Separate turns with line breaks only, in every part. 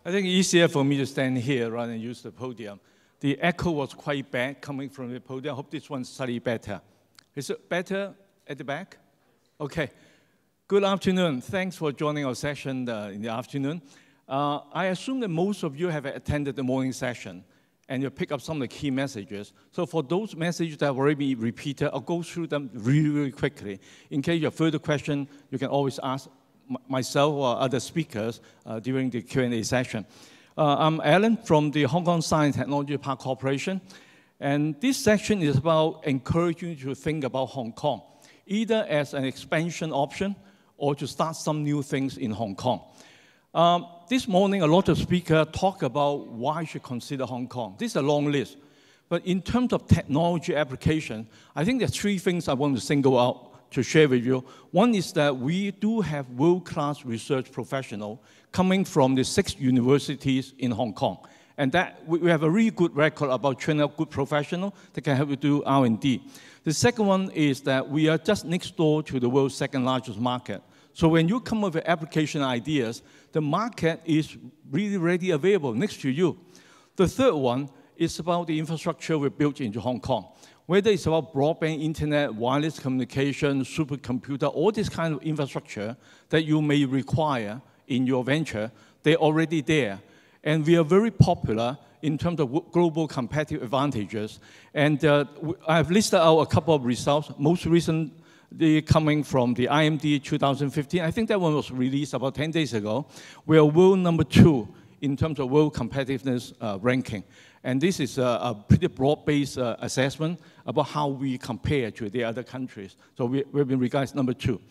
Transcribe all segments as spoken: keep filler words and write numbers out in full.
I think it's easier for me to stand here rather than use the podium. The echo was quite bad coming from the podium. I hope this one's slightly better. Is it better at the back? Okay. Good afternoon. Thanks for joining our session uh, in the afternoon. Uh, I assume that most of you have attended the morning session and you pick up some of the key messages. So for those messages that have already been repeated, I'll go through them really, really quickly. In case you have further questions, you can always ask myself or other speakers uh, during the Q and A session. Uh, I'm Alan from the Hong Kong Science Technology Park Corporation, and this section is about encouraging you to think about Hong Kong, either as an expansion option or to start some new things in Hong Kong. Um, this morning, a lot of speakers talk about why you should consider Hong Kong. This is a long list, but in terms of technology application, I think there are three things I want to single out to share with you. One is that we do have world-class research professionals coming from the six universities in Hong Kong. And that we have a really good record about training up good professionals that can help you do R and D. The second one is that we are just next door to the world's second largest market. So when you come up with application ideas, the market is really ready available next to you. The third one is about the infrastructure we built into Hong Kong. Whether it's about broadband internet, wireless communication, supercomputer, all this kind of infrastructure that you may require in your venture, they're already there. And we are very popular in terms of global competitive advantages. And uh, I've listed out a couple of results, most recently coming from the I M D two thousand fifteen. I think that one was released about ten days ago. We are world number two in terms of world competitiveness uh, ranking. And this is a, a pretty broad-based uh, assessment about how we compare to the other countries. So we, we've been regarded as number two.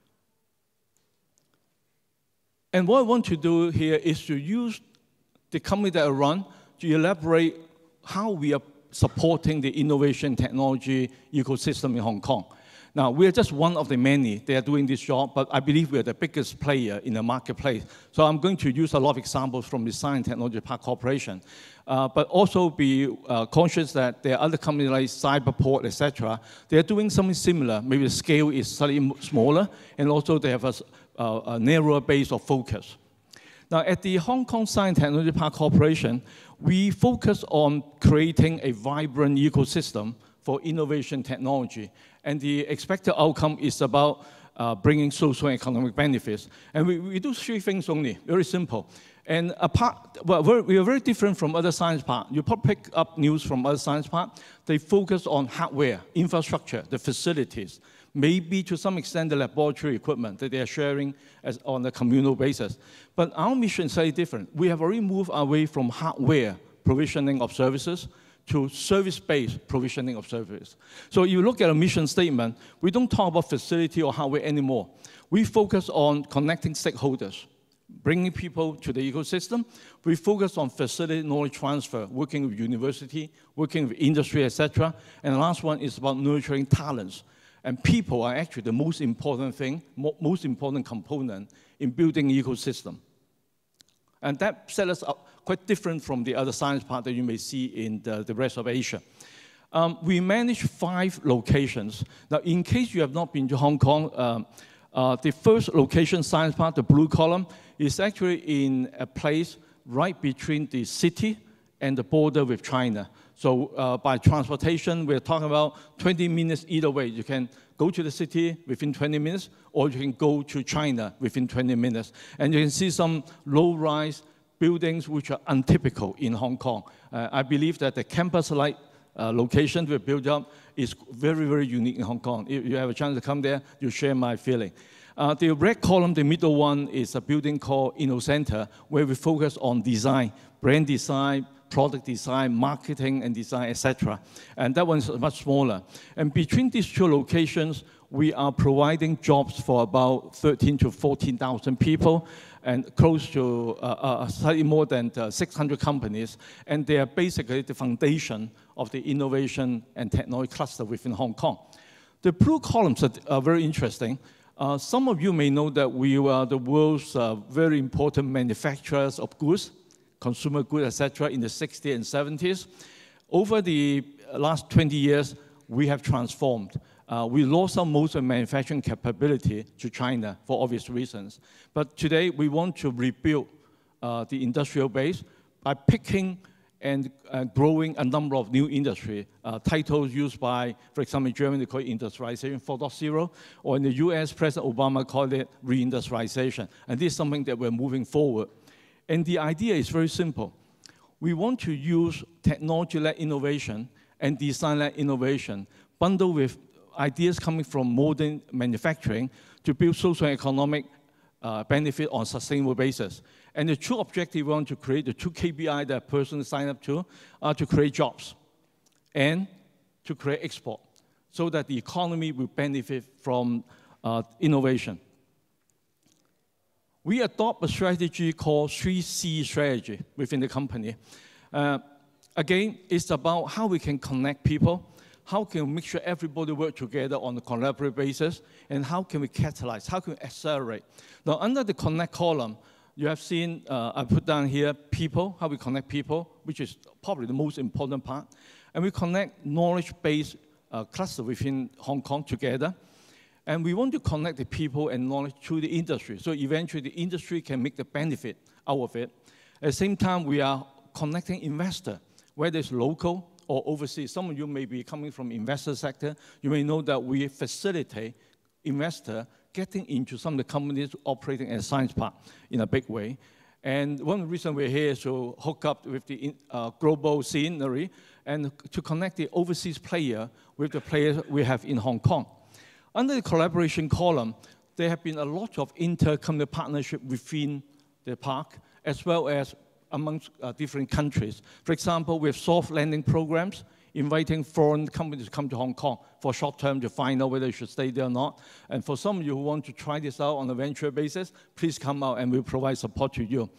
And what I want to do here is to use the company that I run to elaborate how we are supporting the innovation technology ecosystem in Hong Kong. Now, we are just one of the many that are doing this job, but I believe we are the biggest player in the marketplace. So I'm going to use a lot of examples from the Science Technology Park Corporation, uh, but also be uh, conscious that there are other companies like Cyberport, et cetera. They are doing something similar. Maybe the scale is slightly smaller, and also they have a, a, a narrower base of focus. Now, at the Hong Kong Science Technology Park Corporation, we focus on creating a vibrant ecosystem for innovation technology. And the expected outcome is about uh, bringing social and economic benefits. And we, we do three things only, very simple. And apart, well, we're, we are very different from other science parks. You probably pick up news from other science parks. They focus on hardware, infrastructure, the facilities, maybe to some extent the laboratory equipment that they are sharing as, on a communal basis. But our mission is slightly different. We have already moved away from hardware provisioning of services to service-based provisioning of service. So you look at a mission statement, we don't talk about facility or hardware anymore. We focus on connecting stakeholders, bringing people to the ecosystem. We focus on facility knowledge transfer, working with university, working with industry, et cetera. And the last one is about nurturing talents. And people are actually the most important thing, most important component in building an ecosystem. And that set us up quite different from the other science park that you may see in the, the rest of Asia. Um, we manage five locations. Now, in case you have not been to Hong Kong, um, uh, the first location, science park, the blue column, is actually in a place right between the city and the border with China. So uh, by transportation, we're talking about twenty minutes either way. You can go to the city within twenty minutes, or you can go to China within twenty minutes. And you can see some low-rise buildings which are untypical in Hong Kong. Uh, I believe that the campus-like uh, location we built up is very, very unique in Hong Kong. If you have a chance to come there, you share my feeling. Uh, the red column, the middle one, is a building called InnoCenter, where we focus on design, brand design, product design, marketing and design, et cetera. And that one's much smaller. And between these two locations, we are providing jobs for about thirteen to fourteen thousand people and close to uh, uh, slightly more than uh, six hundred companies. And they are basically the foundation of the innovation and technology cluster within Hong Kong. The blue columns are, are very interesting. Uh, some of you may know that we are the world's uh, very important manufacturers of goods, consumer goods, et cetera, in the sixties and seventies. Over the last twenty years, we have transformed. Uh, we lost some most of manufacturing capability to China for obvious reasons. But today, we want to rebuild uh, the industrial base by picking and uh, growing a number of new industry uh, titles used by, for example, in Germany, they call it industrialization four point oh, or in the U S, President Obama called it reindustrialization. And this is something that we're moving forward. And the idea is very simple. We want to use technology-led innovation and design-led innovation, bundled with ideas coming from modern manufacturing to build social and economic uh, benefit on a sustainable basis. And the true objective we want to create, the two K P I that a person sign up to, are to create jobs and to create export so that the economy will benefit from uh, innovation. We adopt a strategy called three C strategy within the company. Uh, again, it's about how we can connect people, how can we make sure everybody work together on a collaborative basis, and how can we catalyze, how can we accelerate. Now, under the connect column, you have seen, uh, I put down here, people, how we connect people, which is probably the most important part. And we connect knowledge-based uh, cluster within Hong Kong together. And we want to connect the people and knowledge to the industry. So eventually the industry can make the benefit out of it. At the same time, we are connecting investor, whether it's local or overseas. Some of you may be coming from investor sector. You may know that we facilitate investor getting into some of the companies operating as science park in a big way. And one reason we're here is to hook up with the uh, global scenery and to connect the overseas player with the players we have in Hong Kong. Under the collaboration column, there have been a lot of inter-company partnership within the park, as well as amongst uh, different countries. For example, we have soft landing programs, inviting foreign companies to come to Hong Kong for short term to find out whether you should stay there or not. And for some of you who want to try this out on a venture basis, please come out and we'll provide support to you.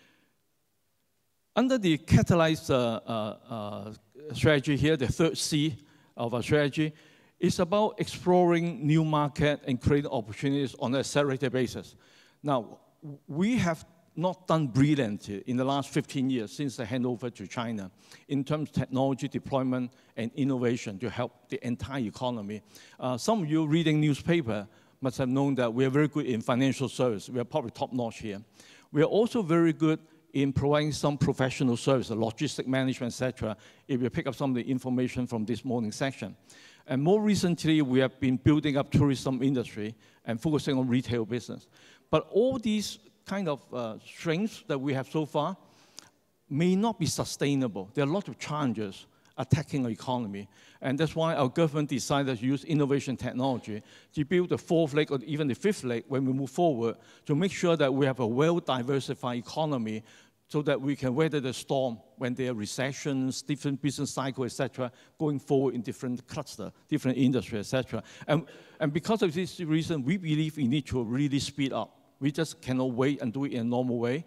Under the catalyzed uh, uh, uh, strategy here, the third C of our strategy, it's about exploring new market and creating opportunities on an accelerated basis. Now, we have not done brilliantly in the last fifteen years since the handover to China in terms of technology deployment and innovation to help the entire economy. Uh, some of you reading newspaper must have known that we are very good in financial service. We are probably top-notch here. We are also very good in providing some professional service, logistic management, et cetera, if you pick up some of the information from this morning's session. And more recently, we have been building up tourism industry and focusing on retail business. But all these kind of uh, strengths that we have so far may not be sustainable. There are a lot of challenges attacking our economy. And that's why our government decided to use innovation technology to build the fourth leg or even the fifth leg when we move forward to make sure that we have a well-diversified economy so that we can weather the storm when there are recessions, different business cycles, et cetera, going forward in different clusters, different industries, et cetera. And, and because of this reason, we believe we need to really speed up. We just cannot wait and do it in a normal way.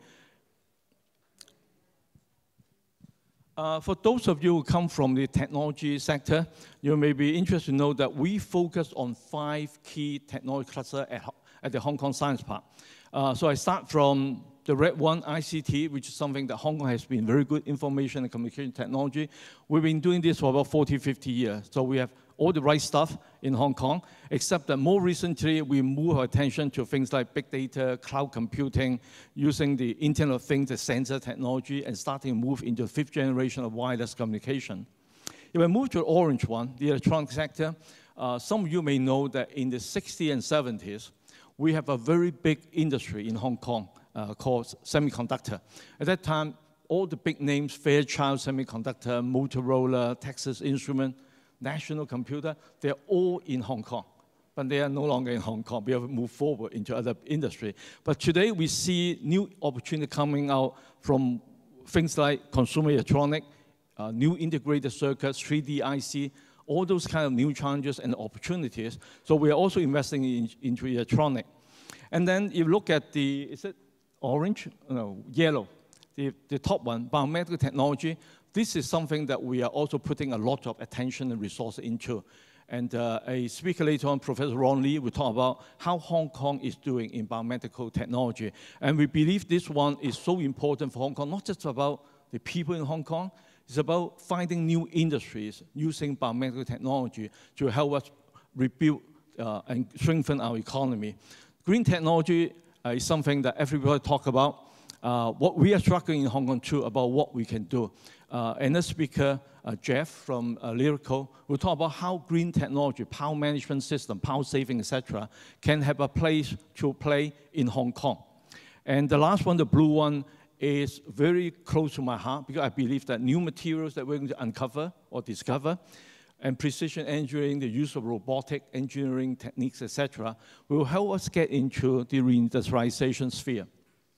Uh, for those of you who come from the technology sector, you may be interested to know that we focus on five key technology clusters at, at the Hong Kong Science Park. Uh, so I start from the red one, I C T, which is something that Hong Kong has been very good information and communication technology. We've been doing this for about forty, fifty years. So we have all the right stuff in Hong Kong, except that more recently we move our attention to things like big data, cloud computing, using the Internet of Things, the sensor technology, and starting to move into the fifth generation of wireless communication. If I move to the orange one, the electronic sector, uh, some of you may know that in the sixties and seventies, we have a very big industry in Hong Kong uh, called semiconductor. At that time, all the big names, Fairchild Semiconductor, Motorola, Texas Instruments, National Computer, they're all in Hong Kong, but they are no longer in Hong Kong. We have moved forward into other industry. But today we see new opportunity coming out from things like consumer electronic, uh, new integrated circuits, three D I C, all those kind of new challenges and opportunities. So we are also investing in, into electronic. And then you look at the, is it orange? No, yellow. The, the top one, biomedical technology. This is something that we are also putting a lot of attention and resources into. And uh, a speaker later on, Professor Ronald Li, will talk about how Hong Kong is doing in biomedical technology. And we believe this one is so important for Hong Kong, not just about the people in Hong Kong, it's about finding new industries using biomedical technology to help us rebuild uh, and strengthen our economy. Green technology uh, is something that everybody talks about. uh, what we are struggling in Hong Kong too about what we can do. Uh, another speaker, uh, Jeff from uh, Lyrical, will talk about how green technology, power management system, power saving, et cetera, can have a place to play in Hong Kong. And the last one, the blue one, is very close to my heart because I believe that new materials that we're going to uncover or discover and precision engineering, the use of robotic engineering techniques, et cetera, will help us get into the reindustrialization sphere.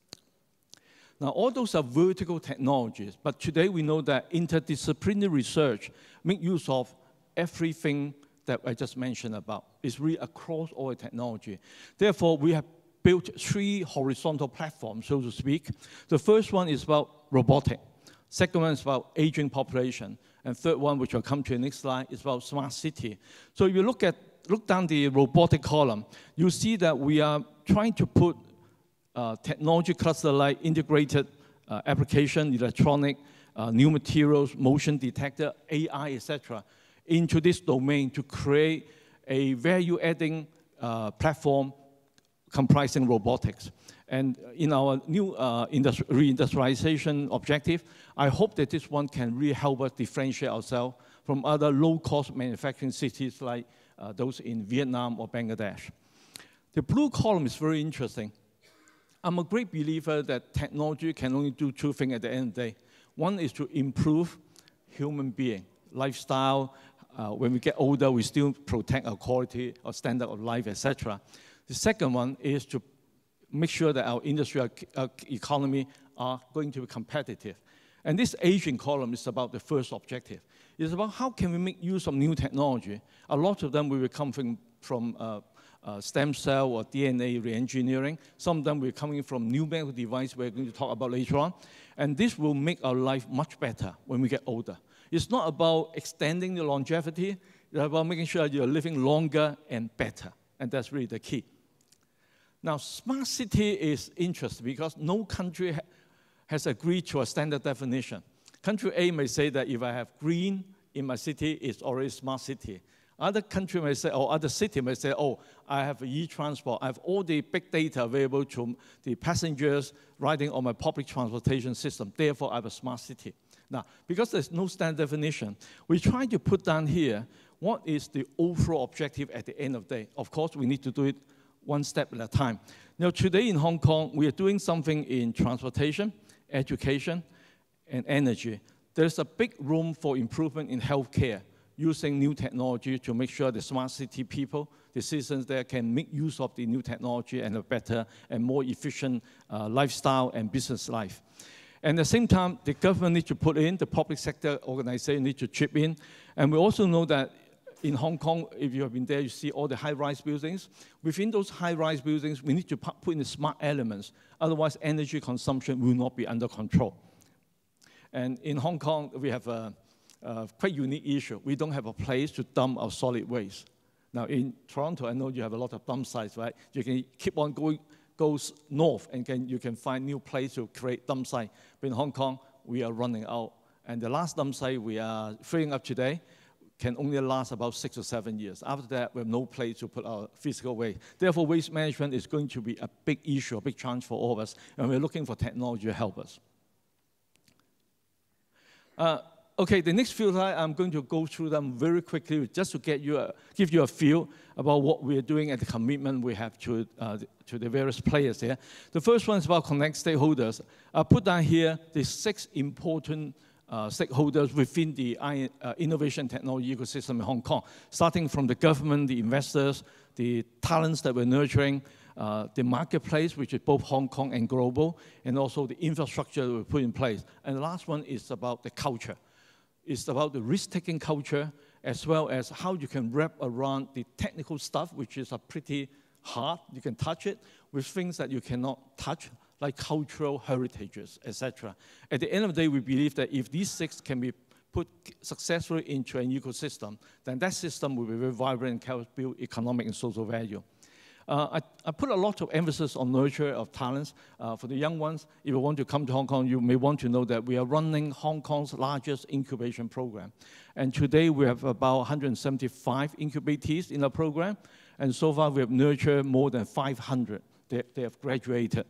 Now, all those are vertical technologies, but today we know that interdisciplinary research make use of everything that I just mentioned about. It's really across all the technology. Therefore, we have built three horizontal platforms, so to speak. The first one is about robotic. Second one is about aging population. And third one, which I'll come to the next slide, is about smart city. So if you look at look down the robotic column, you see that we are trying to put uh, technology cluster like integrated uh, application, electronic, uh, new materials, motion detector, A I, et cetera, into this domain to create a value-adding uh, platform comprising robotics. And in our new uh, reindustrialization objective, I hope that this one can really help us differentiate ourselves from other low-cost manufacturing cities like uh, those in Vietnam or Bangladesh. The blue column is very interesting. I'm a great believer that technology can only do two things at the end of the day. One is to improve human being, lifestyle. Uh, when we get older, we still protect our quality, our standard of life, et cetera. The second one is to make sure that our industry, our, our economy are going to be competitive. And this aging column is about the first objective. It's about how can we make use of new technology. A lot of them will be coming from uh, uh, stem cell or D N A reengineering. Some of them will be coming from new medical device we're going to talk about later on. And this will make our life much better when we get older. It's not about extending the longevity. It's about making sure you're living longer and better. And that's really the key. Now, smart city is interesting because no country ha has agreed to a standard definition. Country A may say that if I have green in my city, it's already smart city. Other country may say, or other city may say, oh, I have e-transport. I have all the big data available to the passengers riding on my public transportation system. Therefore, I have a smart city. Now, because there's no standard definition, we try to put down here what is the overall objective at the end of the day. Of course, we need to do it one step at a time. Now, today in Hong Kong, we are doing something in transportation, education, and energy. There's a big room for improvement in healthcare, using new technology to make sure the smart city people, the citizens there, can make use of the new technology and a better and more efficient uh, lifestyle and business life. And at the same time, the government needs to put in, the public sector organization needs to chip in. And we also know that in Hong Kong, if you have been there, you see all the high-rise buildings. Within those high-rise buildings, we need to put in the smart elements. Otherwise, energy consumption will not be under control. And in Hong Kong, we have a, a quite unique issue. We don't have a place to dump our solid waste. Now, in Toronto, I know you have a lot of dump sites, right? You can keep on going goes north, and can, you can find new place to create dump site. But in Hong Kong, we are running out. And the last dump site we are filling up today can only last about six or seven years. After that, we have no place to put our physical waste. Therefore, waste management is going to be a big issue, a big challenge for all of us, and we're looking for technology to help us. Uh, okay, the next few slides, I'm going to go through them very quickly just to get you a, give you a feel about what we're doing and the commitment we have to, uh, the, to the various players here. The first one is about connect stakeholders. I put down here the six important Uh, stakeholders within the uh, innovation technology ecosystem in Hong Kong, starting from the government, the investors, the talents that we're nurturing, uh, the marketplace, which is both Hong Kong and global, and also the infrastructure that we put in place. And the last one is about the culture. It's about the risk-taking culture, as well as how you can wrap around the technical stuff, which is a pretty hard, you can touch it, with things that you cannot touch, like cultural heritages, et cetera. At the end of the day, we believe that if these six can be put successfully into an ecosystem, then that system will be very vibrant and can build economic and social value. Uh, I, I put a lot of emphasis on nurture of talents. Uh, for the young ones, if you want to come to Hong Kong, you may want to know that we are running Hong Kong's largest incubation program. And today we have about one hundred seventy-five incubatees in our program. And so far we have nurtured more than five hundred. They, they have graduated.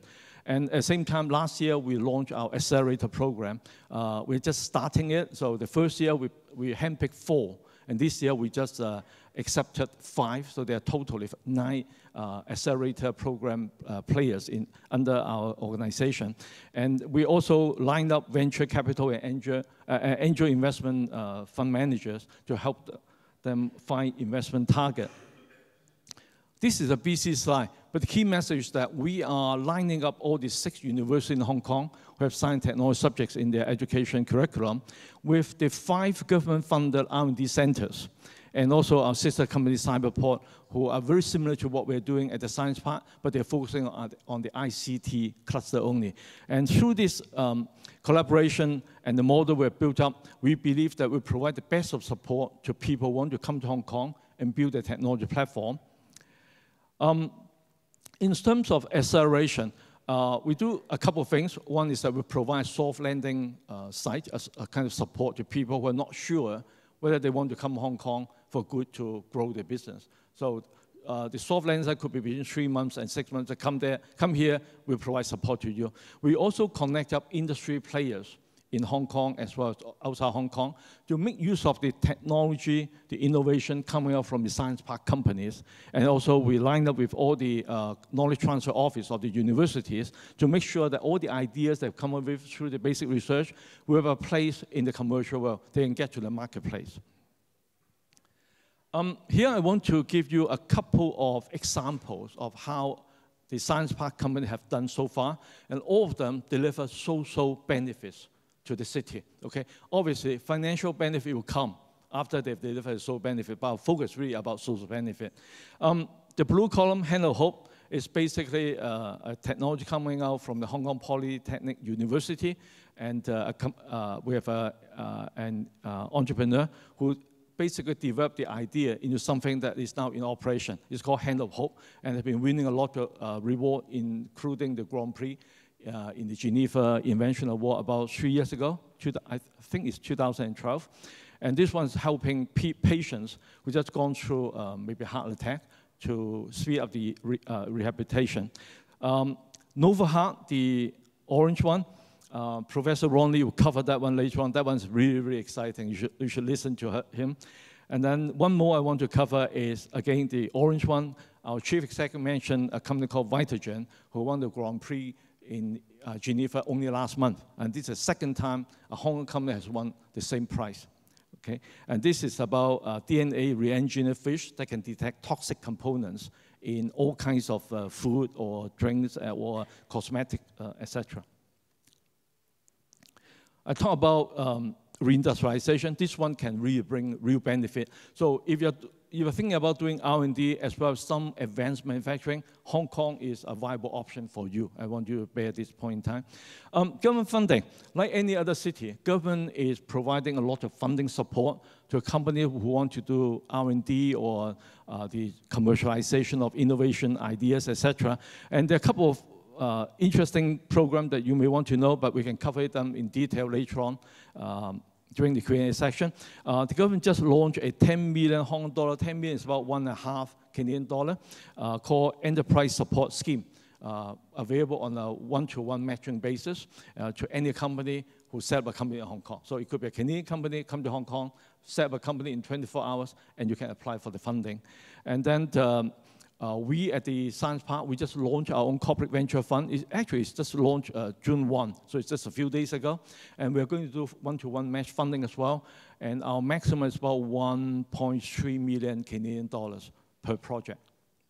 And at the same time, last year, we launched our accelerator program. Uh, we're just starting it. So the first year, we, we handpicked four. And this year, we just uh, accepted five. So there are totally nine uh, accelerator program uh, players in, under our organization. And we also lined up venture capital and angel, uh, angel investment uh, fund managers to help them find investment target. This is a busy slide, but the key message is that we are lining up all the six universities in Hong Kong who have science and technology subjects in their education curriculum with the five government-funded R and D centers, and also our sister company Cyberport, who are very similar to what we're doing at the science part, but they're focusing on, on the I C T cluster only. And through this um, collaboration and the model we've built up, we believe that we provide the best of support to people who want to come to Hong Kong and build a technology platform. Um, in terms of acceleration, uh, we do a couple of things. One is that we provide soft landing uh, site as a kind of support to people who are not sure whether they want to come to Hong Kong for good to grow their business. So uh, the soft landing site could be between three months and six months. To come there, come here, we provide support to you. We also connect up industry players in Hong Kong as well as outside Hong Kong to make use of the technology, the innovation coming out from the science park companies. And also we line up with all the uh, knowledge transfer office of the universities to make sure that all the ideas they've come up with through the basic research will have a place in the commercial world. They can get to the marketplace. Um, here I want to give you a couple of examples of how the science park companies have done so far, and all of them deliver social benefits to the city, okay? Obviously, financial benefit will come after they've delivered a social benefit, but our focus really about social benefit. Um, the blue column, Hand of Hope, is basically uh, a technology coming out from the Hong Kong Polytechnic University, and uh, a, uh, we have a, uh, an uh, entrepreneur who basically developed the idea into something that is now in operation. It's called Hand of Hope, and has been winning a lot of uh, reward, including the Grand Prix Uh, in the Geneva Invention Award about three years ago. I think it's two thousand twelve. And this one's helping patients who just gone through um, maybe heart attack to speed up the re uh, rehabilitation. Um, Nova Heart, the orange one, uh, Professor Ronald Li will cover that one later on. That one's really, really exciting. You should, you should listen to her, him. And then one more I want to cover is, again, the orange one. Our chief executive mentioned a company called Vitagen, who won the Grand Prix in uh, Geneva only last month. And this is the second time a Hong Kong company has won the same prize. Okay? And this is about uh, D N A re-engineered fish that can detect toxic components in all kinds of uh, food or drinks uh, or cosmetic, uh, et cetera. I talk about um, reindustrialization. This one can really bring real benefit. So if you're If you're thinking about doing R and D as well as some advanced manufacturing, Hong Kong is a viable option for you. I want you to bear this point in time. Um, government funding, like any other city, government is providing a lot of funding support to a company who want to do R and D or uh, the commercialization of innovation ideas, et cetera. And there are a couple of uh, interesting programs that you may want to know, but we can cover them in detail later on. Um, during the Q and A section. Uh, the government just launched a ten million Hong Kong dollar, ten million is about one and a half Canadian dollar, uh, called Enterprise Support Scheme, uh, available on a one-to-one matching basis uh, to any company who set up a company in Hong Kong. So it could be a Canadian company, come to Hong Kong, set up a company in twenty-four hours, and you can apply for the funding. And then um, Uh, we at the Science Park, we just launched our own corporate venture fund. It actually, it's just launched uh, June first, so it's just a few days ago. And we're going to do one-to-one match funding as well. And our maximum is about one point three million Canadian dollars per project.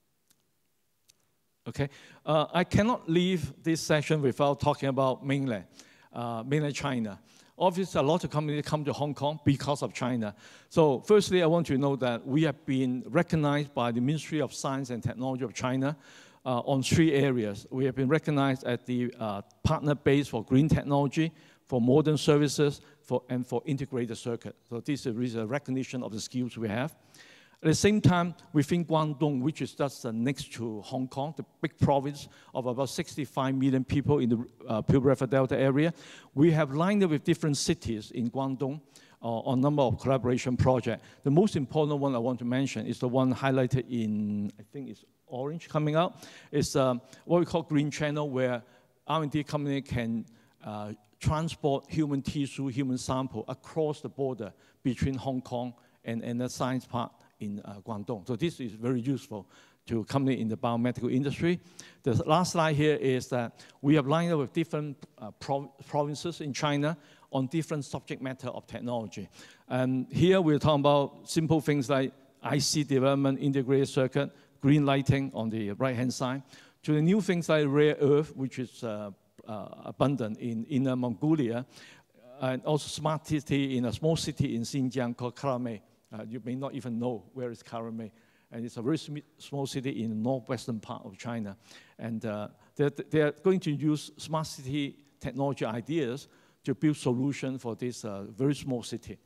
Okay, uh, I cannot leave this session without talking about mainland, uh, mainland China. Obviously, a lot of companies come to Hong Kong because of China. So firstly, I want you to know that we have been recognized by the Ministry of Science and Technology of China uh, on three areas. We have been recognized at the uh, partner base for green technology, for modern services, for, and for integrated circuit. So this is a recognition of the skills we have. At the same time, within Guangdong, which is just uh, next to Hong Kong, the big province of about sixty-five million people in the uh, Pearl River Delta area, we have lined up with different cities in Guangdong uh, on a number of collaboration projects. The most important one I want to mention is the one highlighted in, I think it's orange coming out. It's um, what we call Green Channel, where R and D company can uh, transport human tissue, human sample across the border between Hong Kong and, and the science park in uh, Guangdong. So this is very useful to company in the biomedical industry. The last slide here is that we have lined up with different uh, prov provinces in China on different subject matter of technology. And here we're talking about simple things like I C development, integrated circuit, green lighting on the right-hand side, to the new things like rare earth, which is uh, uh, abundant in Inner Mongolia, and also smart city in a small city in Xinjiang called Karamay. Uh, you may not even know where is Karamay. And it's a very small city in the northwestern part of China. And uh, they're, they're going to use smart city technology ideas to build solutions for this uh, very small city.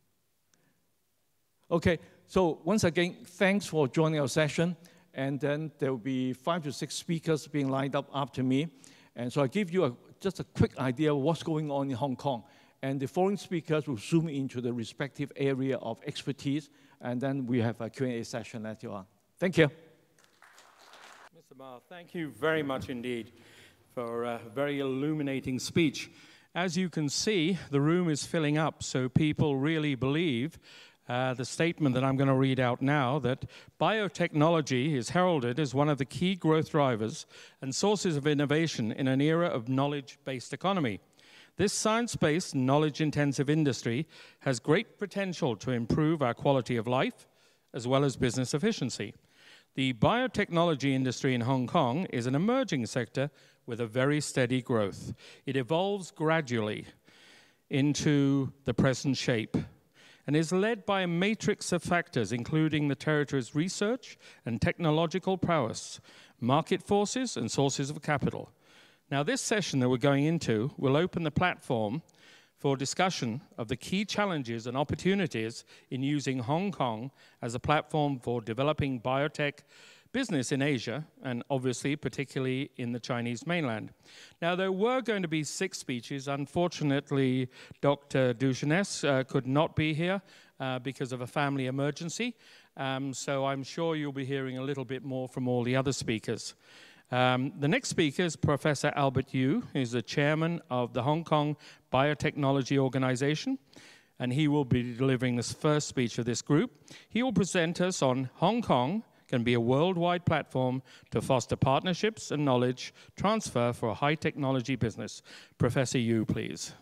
Okay, so once again, thanks for joining our session. And then there will be five to six speakers being lined up after me. And so I give you a, just a quick idea of what's going on in Hong Kong. And the following speakers will zoom into the respective area of expertise. And then we have a Q and A session later on. Thank you.
Mister Ma, thank you very much indeed for a very illuminating speech. As you can see, the room is filling up, so people really believe uh, the statement that I'm going to read out now, that biotechnology is heralded as one of the key growth drivers and sources of innovation in an era of knowledge-based economy. This science-based, knowledge-intensive industry has great potential to improve our quality of life as well as business efficiency. The biotechnology industry in Hong Kong is an emerging sector with a very steady growth. It evolves gradually into the present shape and is led by a matrix of factors, including the territory's research and technological prowess, market forces, and sources of capital. Now, this session that we're going into will open the platform for discussion of the key challenges and opportunities in using Hong Kong as a platform for developing biotech business in Asia, and obviously particularly in the Chinese mainland. Now, there were going to be six speeches. Unfortunately, Doctor Duchenes uh, could not be here uh, because of a family emergency. Um, so I'm sure you'll be hearing a little bit more from all the other speakers. Um, the next speaker is Professor Albert Yu, who's the chairman of the Hong Kong Biotechnology Organization, and he will be delivering this first speech of this group. He will present us on Hong Kong can be a worldwide platform to foster partnerships and knowledge transfer for a high technology business. Professor Yu, please.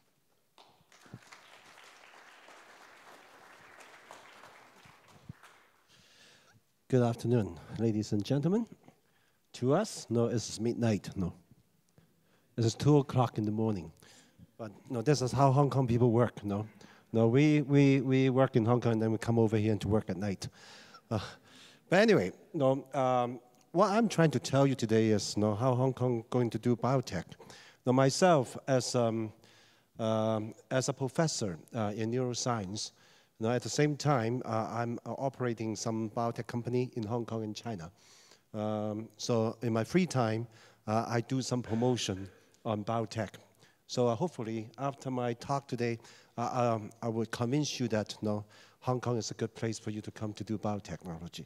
Good afternoon, ladies and gentlemen. To us, no, it's midnight, no. It's two o'clock in the morning. But no, this is how Hong Kong people work, no. No, we, we, we work in Hong Kong and then we come over here to work at night. Uh, but anyway, no, um, what I'm trying to tell you today is no, how Hong Kong going to do biotech. Now myself, as, um, um, as a professor uh, in neuroscience, now at the same time, uh, I'm uh, operating some biotech company in Hong Kong and China. Um, so in my free time, uh, I do some promotion on biotech. So uh, hopefully, after my talk today, uh, um, I will convince you that no, Hong Kong is a good place for you to come to do biotechnology.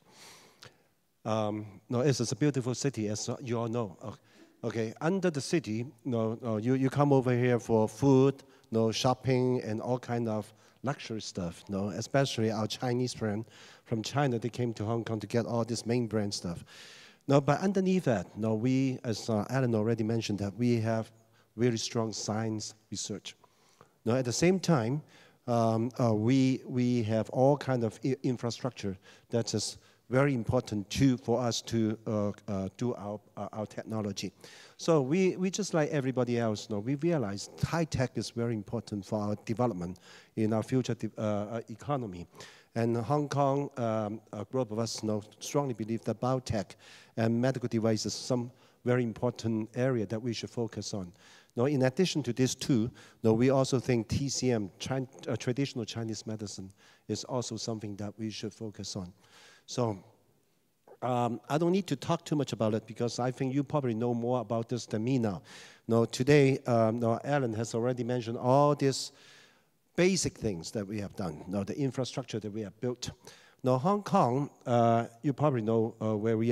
Um, no, it's, it's a beautiful city, as you all know. Okay, under the city, no, no, you, you come over here for food, no, shopping, and all kind of luxury stuff. No, especially our Chinese friend from China, they came to Hong Kong to get all this main brand stuff. No, but underneath that, no, we, as uh, Alan already mentioned, that we have really strong science research. Now, at the same time, um, uh, we we have all kind of I infrastructure that is very important too for us to uh, uh, do our uh, our technology. So we we just like everybody else, no, we realize high tech is very important for our development in our future uh, economy. And Hong Kong, um, a group of us know, strongly believe that biotech and medical devices some very important area that we should focus on. Now, in addition to this too, now we also think T C M, Chin uh, traditional Chinese medicine, is also something that we should focus on. So um, I don't need to talk too much about it because I think you probably know more about this than me now. Now, today, um, now Alan has already mentioned all these basic things that we have done, now the infrastructure that we have built. Now, Hong Kong, uh, you probably know uh, where we are.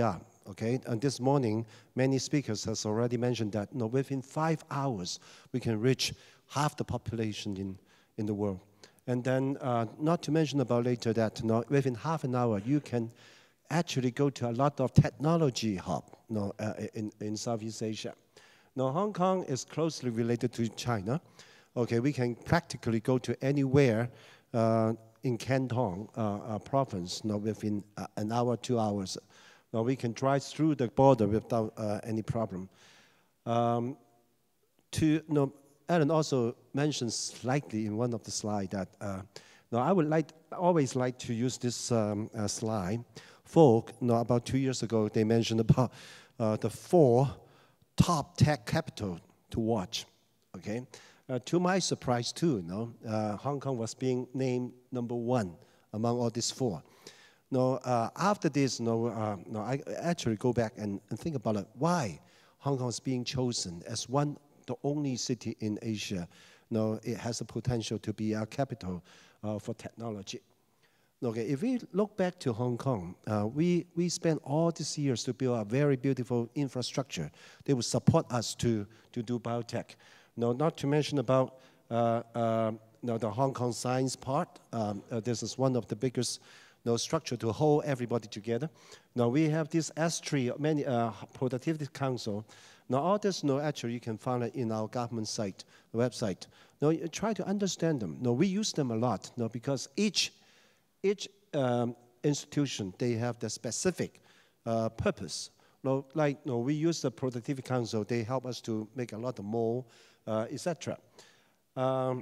okay? And this morning, many speakers has already mentioned that you know, within five hours, we can reach half the population in, in the world. And then, uh, not to mention about later that you know, within half an hour, you can actually go to a lot of technology hub you know, uh, in, in Southeast Asia. Now, Hong Kong is closely related to China. Okay, we can practically go to anywhere uh, in Canton uh, uh, province you know, within uh, an hour, two hours. Now, we can drive through the border without uh, any problem. Um, to, you know, Alan also mentioned slightly in one of the slides that uh, now I would like, always like to use this um, uh, slide. Folk, you know, about two years ago, they mentioned about uh, the four top tech capital to watch, okay? Uh, to my surprise too, you know, uh, Hong Kong was being named number one among all these four. Now, uh, after this, you know, uh, no, I actually go back and, and think about it, why Hong Kong is being chosen as one, the only city in Asia. You know, it has the potential to be our capital uh, for technology. Okay, if we look back to Hong Kong, uh, we, we spent all these years to build a very beautiful infrastructure. They would support us to, to do biotech. No, not to mention about uh, uh, no, the Hong Kong science part. Um, uh, this is one of the biggest no, structure to hold everybody together. Now we have this S three, many uh, productivity council. Now all this, no, actually you can find it in our government site, website. Now you try to understand them. No, we use them a lot. No, because each each um, institution they have the specific uh, purpose. No, like no, we use the productivity council. They help us to make a lot of more. Uh, et cetera. Um,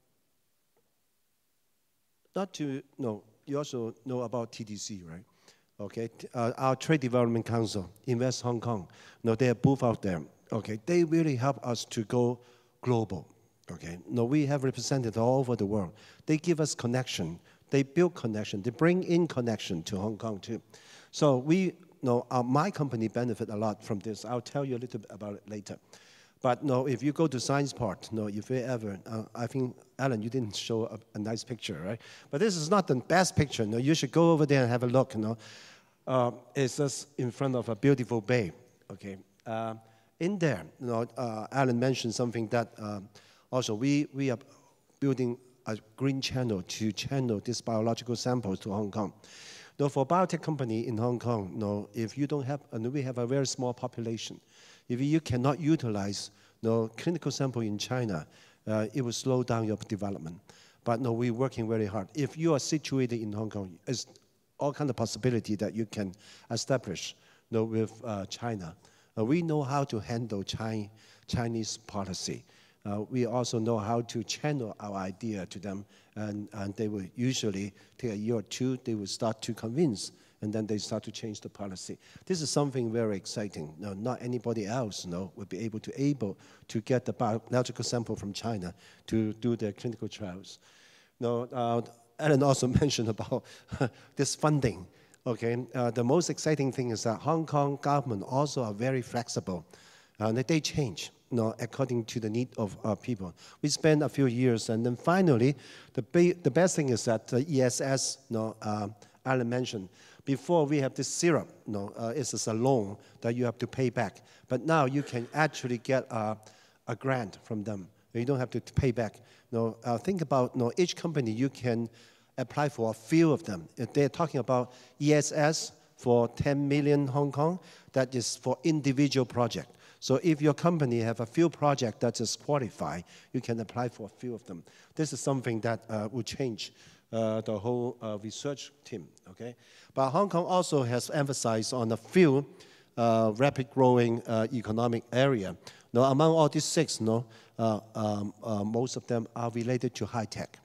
not to know, you also know about T D C, right? Okay, uh, our Trade Development Council, Invest Hong Kong. No, they are both out there. Okay, they really help us to go global. Okay, no, we have represented all over the world. They give us connection. They build connection. They bring in connection to Hong Kong too. So we, no, uh, my company benefit a lot from this. I'll tell you a little bit about it later. But no, if you go to science part, no, if you ever, uh, I think, Alan, you didn't show a, a nice picture, right? But this is not the best picture. No, you should go over there and have a look. You know, uh, it's just in front of a beautiful bay. Okay, uh, in there, you know, uh, Alan mentioned something that um, also we we are building a green channel to channel these biological samples to Hong Kong. Now, for biotech company in Hong Kong, no, if you don't have, and we have a very small population. If you cannot utilize no clinical sample in China, uh, it will slow down your development. But no, we're working very hard. If you are situated in Hong Kong, there's all kind of possibility that you can establish no, with uh, China. Uh, we know how to handle Chi Chinese policy. Uh, we also know how to channel our idea to them, and, and they will usually take a year or two, they will start to convince, and then they start to change the policy. This is something very exciting. No, not anybody else no, will be able to able to get the biological sample from China to do their clinical trials. No, uh, Alan also mentioned about this funding. Okay, uh, the most exciting thing is that Hong Kong government also are very flexible. Uh, they change you know, according to the need of uh, people. We spend a few years, and then finally, the, be the best thing is that the E S S, you know, uh, Alan mentioned, before we have this syrup, you know, uh, it's a loan that you have to pay back. But now you can actually get a, a grant from them. You don't have to pay back. You know, uh, think about you know, each company, you can apply for a few of them. If they're talking about E S S for ten million Hong Kong, that is for individual project. So if your company have a few projects that is qualified, you can apply for a few of them. This is something that uh, will change uh, the whole uh, research team, okay? But Hong Kong also has emphasized on a few uh, rapid growing uh, economic area. Now, among all these six, no, uh, um, uh, most of them are related to high tech.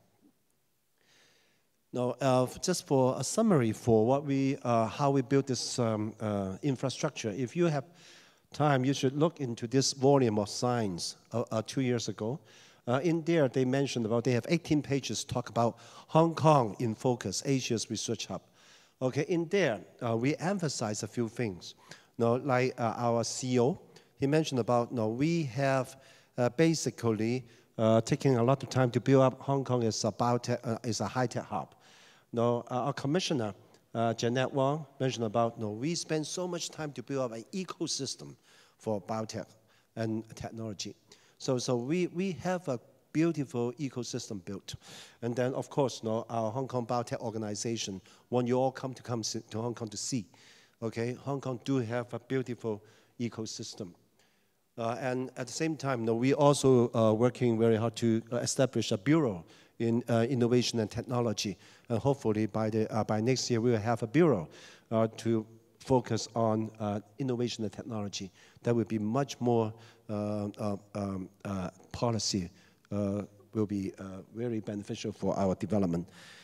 Now, uh, just for a summary for what we, uh, how we build this um, uh, infrastructure, if you have time, you should look into this volume of Science uh, uh, two years ago. Uh, in there, they mentioned about, they have eighteen pages talk about Hong Kong in focus, Asia's research hub. Okay, in there, uh, we emphasize a few things. You know, like uh, our C E O, he mentioned about, you know, we have uh, basically uh, taken a lot of time to build up Hong Kong as a biotech, uh, as a high-tech hub. You know, uh, our commissioner uh, Jeanette Wong mentioned about, no, we spend so much time to build up an ecosystem for biotech and technology. So, so we, we have a beautiful ecosystem built. And then, of course, no, our Hong Kong Biotech Organization, when you all come to come to Hong Kong to see, okay, Hong Kong do have a beautiful ecosystem. Uh, and at the same time, no, we also are working very hard to uh, establish a bureau in uh, innovation and technology. And hopefully by, the, uh, by next year, we will have a bureau uh, to focus on uh, innovation and technology. That will be much more uh, uh, um, uh, policy uh, will be uh, very beneficial for our development.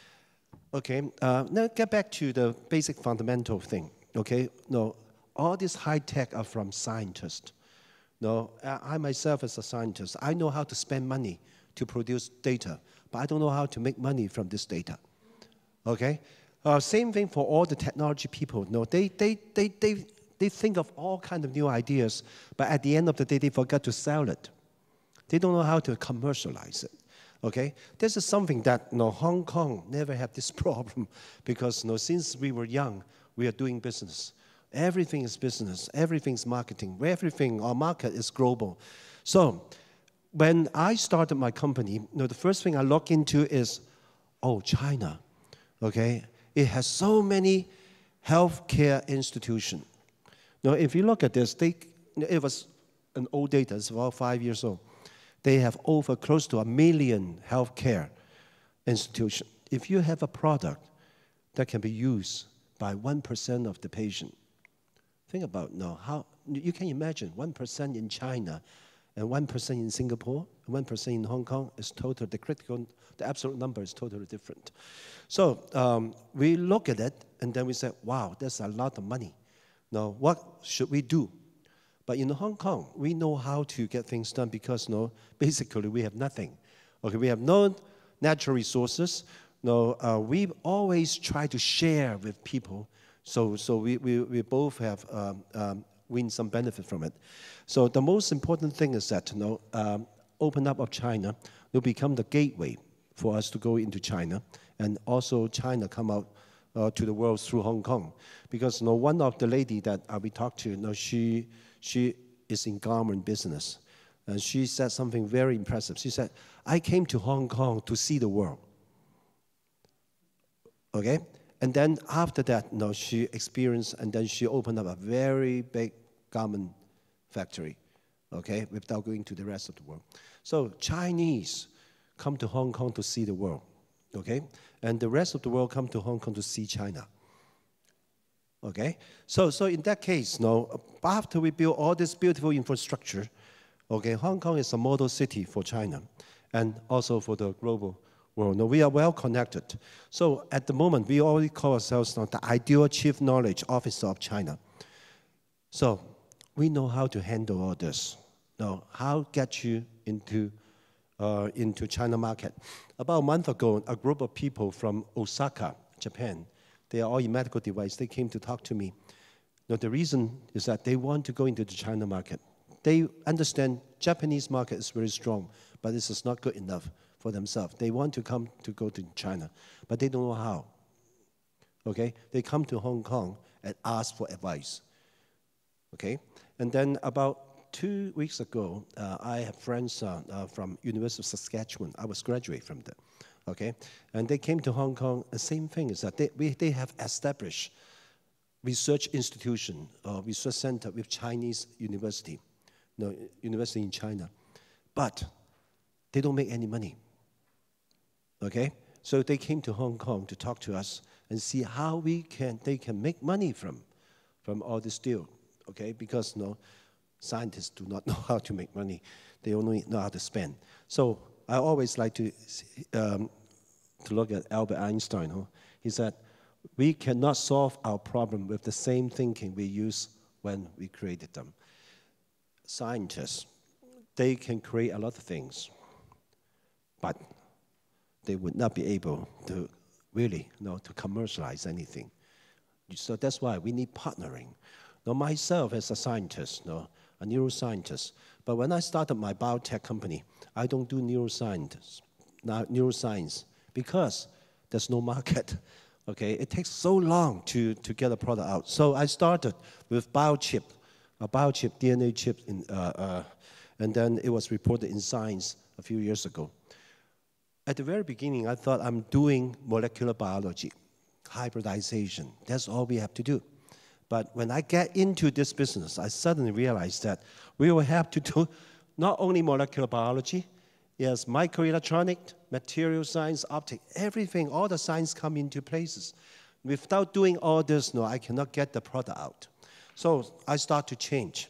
Okay, uh, now get back to the basic fundamental thing. Okay, no, all this high tech are from scientists. No, I myself as a scientist, I know how to spend money to produce data, but I don't know how to make money from this data. Okay, uh, same thing for all the technology people. No, they they they they they think of all kinds of new ideas, but at the end of the day, they forgot to sell it. They don't know how to commercialize it. Okay, this is something that no, Hong Kong never had this problem because no, since we were young, we are doing business. Everything is business, everything's marketing, everything, our market is global. So when I started my company, you know, the first thing I look into is, oh, China, okay? It has so many healthcare institutions. Now, if you look at this, they, it was an old data, it's about five years old. They have over close to a million healthcare institutions. If you have a product that can be used by one percent of the patient, think about now, how, you can imagine one percent in China and one percent in Singapore, and one percent in Hong Kong is total, the critical, the absolute number is totally different. So um, we look at it and then we say, wow, that's a lot of money. Now, what should we do? But in Hong Kong, we know how to get things done because no, basically we have nothing. Okay, we have no natural resources. No, uh, we always try to share with people. So, so we, we, we both have um, um, win some benefit from it. So the most important thing is that, you know, um, open up of China will become the gateway for us to go into China, and also China come out uh, to the world through Hong Kong. Because, you know, one of the lady that uh, we talked to, you know, she, she is in garment business, and she said something very impressive. She said, I came to Hong Kong to see the world. Okay? And then after that, you know, she experienced, and then she opened up a very big garment factory, okay, without going to the rest of the world. So Chinese come to Hong Kong to see the world, okay? And the rest of the world come to Hong Kong to see China, okay? So, so in that case, you know, after we build all this beautiful infrastructure, okay, Hong Kong is a model city for China and also for the global world. No, we are well connected. So at the moment, we already call ourselves now the ideal chief knowledge officer of China. So we know how to handle all this. Now, how get you into, uh, into China market? About a month ago, a group of people from Osaka, Japan, they are all in medical device, they came to talk to me. Now, the reason is that they want to go into the China market. They understand Japanese market is very strong, but this is not good enough for themselves. They want to come to go to China, but they don't know how. Okay? They come to Hong Kong and ask for advice. Okay? And then about two weeks ago, uh, I have friends uh, uh, from University of Saskatchewan. I was graduate from there. Okay? And they came to Hong Kong. The same thing is that they, we, they have established research institution, uh, research center with Chinese university, no, university in China. But they don't make any money. Okay, so they came to Hong Kong to talk to us and see how we can, they can make money from, from all this deal. Okay, because no, scientists do not know how to make money; they only know how to spend. So I always like to um, to look at Albert Einstein. Huh? He said, "We cannot solve our problem with the same thinking we used when we created them." Scientists, they can create a lot of things, but they would not be able to really, you know, to commercialize anything. So that's why we need partnering. Now, myself as a scientist, you know, a neuroscientist, but when I started my biotech company, I don't do neuroscience, now neuroscience, because there's no market. Okay, it takes so long to, to get a product out. So I started with biochip, a biochip D N A chip, in, uh, uh, and then it was reported in Science a few years ago. At the very beginning, I thought I'm doing molecular biology, hybridization. That's all we have to do. But when I get into this business, I suddenly realized that we will have to do not only molecular biology, yes, microelectronic, material science, optics, everything, all the science come into places. Without doing all this, no, I cannot get the product out. So I start to change.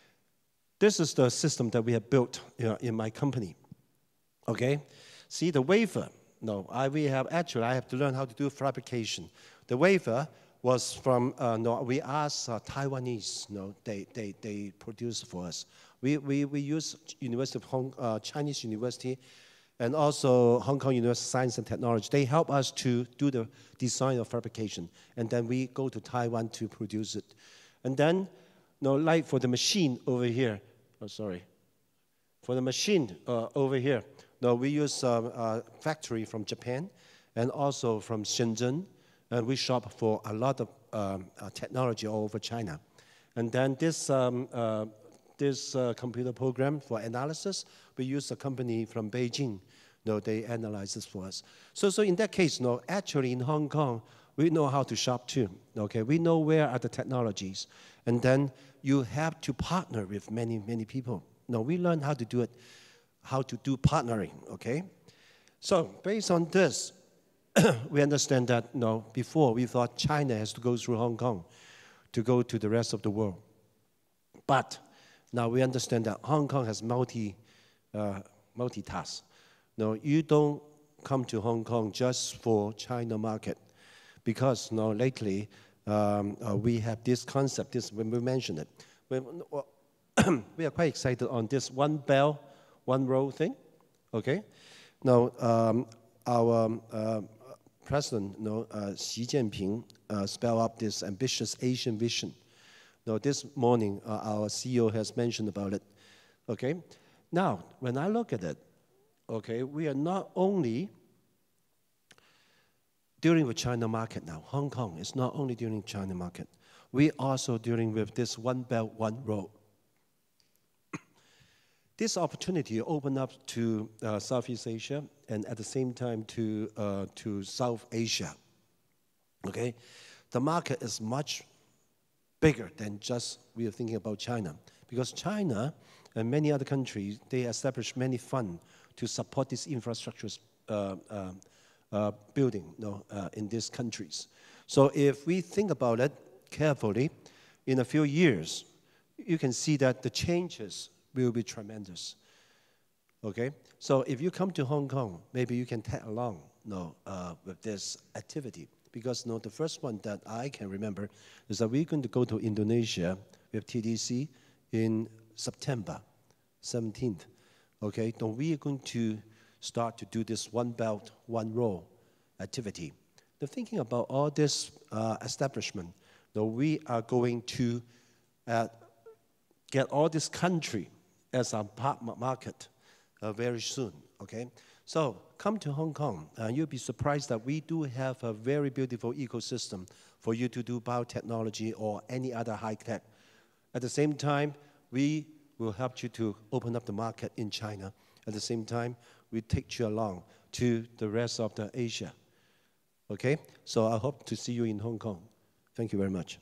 This is the system that we have built, you know, in my company. Okay, see the wafer. No, I we have actually I have to learn how to do fabrication. The wafer was from uh, no, we asked uh, Taiwanese. No, they they they produced for us. We we we use University of Hong uh, Chinese University, and also Hong Kong University of Science and Technology. They help us to do the design of fabrication, and then we go to Taiwan to produce it. And then, no, like for the machine over here. Oh, sorry. For the machine uh, over here, no, we use a uh, uh, factory from Japan, and also from Shenzhen, and we shop for a lot of um, uh, technology all over China. And then this. Um, uh, This uh, computer program for analysis, we use a company from Beijing. No, they analyze this for us. So, so in that case, no, actually in Hong Kong, we know how to shop too. Okay, we know where are the technologies, and then you have to partner with many, many people. No, we learn how to do it, how to do partnering. Okay, so based on this, we understand that no, before we thought China has to go through Hong Kong to go to the rest of the world, but now we understand that Hong Kong has multi, uh, multitask. No, you don't come to Hong Kong just for China market, because no, lately um, uh, we have this concept. This when we mentioned it, we, we are quite excited on this one belt, one road thing. Okay, now um, our um, uh, president, no, uh, Xi Jinping, uh, spelled up this ambitious Asian vision. So this morning, uh, our C E O has mentioned about it, okay? Now, when I look at it, okay, we are not only dealing with China market now. Hong Kong is not only dealing with China market. We also dealing with this one belt, one road. This opportunity opened up to uh, Southeast Asia, and at the same time to, uh, to South Asia, okay? The market is much bigger than just we are thinking about China. Because China and many other countries, they established many funds to support this infrastructure uh, uh, uh, building you know, uh, in these countries. So if we think about it carefully, in a few years, you can see that the changes will be tremendous. Okay? So if you come to Hong Kong, maybe you can tag along you know, uh, with this activity. Because you know, the first one that I can remember is that we're going to go to Indonesia with T D C in September seventeenth. Okay, so we are going to start to do this one belt, one road activity. The thinking about all this uh, establishment, so we are going to uh, get all this country as our partner market uh, very soon. Okay. So come to Hong Kong, and uh, you'll be surprised that we do have a very beautiful ecosystem for you to do biotechnology or any other high tech. At the same time, we will help you to open up the market in China. At the same time, we take you along to the rest of the Asia. Okay? So I hope to see you in Hong Kong. Thank you very much.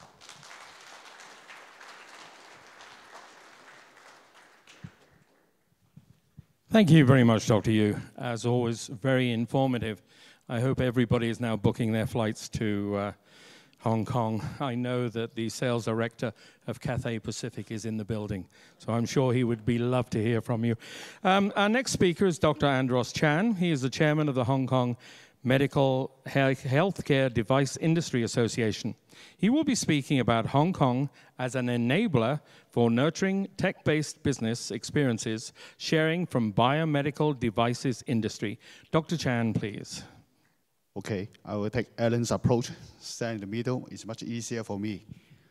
Thank you very much, Doctor Yu. As always, very informative. I hope everybody is now booking their flights to uh, Hong Kong. I know that the sales director of Cathay Pacific is in the building, so I'm sure he would be love to hear from you. Um, our next speaker is Doctor Andros Chan. He is the chairman of the Hong Kong Medical Healthcare Device Industry Association. He will be speaking about Hong Kong as an enabler for nurturing tech-based business experiences, sharing from biomedical devices industry. Doctor Chan, please.
Okay, I will take Alan's approach. Stand in the middle. It's much easier for me.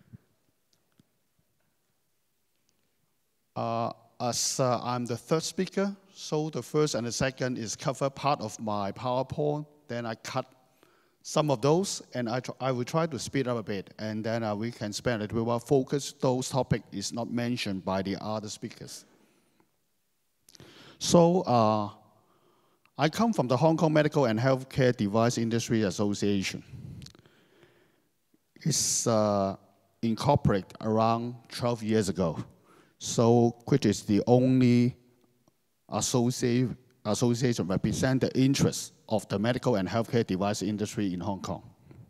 Uh, as uh, I'm the third speaker, so the first and the second is cover part of my PowerPoint. Then I cut some of those, and I, tr I will try to speed up a bit, and then uh, we can spend a little bit more focus. Those topics is not mentioned by the other speakers. So uh, I come from the Hong Kong Medical and Healthcare Device Industry Association. It's uh, incorporated around twelve years ago, so which is the only association association represent the interests of the medical and healthcare device industry in Hong Kong.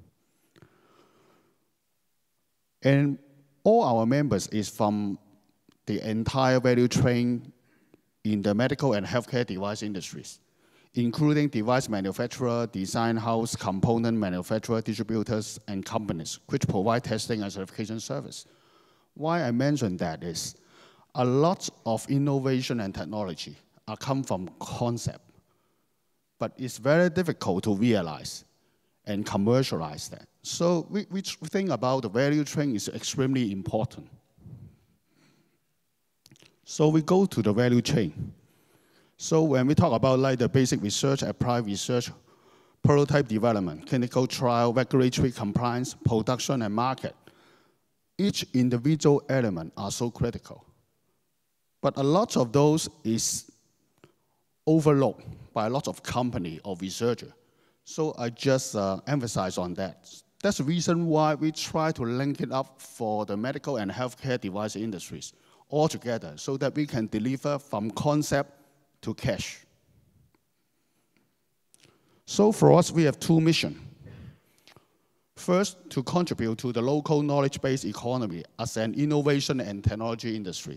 And all our members is from the entire value chain in the medical and healthcare device industries, including device manufacturer, design house, component manufacturer, distributors, and companies, which provide testing and certification service. Why I mention that is a lot of innovation and technology are come from concept, but it's very difficult to realize and commercialize that. So we, we think about the value chain is extremely important. So we go to the value chain. So when we talk about like the basic research, applied research, prototype development, clinical trial, regulatory compliance, production, and market, each individual element are so critical. But a lot of those is overlooked by a lot of company or researcher. So I just uh, emphasize on that. That's the reason why we try to link it up for the medical and healthcare device industries all together so that we can deliver from concept to cash. So for us, we have two missions. First, to contribute to the local knowledge-based economy as an innovation and technology industry.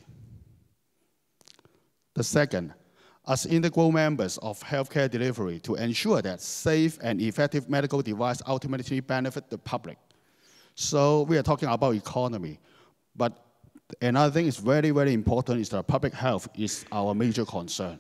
The second, as integral members of healthcare delivery to ensure that safe and effective medical device ultimately benefit the public. So we are talking about economy, but another thing is very, very important is that public health is our major concern.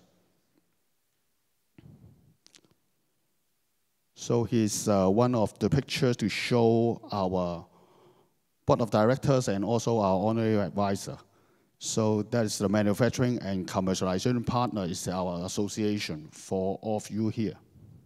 So here's uh, one of the pictures to show our board of directors and also our honorary advisor. So that is the manufacturing and commercialization partner is our association for all of you here.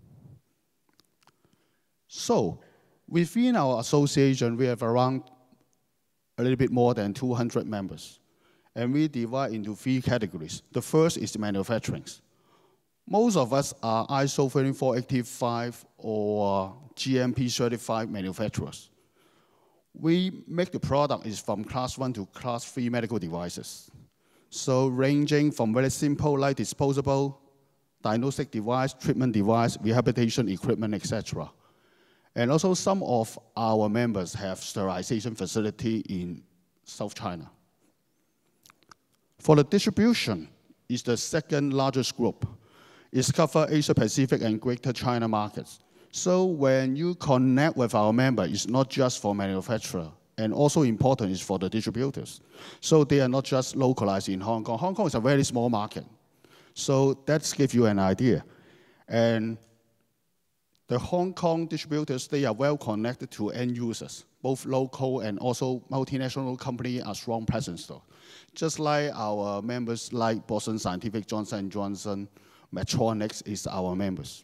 So within our association, we have around a little bit more than two hundred members. And we divide into three categories. The first is manufacturing. Most of us are I S O thirty-four eighty-five or G M P certified manufacturers. We make the product is from class one to class three medical devices. So ranging from very simple like disposable, diagnostic device, treatment device, rehabilitation equipment, et cetera. And also some of our members have sterilization facility in South China. For the distribution, is the second largest group. It covers Asia Pacific and Greater China markets. So when you connect with our member, it's not just for manufacturer, and also important is for the distributors. So they are not just localized in Hong Kong. Hong Kong is a very small market. So that gives you an idea. And the Hong Kong distributors, they are well connected to end users. Both local and also multinational companies are strong presence though. Just like our members like Boston Scientific, Johnson and Johnson, Medtronic is our members.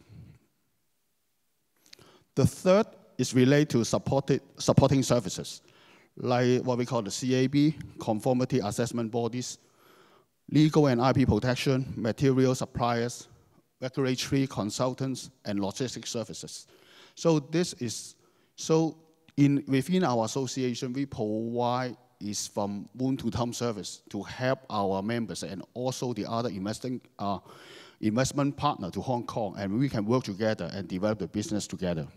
The third is related to supported, supporting services, like what we call the C A B, conformity assessment bodies, legal and I P protection, material suppliers, regulatory consultants, and logistics services. So this is, so in, within our association, we provide is from moon to thumb service to help our members and also the other investing, uh, investment partner to Hong Kong, and we can work together and develop the business together.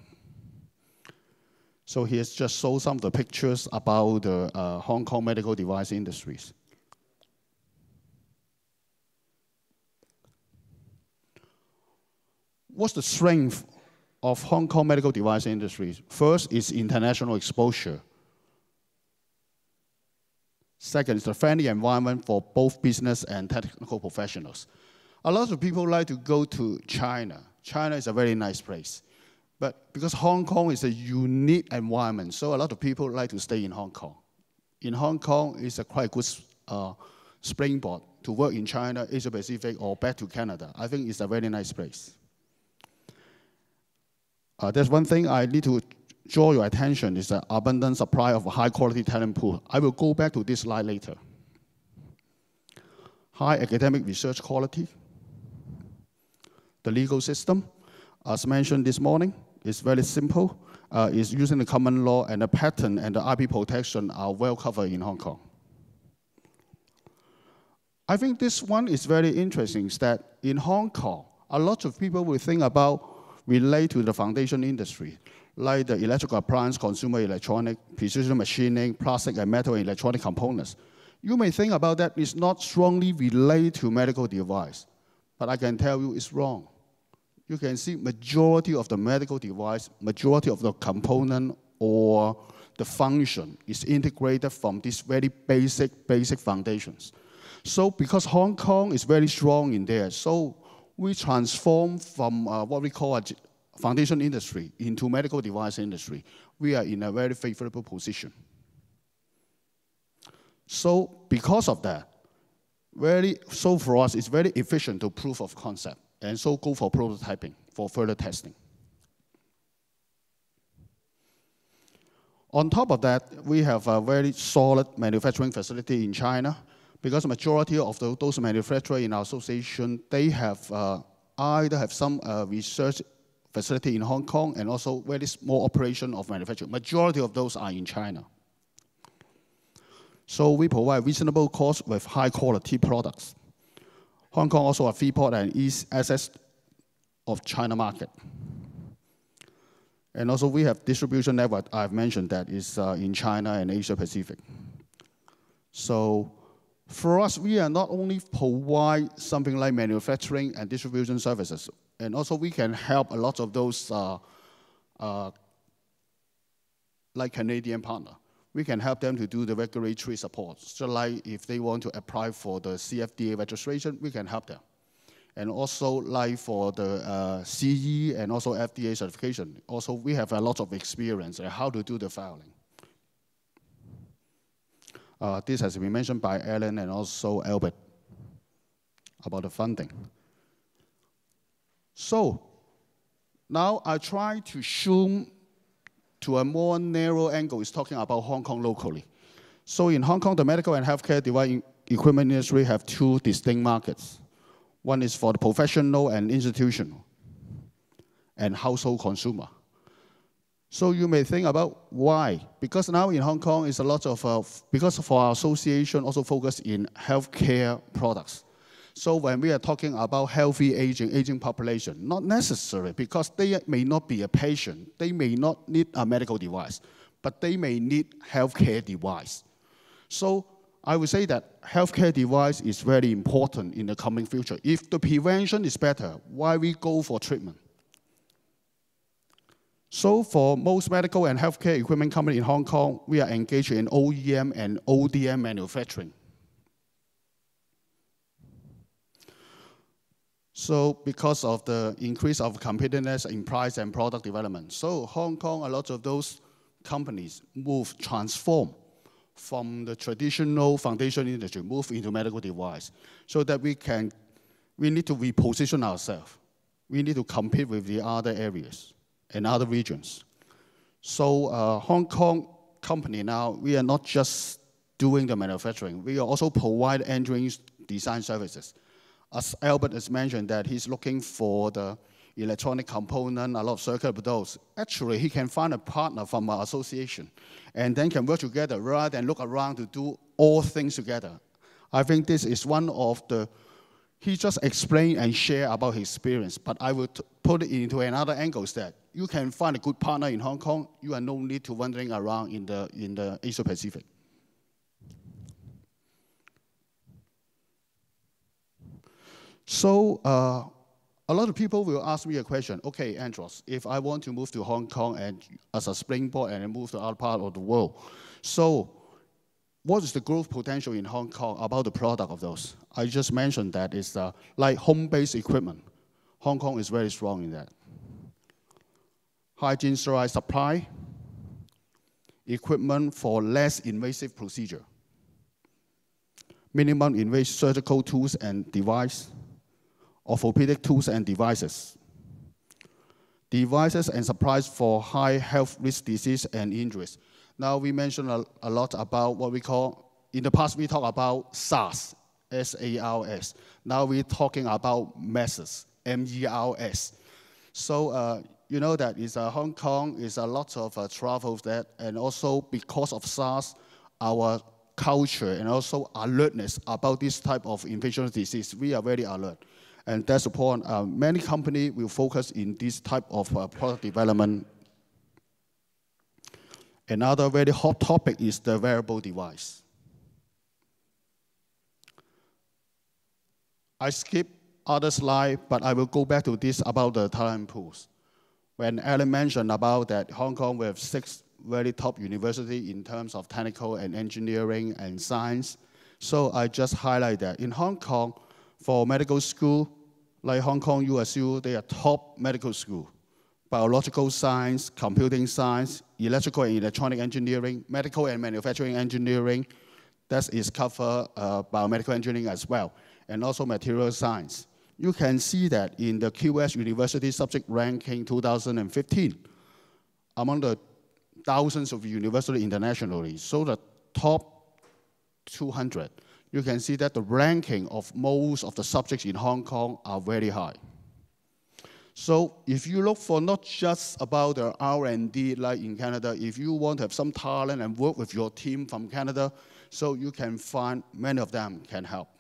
So here's just show some of the pictures about the uh, Hong Kong medical device industries. What's the strength of Hong Kong medical device industries? First is international exposure. Second is the friendly environment for both business and technical professionals. A lot of people like to go to China. China is a very nice place. But because Hong Kong is a unique environment, so a lot of people like to stay in Hong Kong. In Hong Kong, it's a quite good uh, springboard to work in China, Asia Pacific, or back to Canada. I think it's a very nice place. Uh, there's one thing I need to draw your attention is the abundant supply of a high-quality talent pool. I will go back to this slide later. High academic research quality. The legal system, as mentioned this morning, is very simple. Uh, it's using the common law, and the patent and the I P protection are well covered in Hong Kong. I think this one is very interesting, is that in Hong Kong, a lot of people will think about relate to the foundation industry, like the electrical appliance, consumer electronic, precision machining, plastic and metal and electronic components. You may think about that it's not strongly related to medical device, but I can tell you it's wrong. You can see majority of the medical device, majority of the component or the function is integrated from these very basic, basic foundations. So because Hong Kong is very strong in there, so we transform from uh, what we call a foundation industry into medical device industry. We are in a very favorable position. So because of that, very, so for us, it's very efficient to proof of concept, and so go for prototyping for further testing. On top of that, we have a very solid manufacturing facility in China, because the majority of the, those manufacturers in our association, they have uh, either have some uh, research facility in Hong Kong and also very small operation of manufacturing. Majority of those are in China. So we provide reasonable cost with high quality products. Hong Kong also a free port and easy access of China market. And also we have distribution network I've mentioned that is uh, in China and Asia Pacific. So for us, we are not only provide something like manufacturing and distribution services, and also we can help a lot of those uh, uh, like Canadian partner. We can help them to do the regulatory support. So like if they want to apply for the C F D A registration, we can help them. And also like for the uh, C E and also F D A certification, also we have a lot of experience in how to do the filing. Uh, this has been mentioned by Alan and also Albert about the funding. So now I try to zoom to a more narrow angle, is talking about Hong Kong locally. So in Hong Kong, the medical and healthcare device equipment industry have two distinct markets. One is for the professional and institutional, and household consumer. So you may think about why. Because now in Hong Kong, is a lot of, uh, because of our association also focus in healthcare products. So when we are talking about healthy aging, aging population, not necessary, because they may not be a patient, they may not need a medical device, but they may need healthcare device. So I would say that healthcare device is very important in the coming future. If the prevention is better, why we go for treatment? So for most medical and healthcare equipment company in Hong Kong, we are engaged in O E M and O D M manufacturing. So because of the increase of competitiveness in price and product development, so Hong Kong, a lot of those companies move, transform from the traditional foundation industry, move into medical device, so that we can, we need to reposition ourselves. We need to compete with the other areas and other regions. So uh, Hong Kong company now, we are not just doing the manufacturing, we also provide engineering design services. As Albert has mentioned that he's looking for the electronic component, a lot of circuit those. Actually, he can find a partner from our association and then can work together rather than look around to do all things together. I think this is one of the, he just explained and share about his experience, but I would put it into another angle that you can find a good partner in Hong Kong, you have no need to wandering around in the, in the Asia Pacific. So uh, a lot of people will ask me a question, okay, Andros, if I want to move to Hong Kong and as a springboard and move to other part of the world, so what is the growth potential in Hong Kong about the product of those? I just mentioned that it's uh, like home-based equipment. Hong Kong is very strong in that. Hygiene sterile supply, equipment for less invasive procedure, minimum invasive surgical tools and device, orthopedic tools and devices, devices and supplies for high health risk disease and injuries. Now we mentioned a, a lot about what we call, in the past we talked about SARS, S A R S. Now we're talking about MERS, M E R S. So uh, you know that is uh, Hong Kong is a lot of uh, travel that, and also because of SARS, our culture and also alertness about this type of infectious disease, we are very alert. And that's the point. Uh, many companies will focus in this type of uh, product development. Another very hot topic is the wearable device. I skip other slide, but I will go back to this about the talent pools. When Alan mentioned about that Hong Kong we have six very top universities in terms of technical and engineering and science. So I just highlight that in Hong Kong, for medical school, like Hong Kong U S U, they are top medical school. Biological science, computing science, electrical and electronic engineering, medical and manufacturing engineering, that is cover uh, biomedical engineering as well, and also material science. You can see that in the Q S University Subject Ranking two thousand fifteen, among the thousands of universities internationally, so the top two hundred, you can see that the ranking of most of the subjects in Hong Kong are very high. So if you look for not just about the R and D like in Canada, if you want to have some talent and work with your team from Canada, so you can find many of them can help.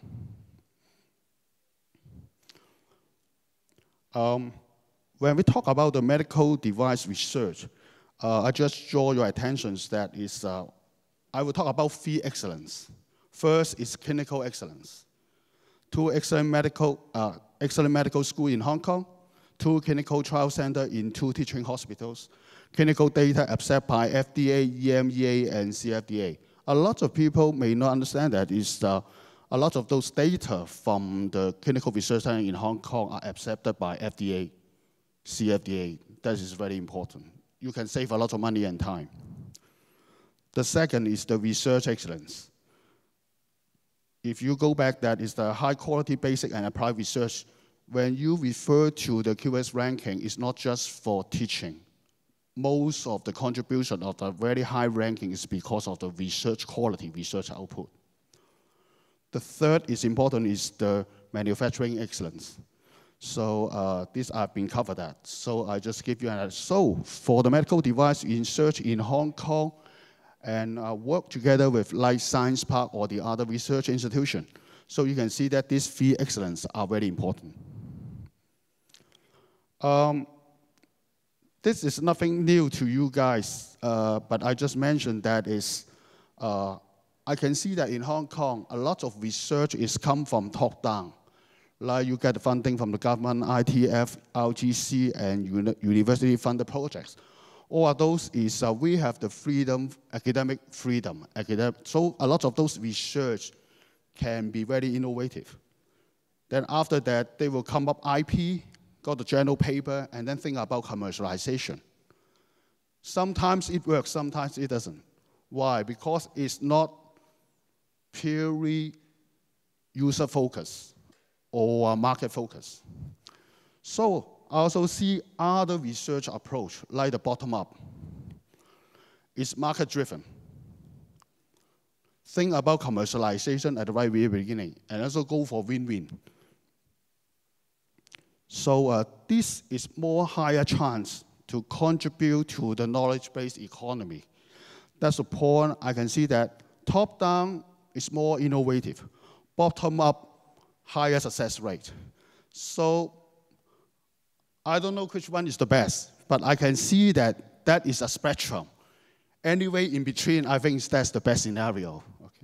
Um, when we talk about the medical device research, uh, I just draw your attention that is, uh, I will talk about three excellence. First is clinical excellence. Two excellent medical, uh, excellent medical school in Hong Kong, two clinical trial centers in two teaching hospitals, clinical data accepted by F D A, E M E A, and C F D A. A lot of people may not understand that is uh, a lot of those data from the clinical research center in Hong Kong are accepted by F D A, C F D A. That is very important. You can save a lot of money and time. The second is the research excellence. If you go back, that is the high quality basic and applied research. When you refer to the Q S ranking, it's not just for teaching. Most of the contribution of the very high ranking is because of the research quality, research output. The third is important is the manufacturing excellence. So uh, this I've been covered that. So I just give you an, so for the medical device research in Hong Kong, and uh, work together with Life Science Park or the other research institution. So you can see that these three excellence are very important. Um, this is nothing new to you guys, uh, but I just mentioned that is, uh, I can see that in Hong Kong, a lot of research is come from top down. Like you get funding from the government, I T F, R G C, and uni university funded projects. All of those is uh, we have the freedom, academic freedom. Academic, so a lot of those research can be very innovative. Then after that, they will come up I P, got the journal paper, and then think about commercialization. Sometimes it works, sometimes it doesn't. Why? Because it's not purely user-focused or market-focused. So I also see other research approach, like the bottom-up. It's market-driven. Think about commercialization at the very beginning, and also go for win-win. So uh, this is more higher chance to contribute to the knowledge-based economy. That's the point. I can see that top-down is more innovative. Bottom-up, higher success rate. So I don't know which one is the best, but I can see that that is a spectrum. Anyway, in between, I think that's the best scenario. Okay,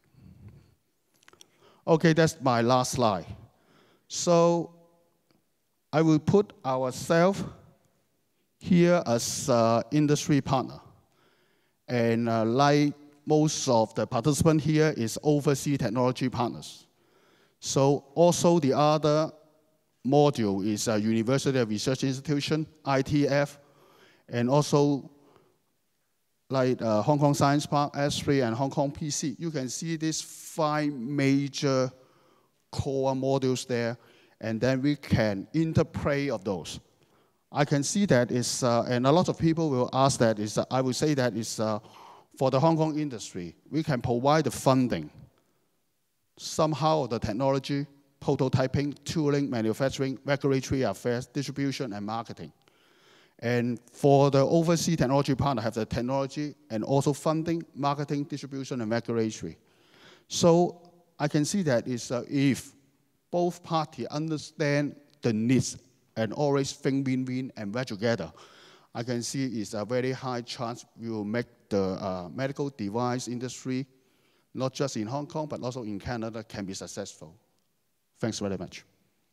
okay, that's my last slide. So I will put ourselves here as an industry partner. And uh, like most of the participants here is overseas technology partners. So also the other module is a university research institution, I T F, and also like uh, Hong Kong Science Park, S three, and Hong Kong P C. You can see these five major core modules there, and then we can interplay of those. I can see that is, uh, and a lot of people will ask that, is uh, I would say that is uh, for the Hong Kong industry, we can provide the funding, somehow the technology, prototyping, tooling, manufacturing, regulatory affairs, distribution, and marketing. And for the overseas technology partner, have the technology and also funding, marketing, distribution, and regulatory. So I can see that is uh, if both parties understand the needs and always think win-win and work together, I can see it's a very high chance we will make the uh, medical device industry, not just in Hong Kong, but also in Canada, can be successful. Thanks very much.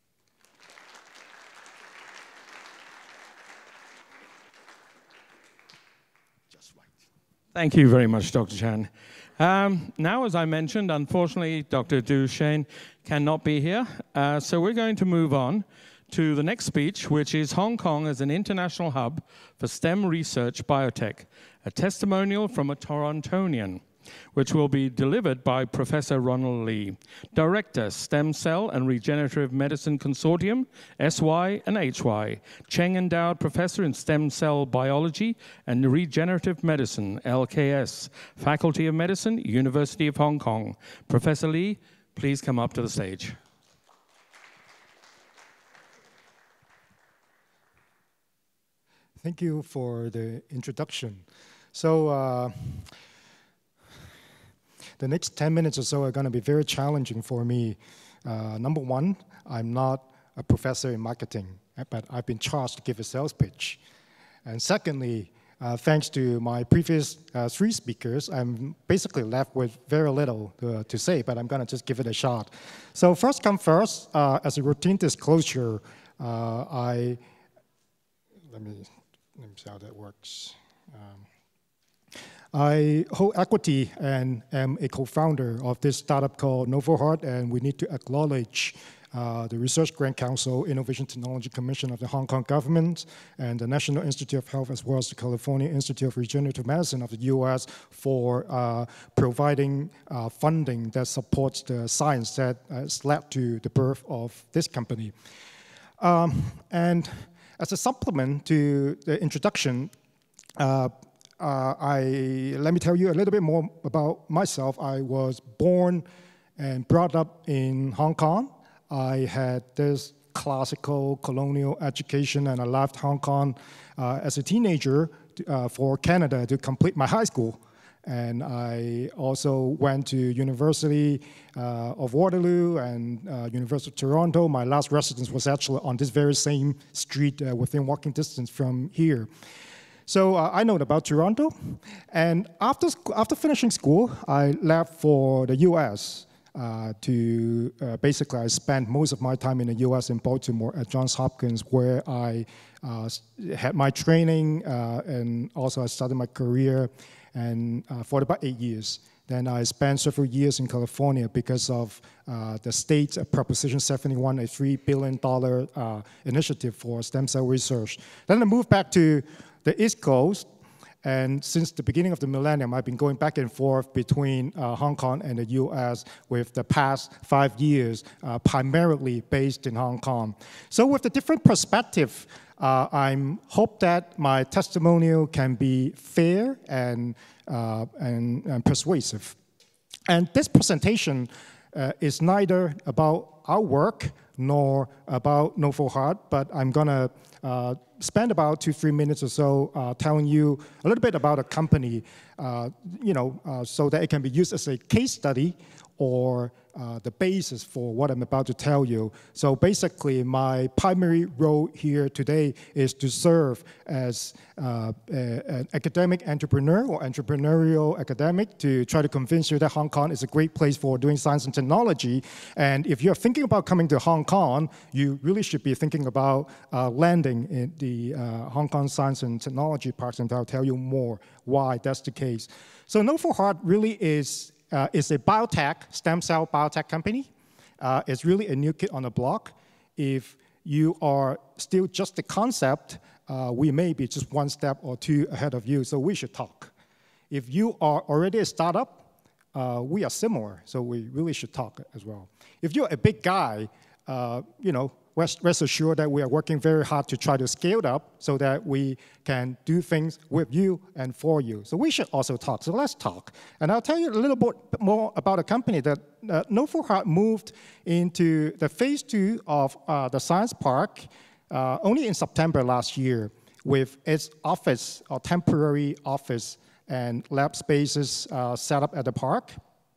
Just right.
Thank you very much, Doctor Chan. Um, now, as I mentioned, unfortunately, Doctor Du Shen cannot be here, uh, so we're going to move on to the next speech, which is Hong Kong as an international hub for STEM research biotech, a testimonial from a Torontonian, which will be delivered by Professor Ronald Li, Director, Stem Cell and Regenerative Medicine Consortium, S Y and H Y, Cheng Endowed Professor in Stem Cell Biology and Regenerative Medicine, L K S, Faculty of Medicine, University of Hong Kong. Professor Li, please come up to the stage.
Thank you for the introduction. So uh, the next ten minutes or so are going to be very challenging for me. Uh, number one, I'm not a professor in marketing, but I've been charged to give a sales pitch. And secondly, uh, thanks to my previous uh, three speakers, I'm basically left with very little to, to say, but I'm going to just give it a shot. So first come first, uh, as a routine disclosure, uh, I, let me, let me see how that works. Um, I hold equity and am a co-founder of this startup called NovoHeart, and we need to acknowledge uh, the Research Grant Council, Innovation Technology Commission of the Hong Kong government, and the National Institute of Health, as well as the California Institute of Regenerative Medicine of the U S for uh, providing uh, funding that supports the science that has led to the birth of this company. Um, and as a supplement to the introduction, uh, Uh, I, let me tell you a little bit more about myself. I was born and brought up in Hong Kong. I had this classical colonial education, and I left Hong Kong uh, as a teenager to, uh, for Canada to complete my high school. And I also went to University uh, of Waterloo and uh, University of Toronto. My last residence was actually on this very same street uh, within walking distance from here. So uh, I know about Toronto, and after, after finishing school, I left for the U S uh, to uh, basically I spent most of my time in the U S in Baltimore at Johns Hopkins, where I uh, had my training uh, and also I started my career and uh, for about eight years. Then I spent several years in California because of uh, the state Proposition seventy-one, a three billion dollar uh, initiative for stem cell research. Then I moved back to the East Coast, and since the beginning of the millennium, I've been going back and forth between uh, Hong Kong and the U S with the past five years, uh, primarily based in Hong Kong. So with the different perspective, uh, I hope that my testimonial can be fair and, uh, and, and persuasive. And this presentation uh, is neither about our work nor about NovoHeart, but I'm gonna uh, spend about two, three minutes or so uh, telling you a little bit about a company, uh, you know, uh, so that it can be used as a case study or uh, the basis for what I'm about to tell you. So basically, my primary role here today is to serve as uh, a, an academic entrepreneur or entrepreneurial academic to try to convince you that Hong Kong is a great place for doing science and technology. And if you're thinking about coming to Hong Kong, you really should be thinking about uh, landing in the uh, Hong Kong Science and Technology Parks, and I'll tell you more why that's the case. So NovoHeart really is Uh, it's a biotech, stem cell biotech company. Uh, it's really a new kid on the block. If you are still just the concept, uh, we may be just one step or two ahead of you, so we should talk. If you are already a startup, uh, we are similar, so we really should talk as well. If you're a big guy, uh, you know, rest, rest assured that we are working very hard to try to scale it up so that we can do things with you and for you. So we should also talk. So let's talk. And I'll tell you a little bit more about a company that uh, Novo moved into the phase two of uh, the science park uh, only in September last year with its office or temporary office and lab spaces uh, set up at the park.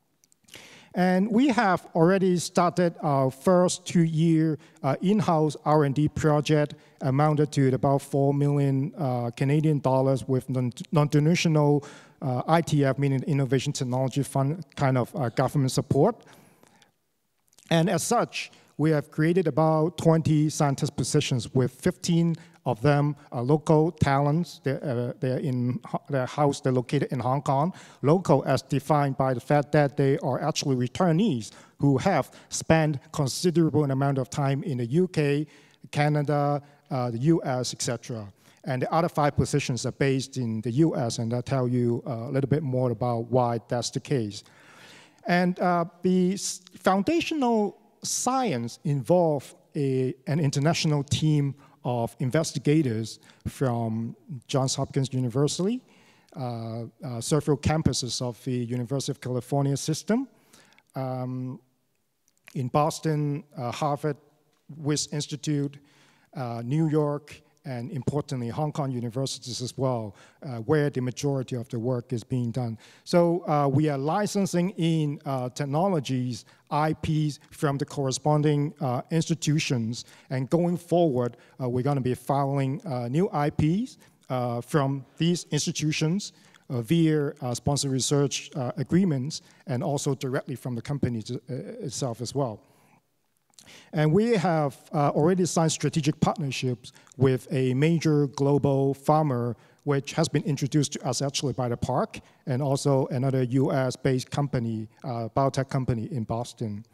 And we have already started our first two-year uh, in-house R and D project amounted to about four million uh, Canadian dollars with non-traditional uh, I T F, meaning Innovation Technology Fund, kind of uh, government support. And as such, we have created about twenty scientist positions with fifteen of them are local talents. They're, uh, they're in their house, they're located in Hong Kong. Local as defined by the fact that they are actually returnees who have spent considerable amount of time in the U K, Canada, uh, the U S, et cetera. And the other five positions are based in the U S, and I'll tell you a little bit more about why that's the case. And uh, the foundational science involved a, an international team of investigators from Johns Hopkins University, uh, uh, several campuses of the University of California system, um, in Boston, uh, Harvard, Wyss Institute, uh, New York, and importantly, Hong Kong universities as well, uh, where the majority of the work is being done. So uh, we are licensing in uh, technologies, I Ps from the corresponding uh, institutions, and going forward, uh, we're going to be filing uh, new I Ps uh, from these institutions uh, via uh, sponsor research uh, agreements, and also directly from the company to, uh, itself as well. And we have uh, already signed strategic partnerships with a major global farmer, which has been introduced to us actually by the park, and also another U S-based company, uh, biotech company in Boston.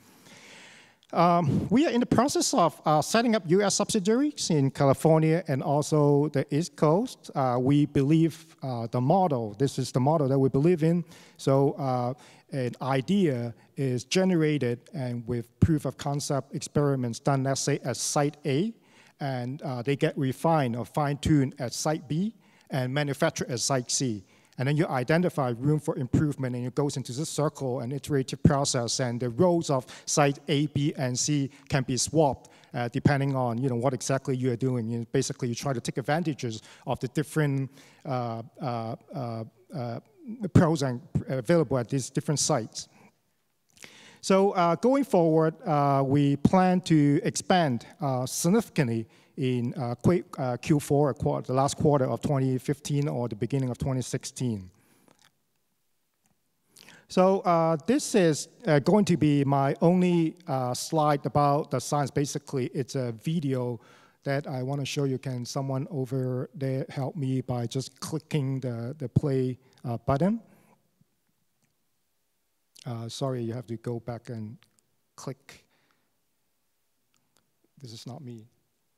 Um, we are in the process of uh, setting up U S subsidiaries in California and also the East Coast. Uh, we believe uh, the model, this is the model that we believe in. So uh, an idea is generated and with proof of concept experiments done, let's say, at site A, and uh, they get refined or fine-tuned at site B and manufactured at site C. And then you identify room for improvement, and it goes into this circle and iterative process, and the roles of site A, B, and C can be swapped uh, depending on, you know, what exactly you are doing. You know, basically, you try to take advantages of the different uh, uh, uh, uh, pros and available at these different sites. So uh, going forward, uh, we plan to expand uh, significantly in uh, Q four, the last quarter of twenty fifteen or the beginning of twenty sixteen. So uh, this is uh, going to be my only uh, slide about the science. Basically, it's a video that I want to show you. Can someone over there help me by just clicking the, the play uh, button? Uh, sorry, you have to go back and click. This is not me.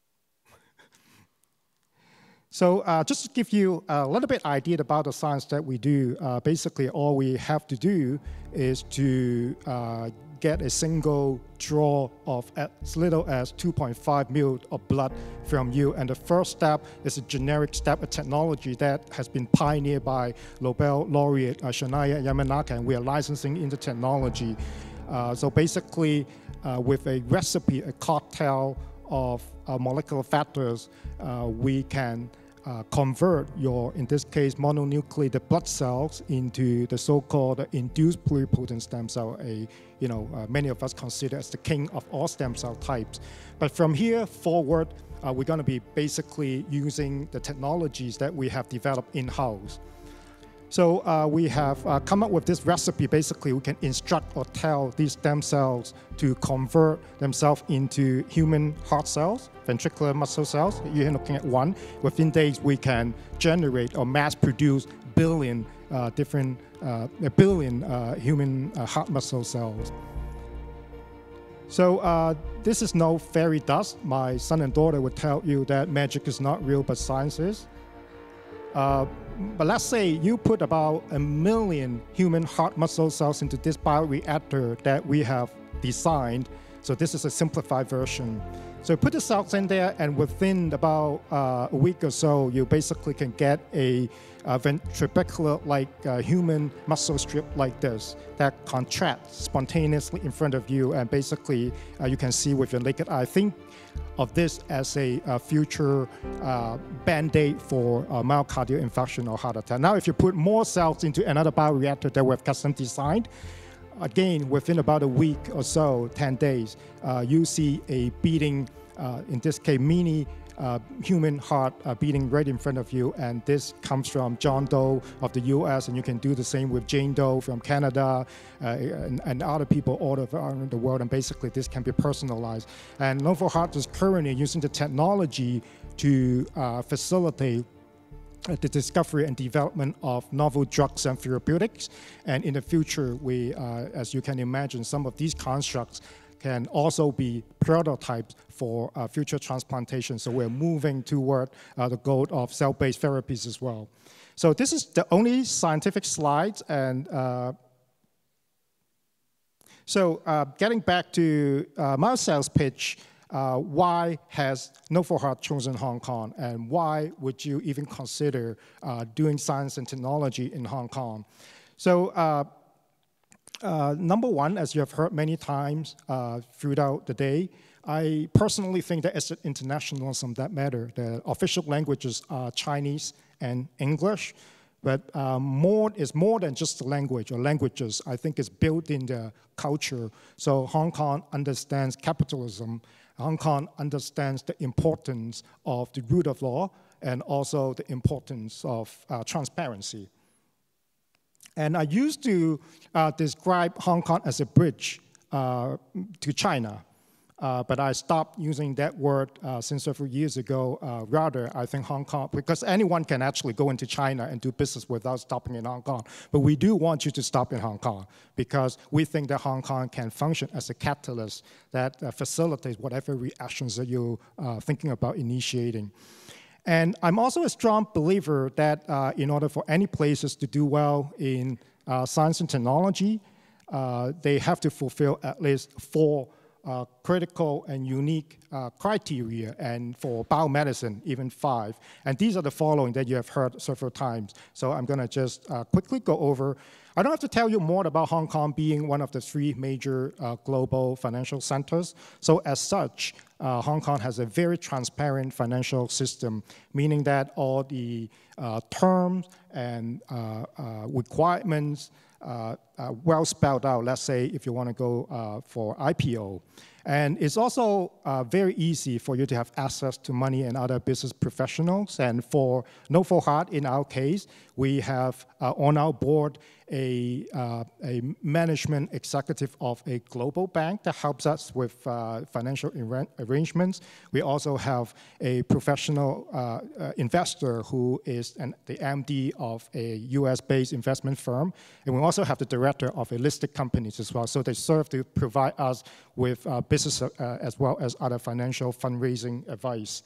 So uh, just to give you a little bit idea about the science that we do, uh, basically all we have to do is to uh, get a single draw of as little as two point five milliliters of blood from you. And the first step is a generic step, a technology that has been pioneered by Nobel laureate uh, Shania Yamanaka, and we are licensing in the technology. Uh, so basically, uh, with a recipe, a cocktail of uh, molecular factors, uh, we can Uh, convert your, in this case, mononucleated blood cells into the so-called induced pluripotent stem cell, a, you know, uh, many of us consider as the king of all stem cell types. But from here forward, uh, we're going to be basically using the technologies that we have developed in-house. So uh, we have uh, come up with this recipe. Basically, we can instruct or tell these stem cells to convert themselves into human heart cells, ventricular muscle cells. You're looking at one. Within days, we can generate or mass produce billion uh, different, uh, a billion uh, human uh, heart muscle cells. So uh, this is no fairy dust. My son and daughter would tell you that magic is not real, but science is. Uh, but let's say you put about a million human heart muscle cells into this bioreactor that we have designed. So this is a simplified version. So put the cells in there, and within about uh, a week or so, you basically can get a, a ventricular-like uh, human muscle strip like this that contracts spontaneously in front of you, and basically uh, you can see with your naked eye. Think of this as a, a future uh, band-aid for uh, myocardial infarction or heart attack. Now, if you put more cells into another bioreactor that we have custom designed, again, within about a week or so, ten days, uh, you see a beating, uh, in this case, mini uh, human heart uh, beating right in front of you. And this comes from John Doe of the U S, and you can do the same with Jane Doe from Canada uh, and, and other people all around the world. And basically, this can be personalized. And Novo Heart is currently using the technology to uh, facilitate the discovery and development of novel drugs and therapeutics. And in the future, we, uh, as you can imagine, some of these constructs can also be prototypes for uh, future transplantation. So we're moving toward uh, the goal of cell-based therapies as well. So this is the only scientific slides. And uh, so uh, getting back to uh, my sales pitch, Uh, why has Novo Heart chosen Hong Kong, and why would you even consider uh, doing science and technology in Hong Kong? So uh, uh, number one, as you have heard many times uh, throughout the day, I personally think that it's internationalism that matter. The official languages are Chinese and English, but uh, more is more than just the language or languages. I think it's built in the culture. So Hong Kong understands capitalism. Hong Kong understands the importance of the rule of law and also the importance of uh, transparency. And I used to uh, describe Hong Kong as a bridge uh, to China. Uh, but I stopped using that word uh, since several years ago. Uh, rather, I think Hong Kong, because anyone can actually go into China and do business without stopping in Hong Kong. But we do want you to stop in Hong Kong because we think that Hong Kong can function as a catalyst that uh, facilitates whatever reactions that you're uh, thinking about initiating. And I'm also a strong believer that uh, in order for any places to do well in uh, science and technology, uh, they have to fulfill at least four Uh, critical and unique uh, criteria, and for biomedicine, even five. And these are the following that you have heard several times. So I'm going to just uh, quickly go over. I don't have to tell you more about Hong Kong being one of the three major uh, global financial centers. So as such, uh, Hong Kong has a very transparent financial system, meaning that all the uh, terms and uh, uh, requirements Uh, uh, well spelled out, let's say, if you want to go uh, for I P O. And it's also uh, very easy for you to have access to money and other business professionals. And for Novo Heart, in our case, we have uh, on our board a, uh, a management executive of a global bank that helps us with uh, financial arrangements. We also have a professional uh, uh, investor who is an, the M D of a U S-based investment firm. And we also have the director of a listed companies as well. So they serve to provide us with uh, business uh, as well as other financial fundraising advice.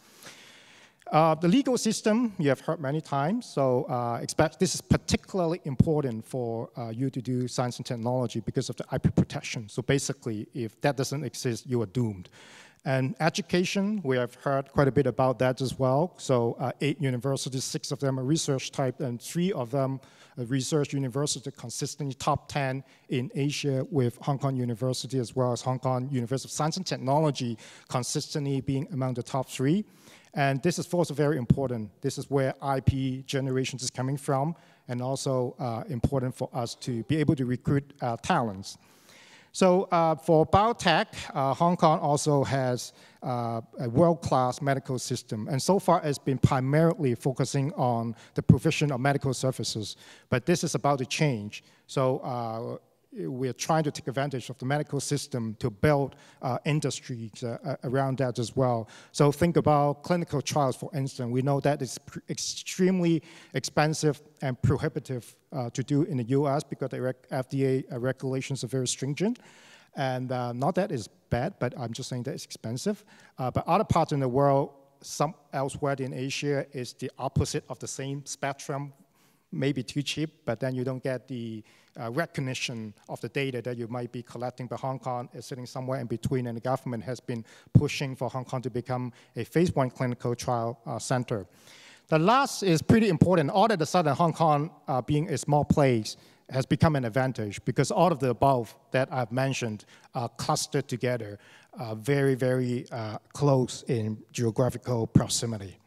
Uh, the legal system, you have heard many times, so uh, expect this is particularly important for uh, you to do science and technology because of the I P protection. So basically, if that doesn't exist, you are doomed. And education, we have heard quite a bit about that as well. So uh, eight universities, six of them are research type, and three of them are research university, consistently top ten in Asia, with Hong Kong University as well as Hong Kong University of Science and Technology consistently being among the top three. And this is also very important. This is where I P generations is coming from, and also uh, important for us to be able to recruit uh, talents. So uh, for biotech, uh, Hong Kong also has uh, a world-class medical system. And so far, it's been primarily focusing on the provision of medical services. But this is about to change. So uh, we're trying to take advantage of the medical system to build uh, industries uh, around that as well. So think about clinical trials, for instance. We know that it's extremely expensive and prohibitive uh, to do in the U S because the F D A uh, regulations are very stringent. And uh, not that it's bad, but I'm just saying that it's expensive. Uh, but other parts in the world, some elsewhere in Asia, is the opposite of the same spectrum, maybe too cheap, but then you don't get the uh, recognition of the data that you might be collecting, but Hong Kong is sitting somewhere in between, and the government has been pushing for Hong Kong to become a phase one clinical trial uh, center. The last is pretty important. All of a sudden, Hong Kong, uh, being a small place, has become an advantage because all of the above that I've mentioned are clustered together, uh, very, very uh, close in geographical proximity.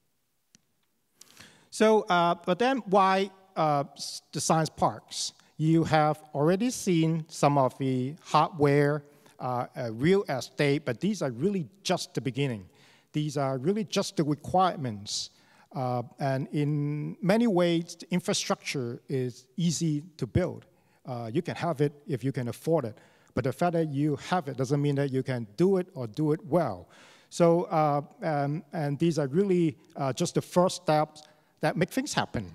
So, uh, but then why uh, the science parks? You have already seen some of the hardware, uh, uh, real estate, but these are really just the beginning. These are really just the requirements. Uh, and in many ways, the infrastructure is easy to build. Uh, you can have it if you can afford it. But the fact that you have it doesn't mean that you can do it or do it well. So, uh, um, and these are really uh, just the first steps that make things happen.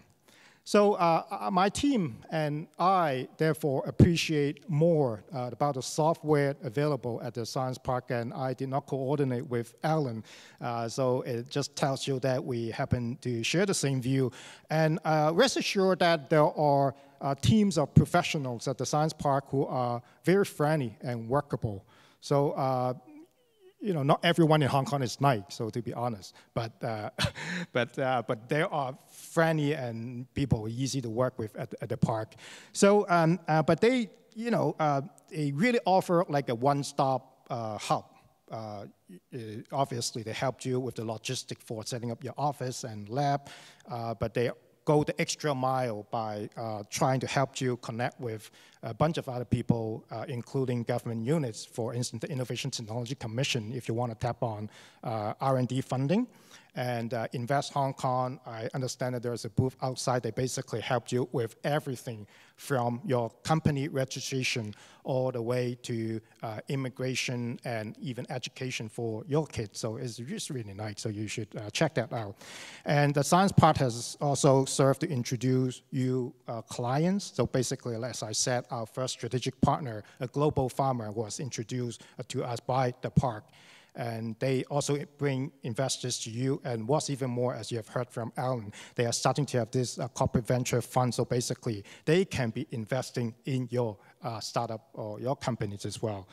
So uh, my team and I, therefore, appreciate more uh, about the software available at the Science Park, and I did not coordinate with Alan. Uh, so it just tells you that we happen to share the same view. And uh, rest assured that there are uh, teams of professionals at the Science Park who are very friendly and workable. So uh, you know, not everyone in Hong Kong is nice, so to be honest, but uh, but uh, but there are friendly and people easy to work with at, at the park. So, um, uh, but they, you know, uh, they really offer like a one-stop uh, hub. Uh, obviously, they helped you with the logistics for setting up your office and lab, uh, but they go the extra mile by uh, trying to help you connect with a bunch of other people, uh, including government units. For instance, the Innovation Technology Commission, if you want to tap on uh, R and D funding. And uh, Invest Hong Kong, I understand that there's a booth outside. They basically helped you with everything from your company registration all the way to uh, immigration and even education for your kids. So it's just really nice, so you should uh, check that out. And the science part has also served to introduce you uh, clients. So basically, as I said, our first strategic partner, a global pharma, was introduced uh, to us by the park. And they also bring investors to you. And what's even more, as you have heard from Alan, they are starting to have this uh, corporate venture fund. So basically, they can be investing in your uh, startup or your companies as well.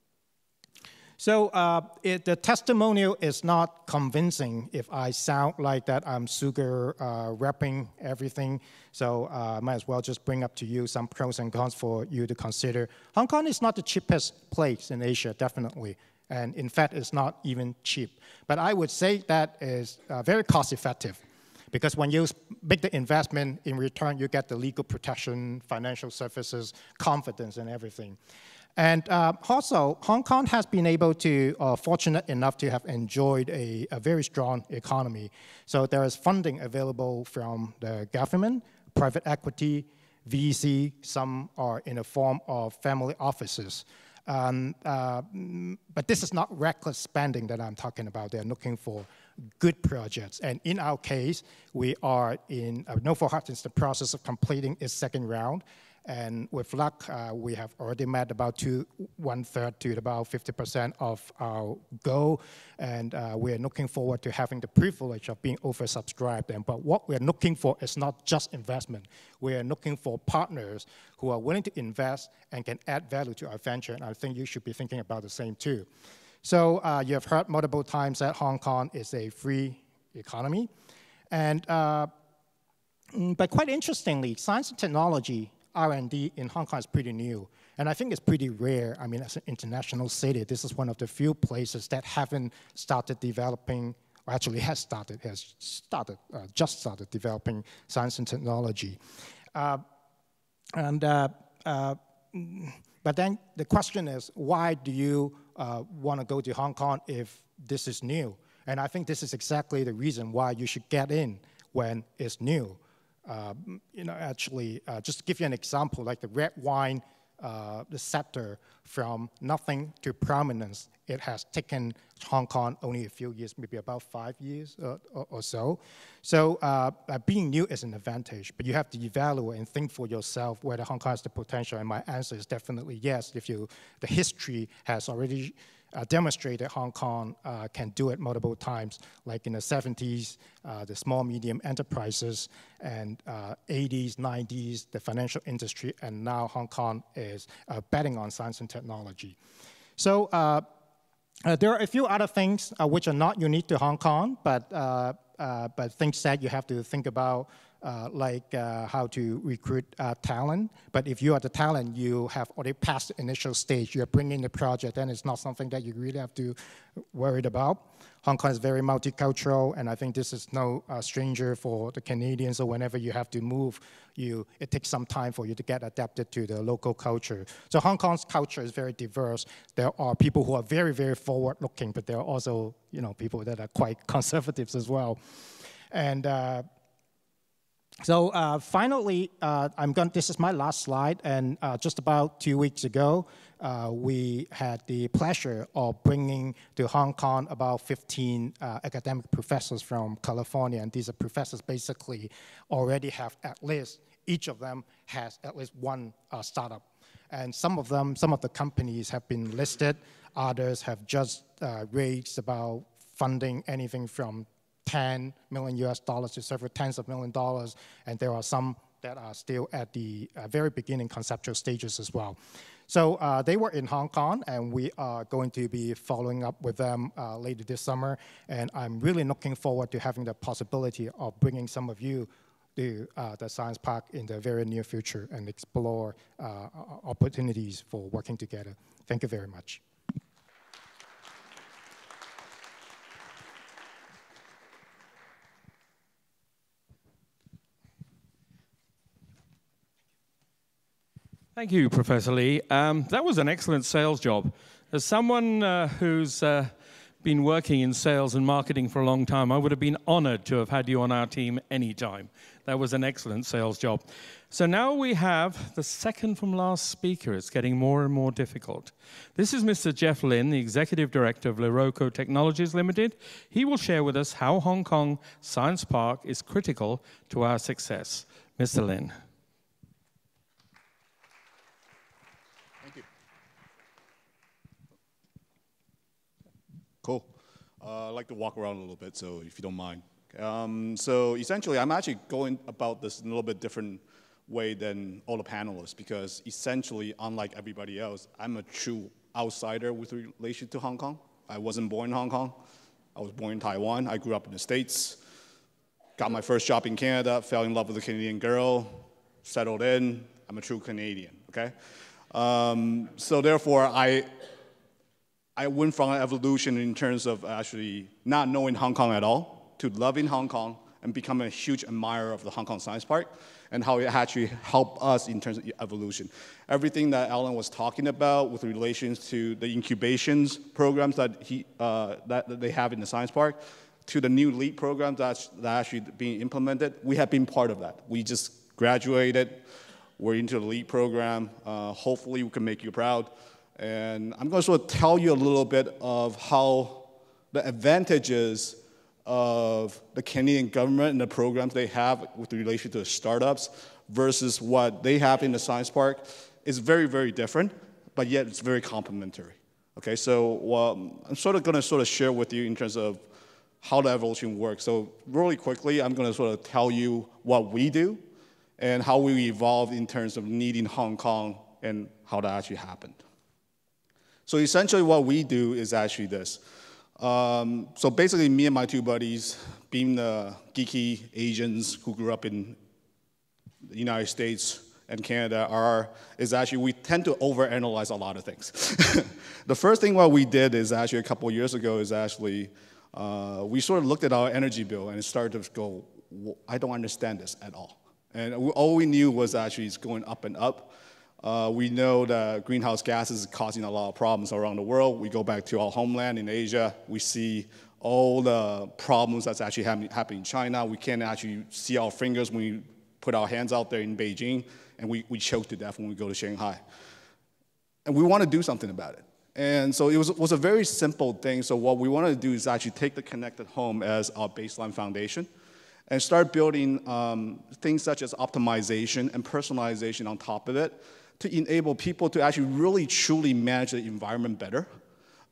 So uh, it, the testimonial is not convincing if I sound like that I'm sugar uh, wrapping everything. So I uh, might as well just bring up to you some pros and cons for you to consider. Hong Kong is not the cheapest place in Asia, definitely. And in fact, it's not even cheap. But I would say that is uh, very cost effective. Because when you make the investment, in return, you get the legal protection, financial services, confidence, and everything. And uh, also, Hong Kong has been able to, uh, fortunate enough to have enjoyed a, a very strong economy. So there is funding available from the government, private equity, V C, some are in the form of family offices. Um, uh, but this is not reckless spending that I'm talking about. They're looking for good projects. And in our case, we are in, uh, No four Hearts is the process of completing its second round. And with luck, uh, we have already met about two, one third to about fifty percent of our goal. And uh, we are looking forward to having the privilege of being oversubscribed. And, but what we're looking for is not just investment. We are looking for partners who are willing to invest and can add value to our venture. And I think you should be thinking about the same too. So uh, you have heard multiple times that Hong Kong is a free economy. And, uh, but quite interestingly, science and technology, R and D in Hong Kong is pretty new. And I think it's pretty rare. I mean, as an international city, this is one of the few places that haven't started developing, or actually has started, has started, uh, just started developing science and technology. Uh, and, uh, uh, but then the question is, why do you uh, want to go to Hong Kong if this is new? And I think this is exactly the reason why you should get in when it's new. Uh, you know, actually, uh, just to give you an example, like the red wine, uh, the sector, from nothing to prominence, it has taken Hong Kong only a few years, maybe about five years uh, or, or so. So uh, uh, being new is an advantage, but you have to evaluate and think for yourself whether Hong Kong has the potential. And my answer is definitely yes. If you, the history has already uh, demonstrated Hong Kong uh, can do it multiple times, like in the seventies, uh, the small, medium enterprises, and uh, eighties, nineties, the financial industry, and now Hong Kong is uh, betting on science and technology. So uh, uh, there are a few other things uh, which are not unique to Hong Kong, but, uh, uh, but things that you have to think about, Uh, like uh, how to recruit uh, talent. But if you are the talent, you have already passed the initial stage. You're bringing the project, and it's not something that you really have to worry about. Hong Kong is very multicultural, and I think this is no uh, stranger for the Canadians. So whenever you have to move, you, it takes some time for you to get adapted to the local culture. So Hong Kong's culture is very diverse. There are people who are very, very forward-looking, but there are also, you know, people that are quite conservatives as well. And uh, So uh, finally, uh, I'm going. This is my last slide, and uh, just about two weeks ago, uh, we had the pleasure of bringing to Hong Kong about fifteen uh, academic professors from California, and these are professors basically already have at least, each of them has at least one uh, startup. And some of them, some of the companies have been listed, others have just uh, raised about funding anything from ten million U S dollars to several tens of million dollars, and there are some that are still at the uh, very beginning conceptual stages as well. So uh, they were in Hong Kong, and we are going to be following up with them uh, later this summer, and I'm really looking forward to having the possibility of bringing some of you to uh, the Science Park in the very near future and explore uh, opportunities for working together. Thank you very much.
Thank you, Professor Li. Um, that was an excellent sales job. As someone uh, who's uh, been working in sales and marketing for a long time, I would have been honored to have had you on our team anytime. That was an excellent sales job. So now we have the second from last speaker. It's getting more and more difficult. This is Mister Jeff Lin, the Executive Director of Loroco Technologies Limited. He will share with us how Hong Kong Science Park is critical to our success. Mister Lin.
Cool. Uh, I'd like to walk around a little bit, so if you don't mind. Um, so essentially, I'm actually going about this in a little bit different way than all the panelists, because essentially, unlike everybody else, I'm a true outsider with relation to Hong Kong. I wasn't born in Hong Kong. I was born in Taiwan. I grew up in the States, got my first job in Canada, fell in love with a Canadian girl, settled in. I'm a true Canadian, okay? Um, so therefore, I I went from an evolution in terms of actually not knowing Hong Kong at all to loving Hong Kong and becoming a huge admirer of the Hong Kong Science Park and how it actually helped us in terms of evolution. Everything that Alan was talking about with relations to the incubations programs that, he, uh, that, that they have in the Science Park, to the new LEAP programs that's that actually being implemented, we have been part of that. We just graduated, we're into the LEAP program. Uh, hopefully we can make you proud. And I'm going to sort of tell you a little bit of how the advantages of the Canadian government and the programs they have with relation to the startups versus what they have in the Science Park is very, very different, but yet it's very complementary. Okay, so um, I'm sort of going to sort of share with you in terms of how the evolution works. So really quickly, I'm going to sort of tell you what we do and how we evolved in terms of needing Hong Kong and how that actually happened. So essentially what we do is actually this. Um, so basically me and my two buddies, being the geeky Asians who grew up in the United States and Canada, are, is actually we tend to overanalyze a lot of things. The first thing what we did is actually a couple of years ago is actually, uh, we sort of looked at our energy bill and it started to go, I don't understand this at all. And we, all we knew was actually it's going up and up. Uh, we know that greenhouse gases is causing a lot of problems around the world. We go back to our homeland in Asia. We see all the problems that's actually happening, happening in China. We can't actually see our fingers when we put our hands out there in Beijing, and we, we choke to death when we go to Shanghai. And we want to do something about it. And so it was, was a very simple thing. So what we wanted to do is actually take the Connected Home as our baseline foundation and start building um, things such as optimization and personalization on top of it, to enable people to actually really truly manage the environment better,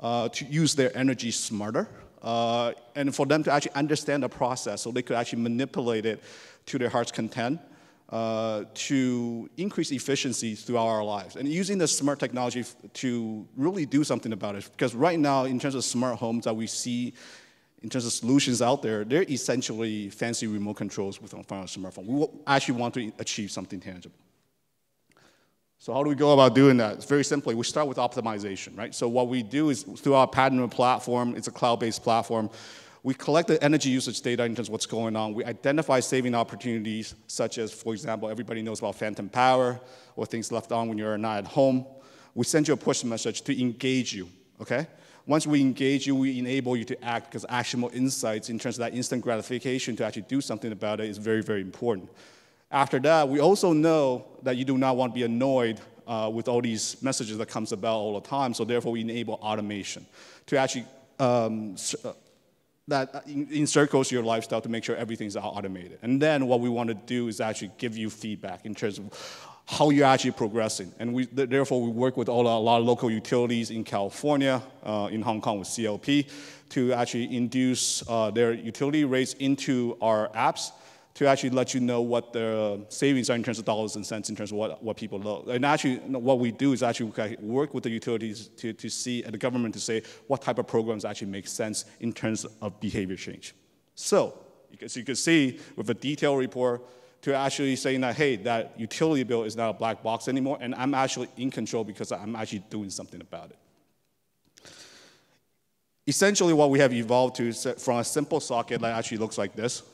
uh, to use their energy smarter, uh, and for them to actually understand the process so they could actually manipulate it to their heart's content, uh, to increase efficiency throughout our lives. And using the smart technology to really do something about it. Because right now, in terms of smart homes that we see, in terms of solutions out there, they're essentially fancy remote controls with a smartphone. We actually want to achieve something tangible. So how do we go about doing that? It's very simply, we start with optimization, right? So what we do is through our patented platform, it's a cloud-based platform, we collect the energy usage data in terms of what's going on. We identify saving opportunities, such as, for example, everybody knows about phantom power or things left on when you're not at home. We send you a push message to engage you, okay? Once we engage you, we enable you to act, because actionable insights in terms of that instant gratification to actually do something about it is very, very important. After that, we also know that you do not want to be annoyed uh, with all these messages that comes about all the time, so therefore we enable automation to actually um, that encircles your lifestyle to make sure everything's automated. And then what we want to do is actually give you feedback in terms of how you're actually progressing. And we, therefore, we work with all, a lot of local utilities in California, uh, in Hong Kong with C L P, to actually induce uh, their utility rates into our apps to actually let you know what the savings are in terms of dollars and cents in terms of what, what people know. And actually, what we do is actually work with the utilities to, to see, and the government to say what type of programs actually make sense in terms of behavior change. So, as you can see, with a detailed report, to actually saying that, hey, that utility bill is not a black box anymore, and I'm actually in control because I'm actually doing something about it. Essentially, what we have evolved to is from a simple socket that actually looks like this.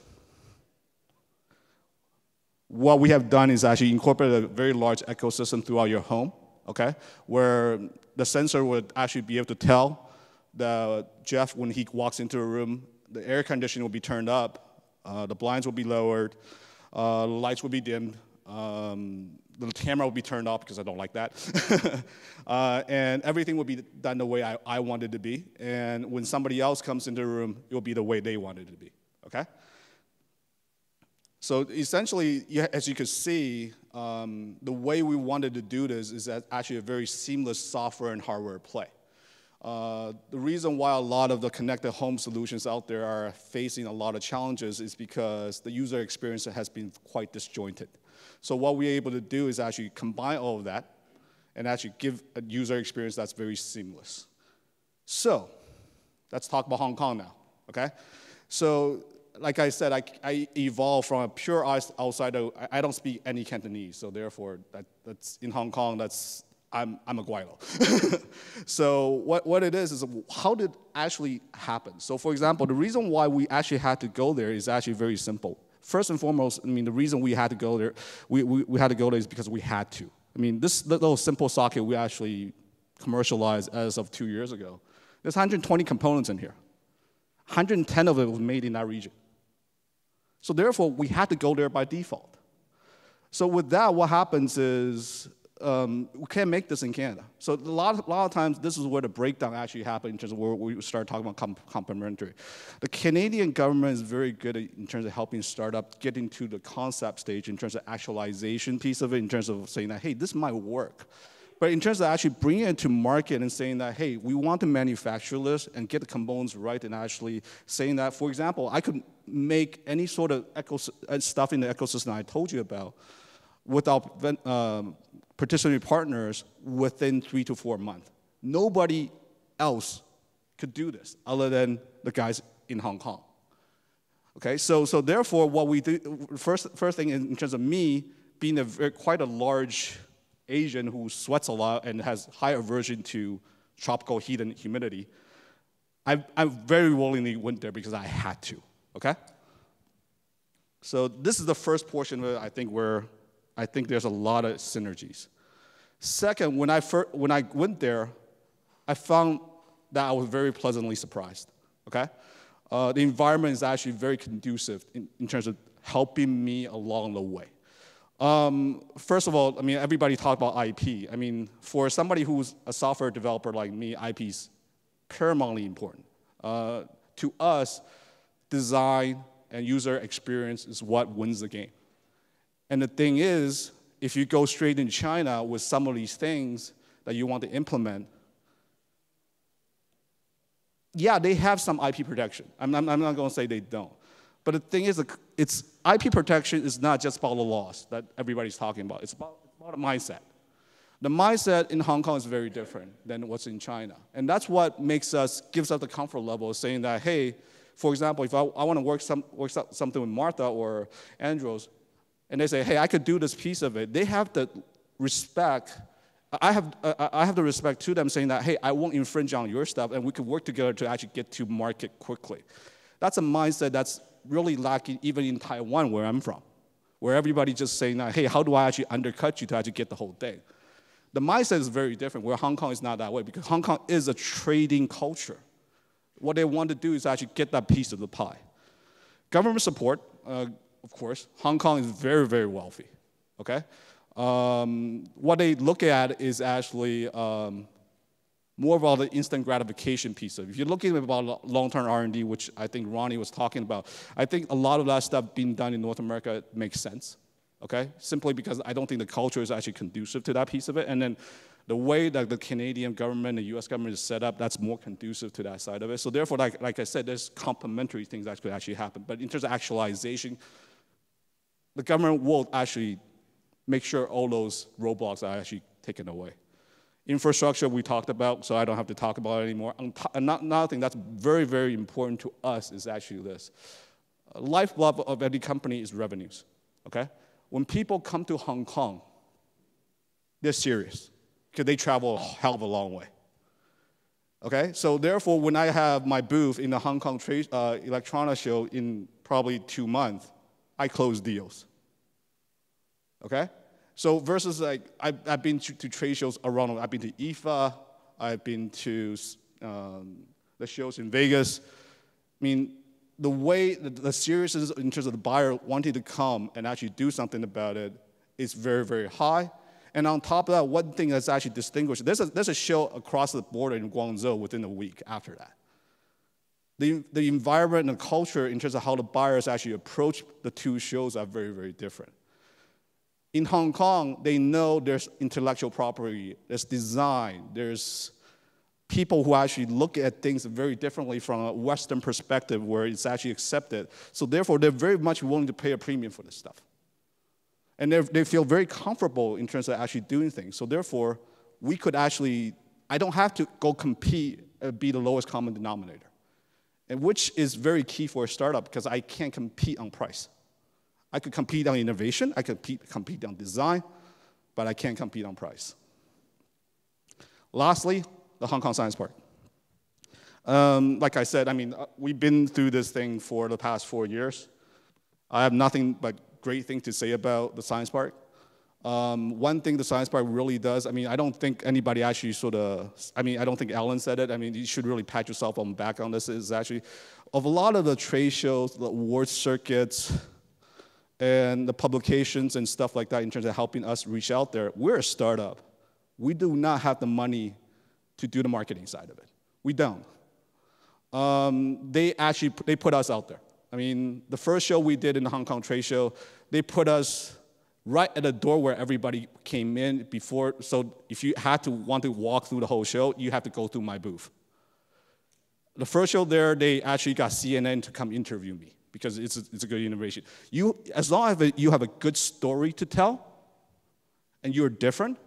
What we have done is actually incorporate a very large ecosystem throughout your home, okay, where the sensor would actually be able to tell the Jeff when he walks into a room, the air conditioning will be turned up, uh, the blinds will be lowered, uh, the lights will be dimmed, um, the camera will be turned off because I don't like that, uh, and everything will be done the way I, I want it to be, and when somebody else comes into the room, it will be the way they want it to be, okay? So essentially, as you can see, um, the way we wanted to do this is actually a very seamless software and hardware play. Uh, the reason why a lot of the connected home solutions out there are facing a lot of challenges is because the user experience has been quite disjointed. So what we're able to do is actually combine all of that and actually give a user experience that's very seamless. So let's talk about Hong Kong now, okay? So like I said, I, I evolved from a pure outsider. I don't speak any Cantonese, so therefore, that, that's in Hong Kong, that's, I'm, I'm a Guaylo. So what, what it is, is how did it actually happen? So for example, the reason why we actually had to go there is actually very simple. First and foremost, I mean, the reason we had to go there, we, we, we had to go there is because we had to. I mean, this little simple socket we actually commercialized as of two years ago. There's one hundred twenty components in here. one hundred ten of it was made in that region. So therefore, we had to go there by default. So with that, what happens is um, we can't make this in Canada. So a lot, a lot of times, this is where the breakdown actually happened in terms of where we start talking about comp complementary. The Canadian government is very good at, in terms of helping startups get into the concept stage in terms of actualization piece of it, in terms of saying that, hey, this might work. But in terms of actually bringing it to market and saying that, hey, we want to manufacture this and get the components right, and actually saying that, for example, I could make any sort of stuff in the ecosystem I told you about without um, participating partners within three to four months. Nobody else could do this other than the guys in Hong Kong. Okay, so, so therefore, what we do, first, first thing in, in terms of me being a very, quite a large Asian who sweats a lot and has high aversion to tropical heat and humidity, I, I very willingly went there because I had to, okay? So this is the first portion of it, I think, where I think there's a lot of synergies. Second, when I, first, when I went there, I found that I was very pleasantly surprised, okay? Uh, the environment is actually very conducive in, in terms of helping me along the way. Um, first of all, I mean, everybody talked about I P. I mean, for somebody who's a software developer like me, I P is paramountly important. Uh, to us, design and user experience is what wins the game. And the thing is, if you go straight into China with some of these things that you want to implement, yeah, they have some I P protection. I'm, I'm, I'm not going to say they don't. But the thing is, it's, I P protection is not just about the laws that everybody's talking about. It's about, it's about a mindset. The mindset in Hong Kong is very different than what's in China. And that's what makes us, gives us the comfort level of saying that, hey, for example, if I, I want to work, some, work something with Martha or Andros, and they say, hey, I could do this piece of it, they have the respect, I have, uh, I have the respect to them saying that, hey, I won't infringe on your stuff, and we could work together to actually get to market quickly. That's a mindset that's really lacking even in Taiwan, where I'm from, where everybody's just saying that, hey, how do I actually undercut you to actually get the whole thing? The mindset is very different, where Hong Kong is not that way, because Hong Kong is a trading culture. What they want to do is actually get that piece of the pie. Government support, uh, of course, Hong Kong is very, very wealthy, okay? Um, what they look at is actually um, more about the instant gratification piece of it. If you're looking about long-term R and D, which I think Ronnie was talking about, I think a lot of that stuff being done in North America makes sense. Okay, simply because I don't think the culture is actually conducive to that piece of it. And then the way that the Canadian government, the U S government is set up, that's more conducive to that side of it. So therefore, like, like I said, there's complementary things that could actually happen. But in terms of actualization, the government will actually make sure all those roadblocks are actually taken away. Infrastructure we talked about, so I don't have to talk about it anymore. Another thing that's very, very important to us is actually this. Lifeblood of any company is revenues, okay? When people come to Hong Kong, they're serious because they travel a hell of a long way. Okay, so therefore, when I have my booth in the Hong Kong trade, uh, Electronics Show in probably two months, I close deals. Okay, so versus like I've, I've been to, to trade shows around. I've been to I F A, I've been to um, the shows in Vegas. I mean, the way, the, the seriousness in terms of the buyer wanting to come and actually do something about it is very, very high. And on top of that, one thing that's actually distinguished, there's a, there's a show across the border in Guangzhou within a week after that. The, the environment and the culture in terms of how the buyers actually approach the two shows are very, very different. In Hong Kong, they know there's intellectual property, there's design, there's people who actually look at things very differently from a Western perspective where it's actually accepted. So therefore, they're very much willing to pay a premium for this stuff. And they feel very comfortable in terms of actually doing things. So therefore, we could actually, I don't have to go compete and be the lowest common denominator. And which is very key for a startup because I can't compete on price. I could compete on innovation, I could compete, compete on design, but I can't compete on price. Lastly, the Hong Kong Science Park. Um, like I said, I mean, we've been through this thing for the past four years. I have nothing but great things to say about the Science Park. Um, one thing the Science Park really does, I mean, I don't think anybody actually sort of, I mean, I don't think Alan said it. I mean, you should really pat yourself on the back on this. Is actually, of a lot of the trade shows, the awards circuits, and the publications and stuff like that in terms of helping us reach out there, we're a startup. We do not have the money to do the marketing side of it. We don't. Um, they actually, they put us out there. I mean, the first show we did in the Hong Kong trade show, they put us right at the door where everybody came in before, so if you had to want to walk through the whole show, you have to go through my booth. The first show there, they actually got C N N to come interview me because it's a, it's a good innovation. You, as long as you have a good story to tell and you're different,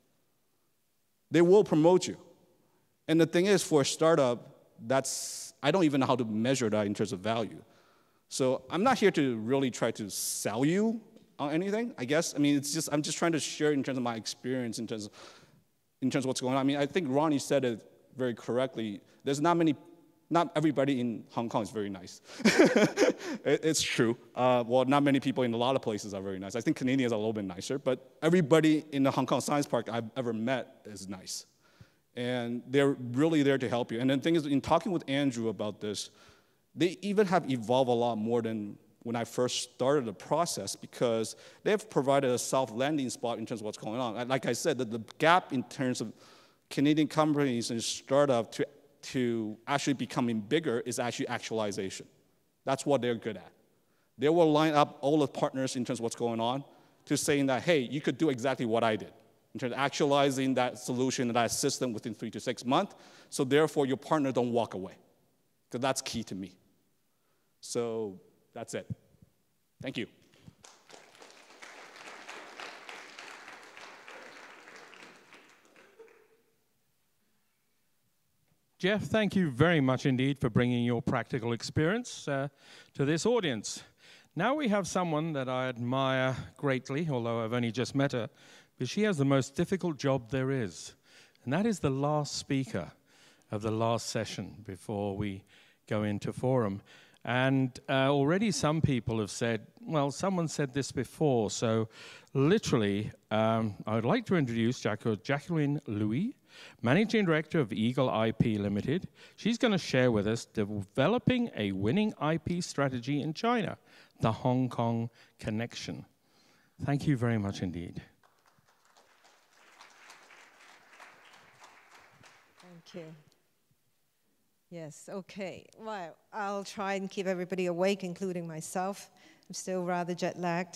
they will promote you. And the thing is, for a startup, that's, I don't even know how to measure that in terms of value. So I'm not here to really try to sell you on anything, I guess. I mean, it's just, I'm just trying to share in terms of my experience, in terms of, in terms of what's going on. I mean, I think Ronnie said it very correctly. There's not many, not everybody in Hong Kong is very nice. it, it's true. Uh, well, not many people in a lot of places are very nice. I think Canadians are a little bit nicer, but everybody in the Hong Kong Science Park I've ever met is nice. And they're really there to help you. And the thing is, in talking with Andrew about this, they even have evolved a lot more than when I first started the process because they've provided a soft landing spot in terms of what's going on. Like I said, the, the gap in terms of Canadian companies and startups to, to actually becoming bigger is actually actualization. That's what they're good at. They will line up all the partners in terms of what's going on to saying that, hey, you could do exactly what I did in terms of actualizing that solution and that system within three to six months, so therefore your partner don't walk away. because that's key to me. So that's it. Thank you.
Jeff, thank you very much indeed for bringing your practical experience uh, to this audience. Now we have someone that I admire greatly, although I've only just met her, but she has the most difficult job there is, and that is the last speaker of the last session before we go into forum. And uh, already some people have said, well, someone said this before, so literally, um, I would like to introduce Jacqueline Louis, Managing Director of Eagle I P Limited. She's going to share with us developing a winning I P strategy in China, the Hong Kong connection. Thank you very much indeed.
Thank you. Yes, okay. Well, I'll try and keep everybody awake, including myself. I'm still rather jet-lagged.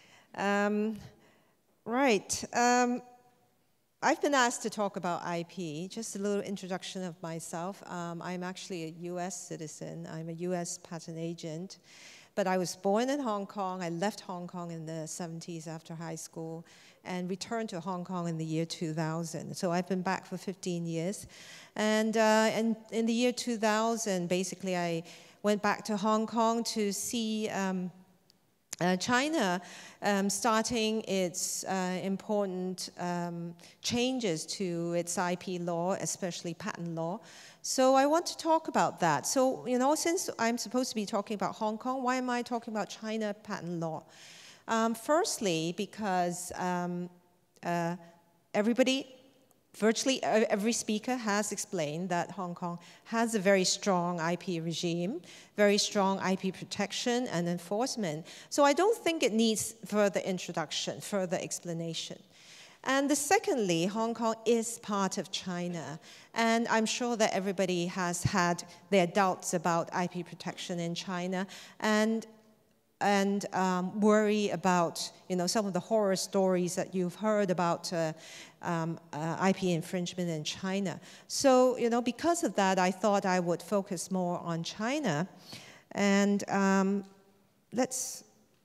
Um, right. Um, I've been asked to talk about I P. Just a little introduction of myself. Um, I'm actually a U S citizen. I'm a U S patent agent. But I was born in Hong Kong. I left Hong Kong in the seventies after high school and returned to Hong Kong in the year two thousand. So I've been back for fifteen years. And, uh, and in the year two thousand, basically, I went back to Hong Kong to see um, uh, China um, starting its uh, important um, changes to its I P law, especially patent law. So I want to talk about that. So, you know, since I'm supposed to be talking about Hong Kong, why am I talking about China patent law? Um, firstly, because um, uh, everybody, virtually every speaker has explained that Hong Kong has a very strong I P regime, very strong I P protection and enforcement. So I don't think it needs further introduction, further explanation. And the secondly, Hong Kong is part of China. And I'm sure that everybody has had their doubts about I P protection in China and, and um, worry about, you know, some of the horror stories that you've heard about uh, um, uh, I P infringement in China. So, you know, because of that, I thought I would focus more on China. And um, let's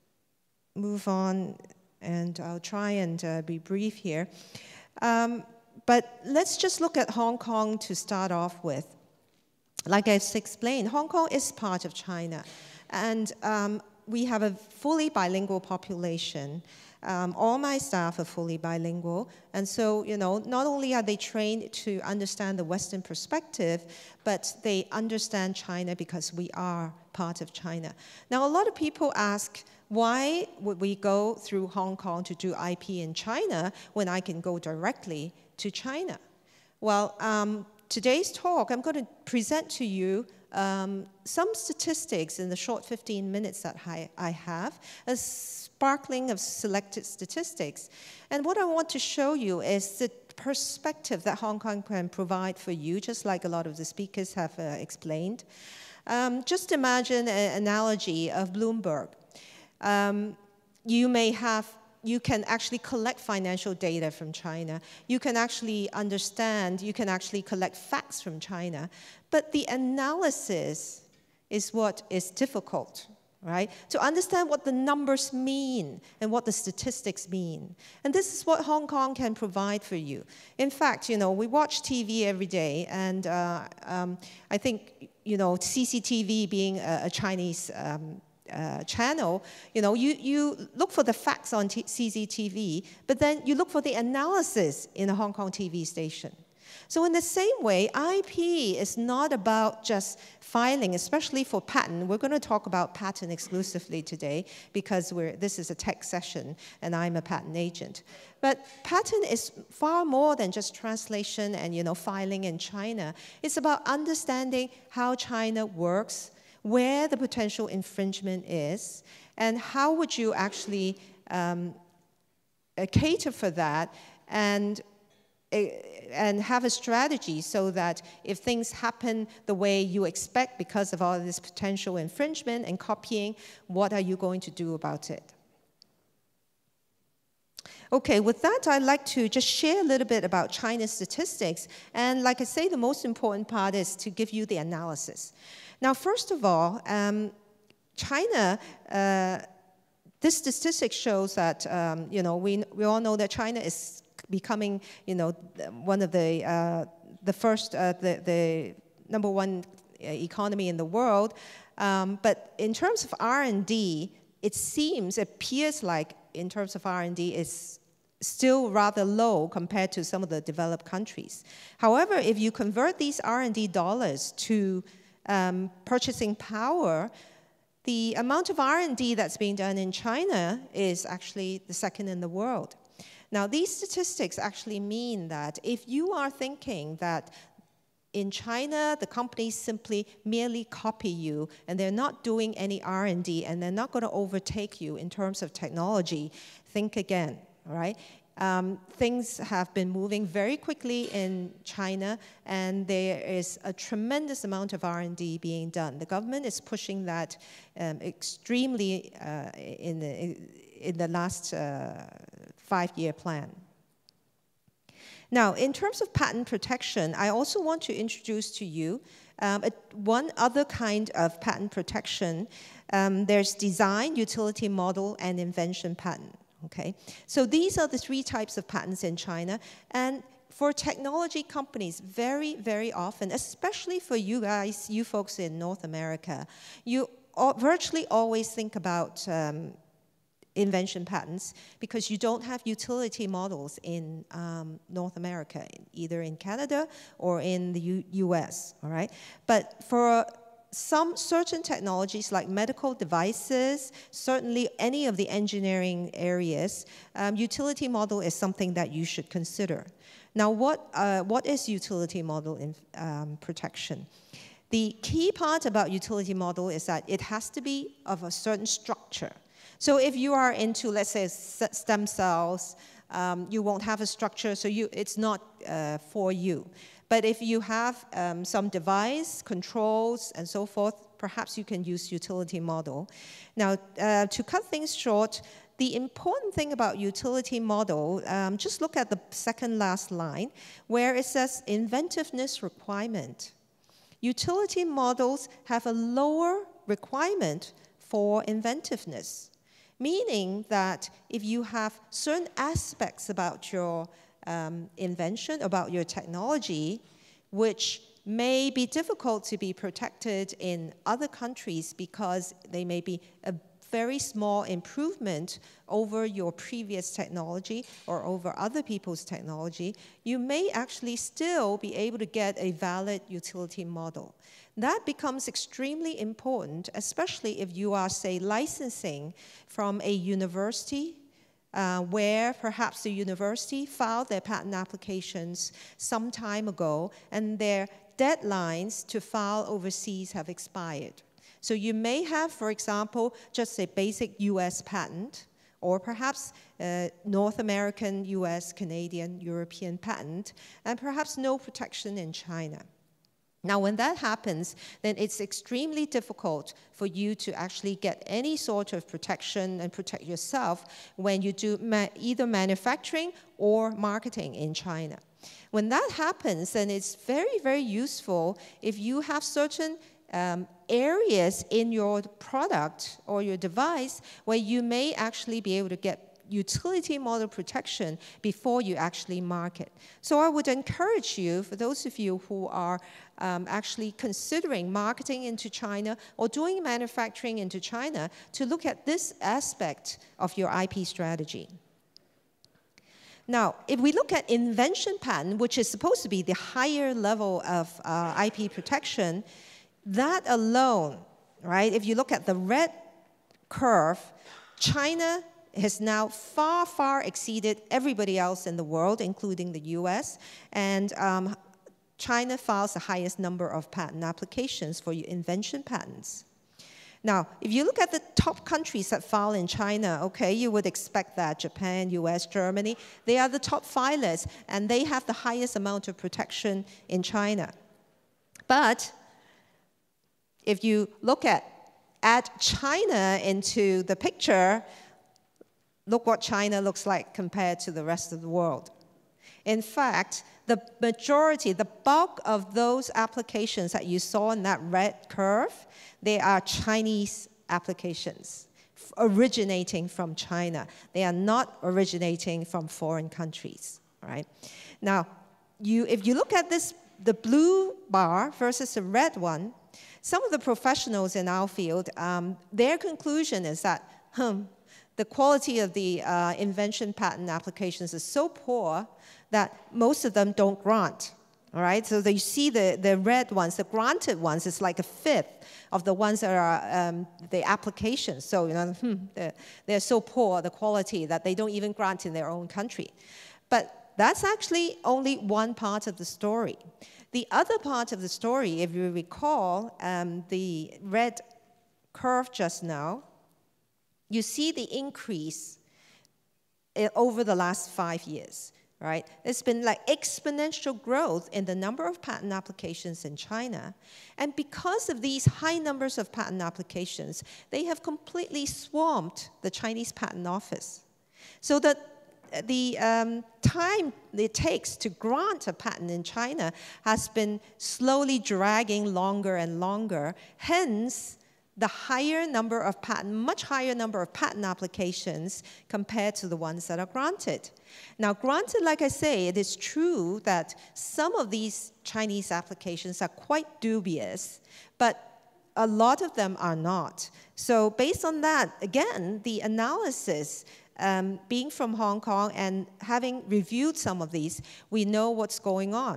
move on. And I'll try and uh, be brief here. Um, but let's just look at Hong Kong to start off with. Like I've explained, Hong Kong is part of China. And um, we have a fully bilingual population. Um, all my staff are fully bilingual. And so, you know, not only are they trained to understand the Western perspective, but they understand China because we are part of China. Now, a lot of people ask, why would we go through Hong Kong to do I P in China when I can go directly to China? Well, um, today's talk, I'm going to present to you um, some statistics in the short fifteen minutes that I, I have, a sparkling of selected statistics. And what I want to show you is the perspective that Hong Kong can provide for you, just like a lot of the speakers have uh, explained. Um, just imagine an analogy of Bloomberg. Um, you may have, you can actually collect financial data from China. You can actually understand, you can actually collect facts from China. But the analysis is what is difficult, right? To understand what the numbers mean and what the statistics mean. And this is what Hong Kong can provide for you. In fact, you know, we watch T V every day, and uh, um, I think, you know, C C T V being a, a Chinese um, Uh, channel, you know, you, you look for the facts on C C T V, but then you look for the analysis in a Hong Kong T V station. So in the same way, I P is not about just filing, especially for patent. We're going to talk about patent exclusively today because we're, this is a tech session and I'm a patent agent. But patent is far more than just translation and, you know, filing in China. It's about understanding how China works, where the potential infringement is, and how would you actually um, uh, cater for that and, uh, and have a strategy so that if things happen the way you expect because of all this potential infringement and copying, what are you going to do about it? Okay, with that, I'd like to just share a little bit about China's statistics. And like I say, the most important part is to give you the analysis. Now, first of all, um, China, uh, this statistic shows that, um, you know, we, we all know that China is becoming, you know, one of the, uh, the first, uh, the, the number one economy in the world. Um, but in terms of R and D, it seems, it appears like in terms of R and D, it's still rather low compared to some of the developed countries. However, if you convert these R and D dollars to um, purchasing power, the amount of R and D that's being done in China is actually the second in the world. Now, these statistics actually mean that if you are thinking that in China, the companies simply merely copy you and they're not doing any R and D and they're not going to overtake you in terms of technology, think again, all right? Um, things have been moving very quickly in China, and there is a tremendous amount of R and D being done. The government is pushing that um, extremely uh, in, the, in the last uh, five-year plan. Now, in terms of patent protection, I also want to introduce to you um, a, one other kind of patent protection. Um, there's design, utility model, and invention patent. Okay, so these are the three types of patents in China, and for technology companies, very, very often, especially for you guys, you folks in North America, you virtually always think about um, invention patents because you don't have utility models in um, North America, either in Canada or in the U US, all right? But for some certain technologies like medical devices, certainly any of the engineering areas, um, utility model is something that you should consider. Now, what, uh, what is utility model in, um, protection? The key part about utility model is that it has to be of a certain structure. So if you are into, let's say, stem cells, um, you won't have a structure, so you, it's not uh, for you. But if you have um, some device, controls, and so forth, perhaps you can use utility model. Now, uh, to cut things short, the important thing about utility model, um, just look at the second last line, where it says inventiveness requirement. Utility models have a lower requirement for inventiveness, meaning that if you have certain aspects about your Um, invention, about your technology, which may be difficult to be protected in other countries because they may be a very small improvement over your previous technology or over other people's technology, you may actually still be able to get a valid utility model. That becomes extremely important, especially if you are, say, licensing from a university, Uh, where perhaps the university filed their patent applications some time ago and their deadlines to file overseas have expired. So you may have, for example, just a basic U S patent, or perhaps uh, North American, U S, Canadian, European patent, and perhaps no protection in China. Now, when that happens, then it's extremely difficult for you to actually get any sort of protection and protect yourself when you do ma either manufacturing or marketing in China. When that happens, then it's very, very useful if you have certain um, areas in your product or your device where you may actually be able to get utility model protection before you actually market. So I would encourage you, for those of you who are um, actually considering marketing into China or doing manufacturing into China, to look at this aspect of your I P strategy. Now, if we look at invention patent, which is supposed to be the higher level of uh, I P protection, that alone, right, if you look at the red curve, China has now far, far exceeded everybody else in the world, including the U S, and um, China files the highest number of patent applications for invention patents. Now, if you look at the top countries that file in China, okay, you would expect that Japan, U S, Germany, they are the top filers, and they have the highest amount of protection in China. But if you look at add China into the picture, look what China looks like compared to the rest of the world. In fact, the majority, the bulk of those applications that you saw in that red curve, they are Chinese applications originating from China. They are not originating from foreign countries, right? Now, you, if you look at this, the blue bar versus the red one, some of the professionals in our field, um, their conclusion is that, hmm, the quality of the uh, invention patent applications is so poor that most of them don't grant, all right? So you see the, the red ones, the granted ones, it's like a fifth of the ones that are um, the applications. So, you know, hmm, they're, they're so poor, the quality, that they don't even grant in their own country. But that's actually only one part of the story. The other part of the story, if you recall, um, the red curve just now, you see the increase over the last five years, right? There's been like exponential growth in the number of patent applications in China. And because of these high numbers of patent applications, they have completely swamped the Chinese Patent Office. So that the um, time it takes to grant a patent in China has been slowly dragging longer and longer. Hence, the higher number of patent, much higher number of patent applications compared to the ones that are granted. Now, granted, like I say, it is true that some of these Chinese applications are quite dubious, but a lot of them are not. So based on that, again, the analysis, um, being from Hong Kong and having reviewed some of these, we know what's going on.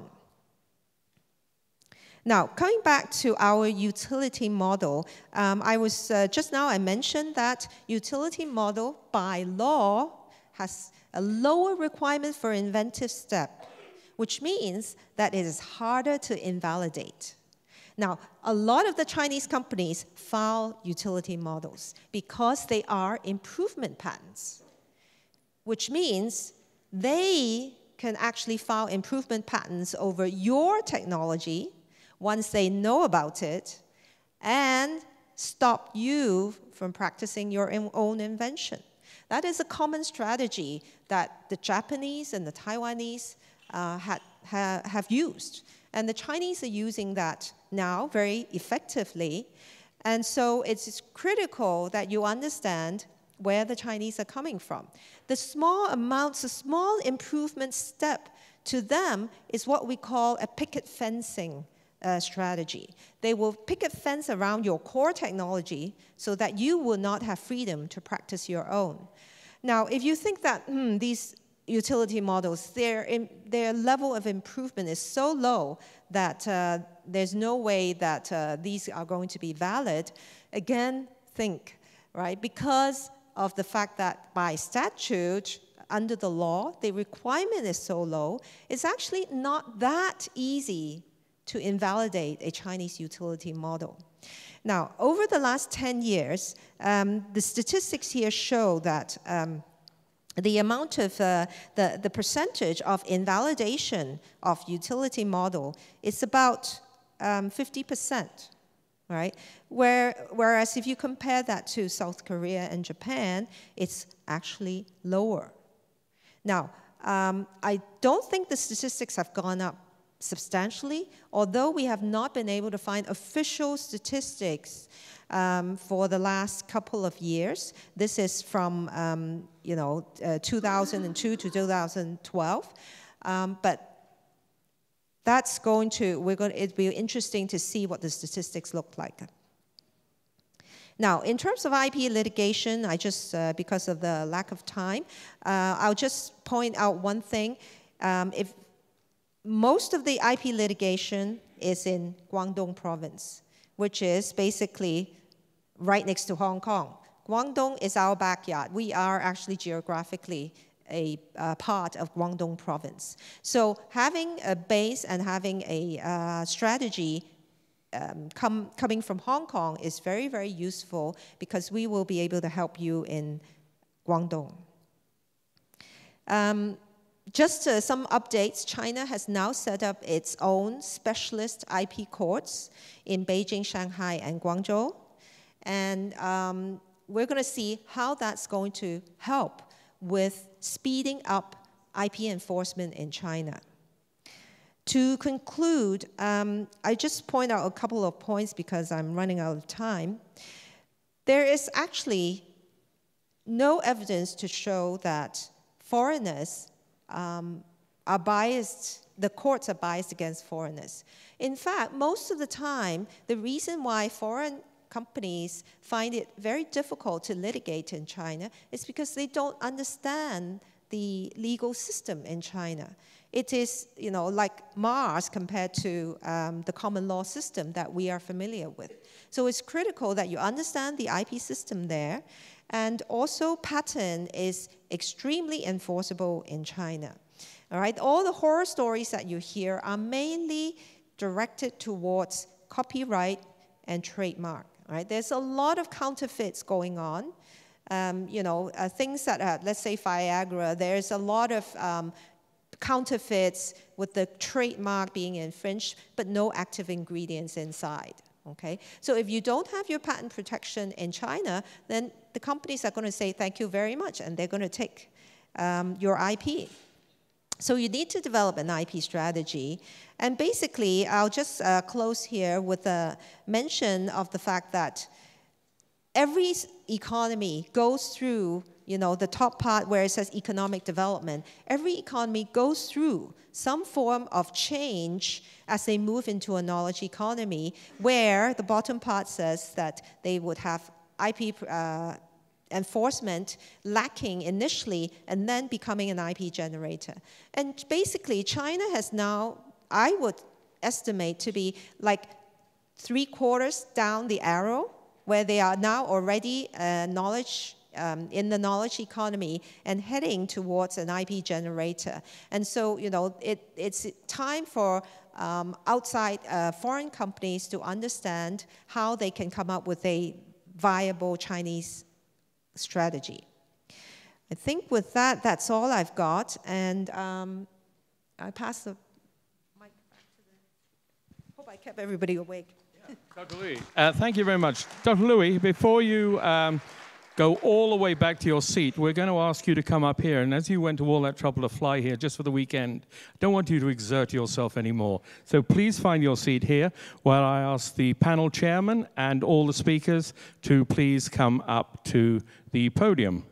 Now, coming back to our utility model, um, I was, uh, just now I mentioned that utility model by law has a lower requirement for inventive step, which means that it is harder to invalidate. Now, a lot of the Chinese companies file utility models because they are improvement patents, which means they can actually file improvement patents over your technology once they know about it, and stop you from practicing your own invention. That is a common strategy that the Japanese and the Taiwanese uh, had, ha, have used. And the Chinese are using that now very effectively. And so it's critical that you understand where the Chinese are coming from. The small amounts, the small improvement step to them is what we call a picket fencing Uh, strategy. They will picket fence around your core technology so that you will not have freedom to practice your own. Now, if you think that hmm, these utility models, their, in, their level of improvement is so low that uh, there's no way that uh, these are going to be valid, again, think, right? Because of the fact that by statute, under the law, the requirement is so low, it's actually not that easy to invalidate a Chinese utility model. Now, over the last ten years, um, the statistics here show that um, the amount of, uh, the, the percentage of invalidation of utility model is about um, fifty percent, right? Where, whereas if you compare that to South Korea and Japan, it's actually lower. Now, um, I don't think the statistics have gone up substantially, although we have not been able to find official statistics um, for the last couple of years. This is from um, you know uh, two thousand two to two thousand twelve, um, but that's going to we're going. It'll be interesting to see what the statistics look like. Now, in terms of I P litigation, I just uh, because of the lack of time, uh, I'll just point out one thing. Um, if Most of the I P litigation is in Guangdong province, which is basically right next to Hong Kong. Guangdong is our backyard. We are actually geographically a uh, part of Guangdong province. So having a base and having a uh, strategy um, come, coming from Hong Kong is very, very useful because we will be able to help you in Guangdong. Um, Just uh, some updates. China has now set up its own specialist I P courts in Beijing, Shanghai, and Guangzhou. And um, we're going to see how that's going to help with speeding up I P enforcement in China. To conclude, um, I just point out a couple of points because I'm running out of time. There is actually no evidence to show that foreigners um, are biased, the courts are biased against foreigners. In fact, most of the time, the reason why foreign companies find it very difficult to litigate in China is because they don't understand the legal system in China. It is, you know, like Mars compared to um, the common law system that we are familiar with. So it's critical that you understand the I P system there, and also patent is extremely enforceable in China. All right, all the horror stories that you hear are mainly directed towards copyright and trademark. All right, there's a lot of counterfeits going on. Um, you know, uh, things that are, let's say Viagra, there's a lot of um, counterfeits with the trademark being infringed, but no active ingredients inside, okay? So if you don't have your patent protection in China, then the companies are going to say thank you very much, and they're going to take um, your I P. So you need to develop an I P strategy. And basically, I'll just uh, close here with a mention of the fact that every economy goes through, you know, the top part where it says economic development. Every economy goes through some form of change as they move into a knowledge economy, where the bottom part says that they would have I P uh, enforcement lacking initially and then becoming an I P generator. And basically, China has now, I would estimate, to be like three quarters down the arrow, where they are now already uh, knowledge, um, in the knowledge economy and heading towards an I P generator. And so, you know, it, it's time for um, outside uh, foreign companies to understand how they can come up with a viable Chinese strategy. I think with that, that's all I've got. And um, I pass the mic back to the, hope I kept everybody awake.
Doctor Li, uh, thank you very much. Doctor Li, before you um, go all the way back to your seat, we're going to ask you to come up here. And as you went to all that trouble to fly here just for the weekend, I don't want you to exert yourself anymore. So please find your seat here while I ask the panel chairman and all the speakers to please come up to the podium.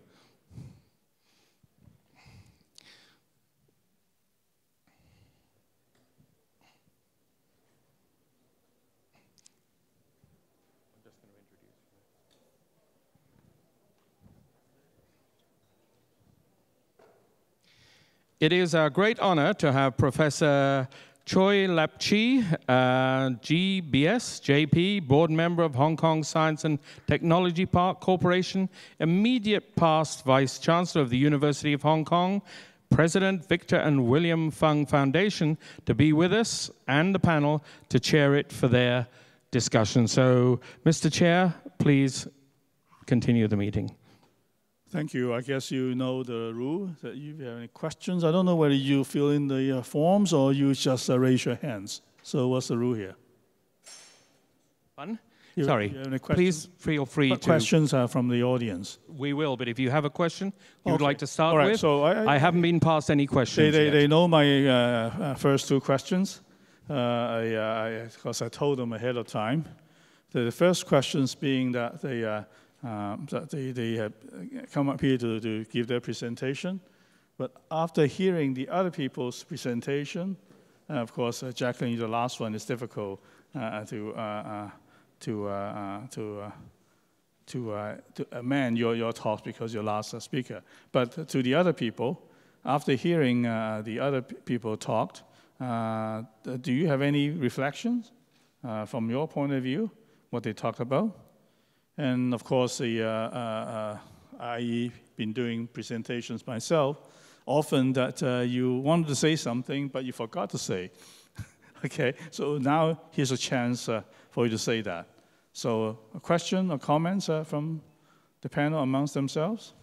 It is our great honor to have Professor Tsui Lap-Chee, uh, G B S, J P, board member of Hong Kong Science and Technology Park Corporation, immediate past Vice Chancellor of the University of Hong Kong, President Victor and William Fung Foundation, to be with us and the panel to chair it for their discussion. So, Mister Chair, please continue the meeting.
Thank you. I guess you know the rule, that if you have any questions, I don't know whether you fill in the uh, forms or you just uh, raise your hands. So what's the rule here?
Fun?
You,
Sorry,
you
please feel free
what
to...
questions are from the audience?
We will, but if you have a question you would
Okay.
like to start
All right,
with,
so I, I,
I haven't been past any questions
They, they,
yet.
they know my uh, uh, first two questions, uh, I, uh, I, because I told them ahead of time. The, the first questions being that they... Uh, Um, that they, they have come up here to, to give their presentation. But after hearing the other people's presentation, uh, of course, uh, Jacqueline, the last one is difficult uh, to, uh, uh, to, uh, uh, to, uh, to, uh, to amend your, your talk because you're last uh, speaker. But to the other people, after hearing uh, the other people talked, uh, do you have any reflections uh, from your point of view, what they talked about? And of course, the, uh, uh, uh, I've been doing presentations myself, often that uh, you wanted to say something, but you forgot to say. Okay, so now here's a chance uh, for you to say that. So a question or comments uh, from the panel amongst themselves?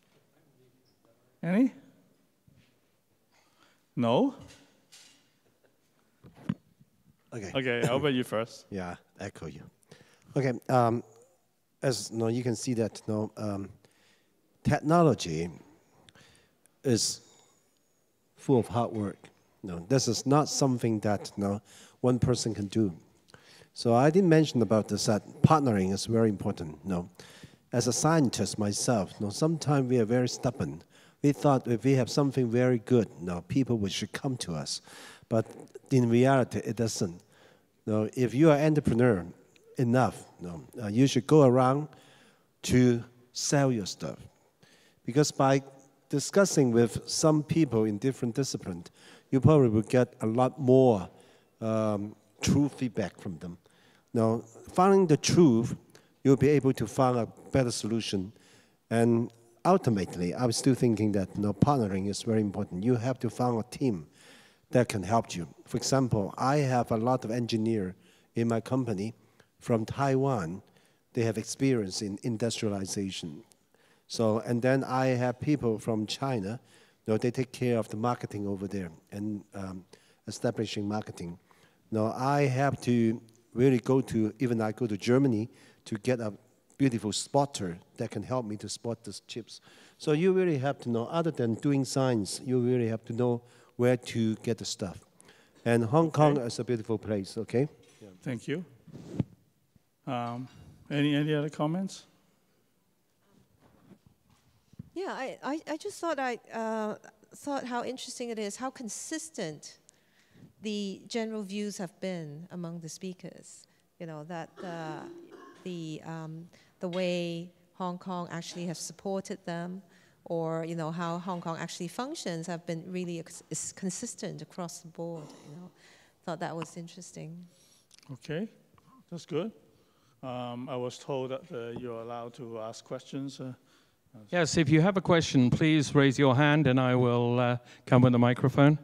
Any? No?
Okay.
Okay, how about you first?
Yeah, echo you. Okay. Um, As you know, you can see that you know, um, technology is full of hard work. No, this is not something that no, one person can do. So I didn't mention about this, that partnering is very important. No, as a scientist myself, no, sometimes we are very stubborn. We thought if we have something very good, no, people would should come to us. But in reality, it doesn't. No, if you are entrepreneur enough, no, uh, you should go around to sell your stuff. Because by discussing with some people in different disciplines, you probably will get a lot more um, true feedback from them. Now, finding the truth, you'll be able to find a better solution. And ultimately, I'm still thinking that you know, partnering is very important. You have to find a team that can help you. For example, I have a lot of engineers in my company from Taiwan. They have experience in industrialization. So, and then I have people from China, you know, they take care of the marketing over there and um, establishing marketing. Now, I have to really go to, even I go to Germany to get a beautiful spotter that can help me to spot these chips. So you really have to know, other than doing science, you really have to know where to get the stuff. And Hong Kong
Okay.
is a beautiful place, okay? Yeah.
Thank you. Um, any, any other comments?
Yeah, I, I, I just thought I uh, thought how interesting it is, how consistent the general views have been among the speakers. You know, that uh, the, um, the way Hong Kong actually have supported them, or, you know, how Hong Kong actually functions have been really is consistent across the board, you know. Thought that was interesting.
Okay, that's good. Um, I was told that uh, you're allowed to ask questions. Uh,
Yes, if you have a question, please raise your hand and I will uh, come with the microphone.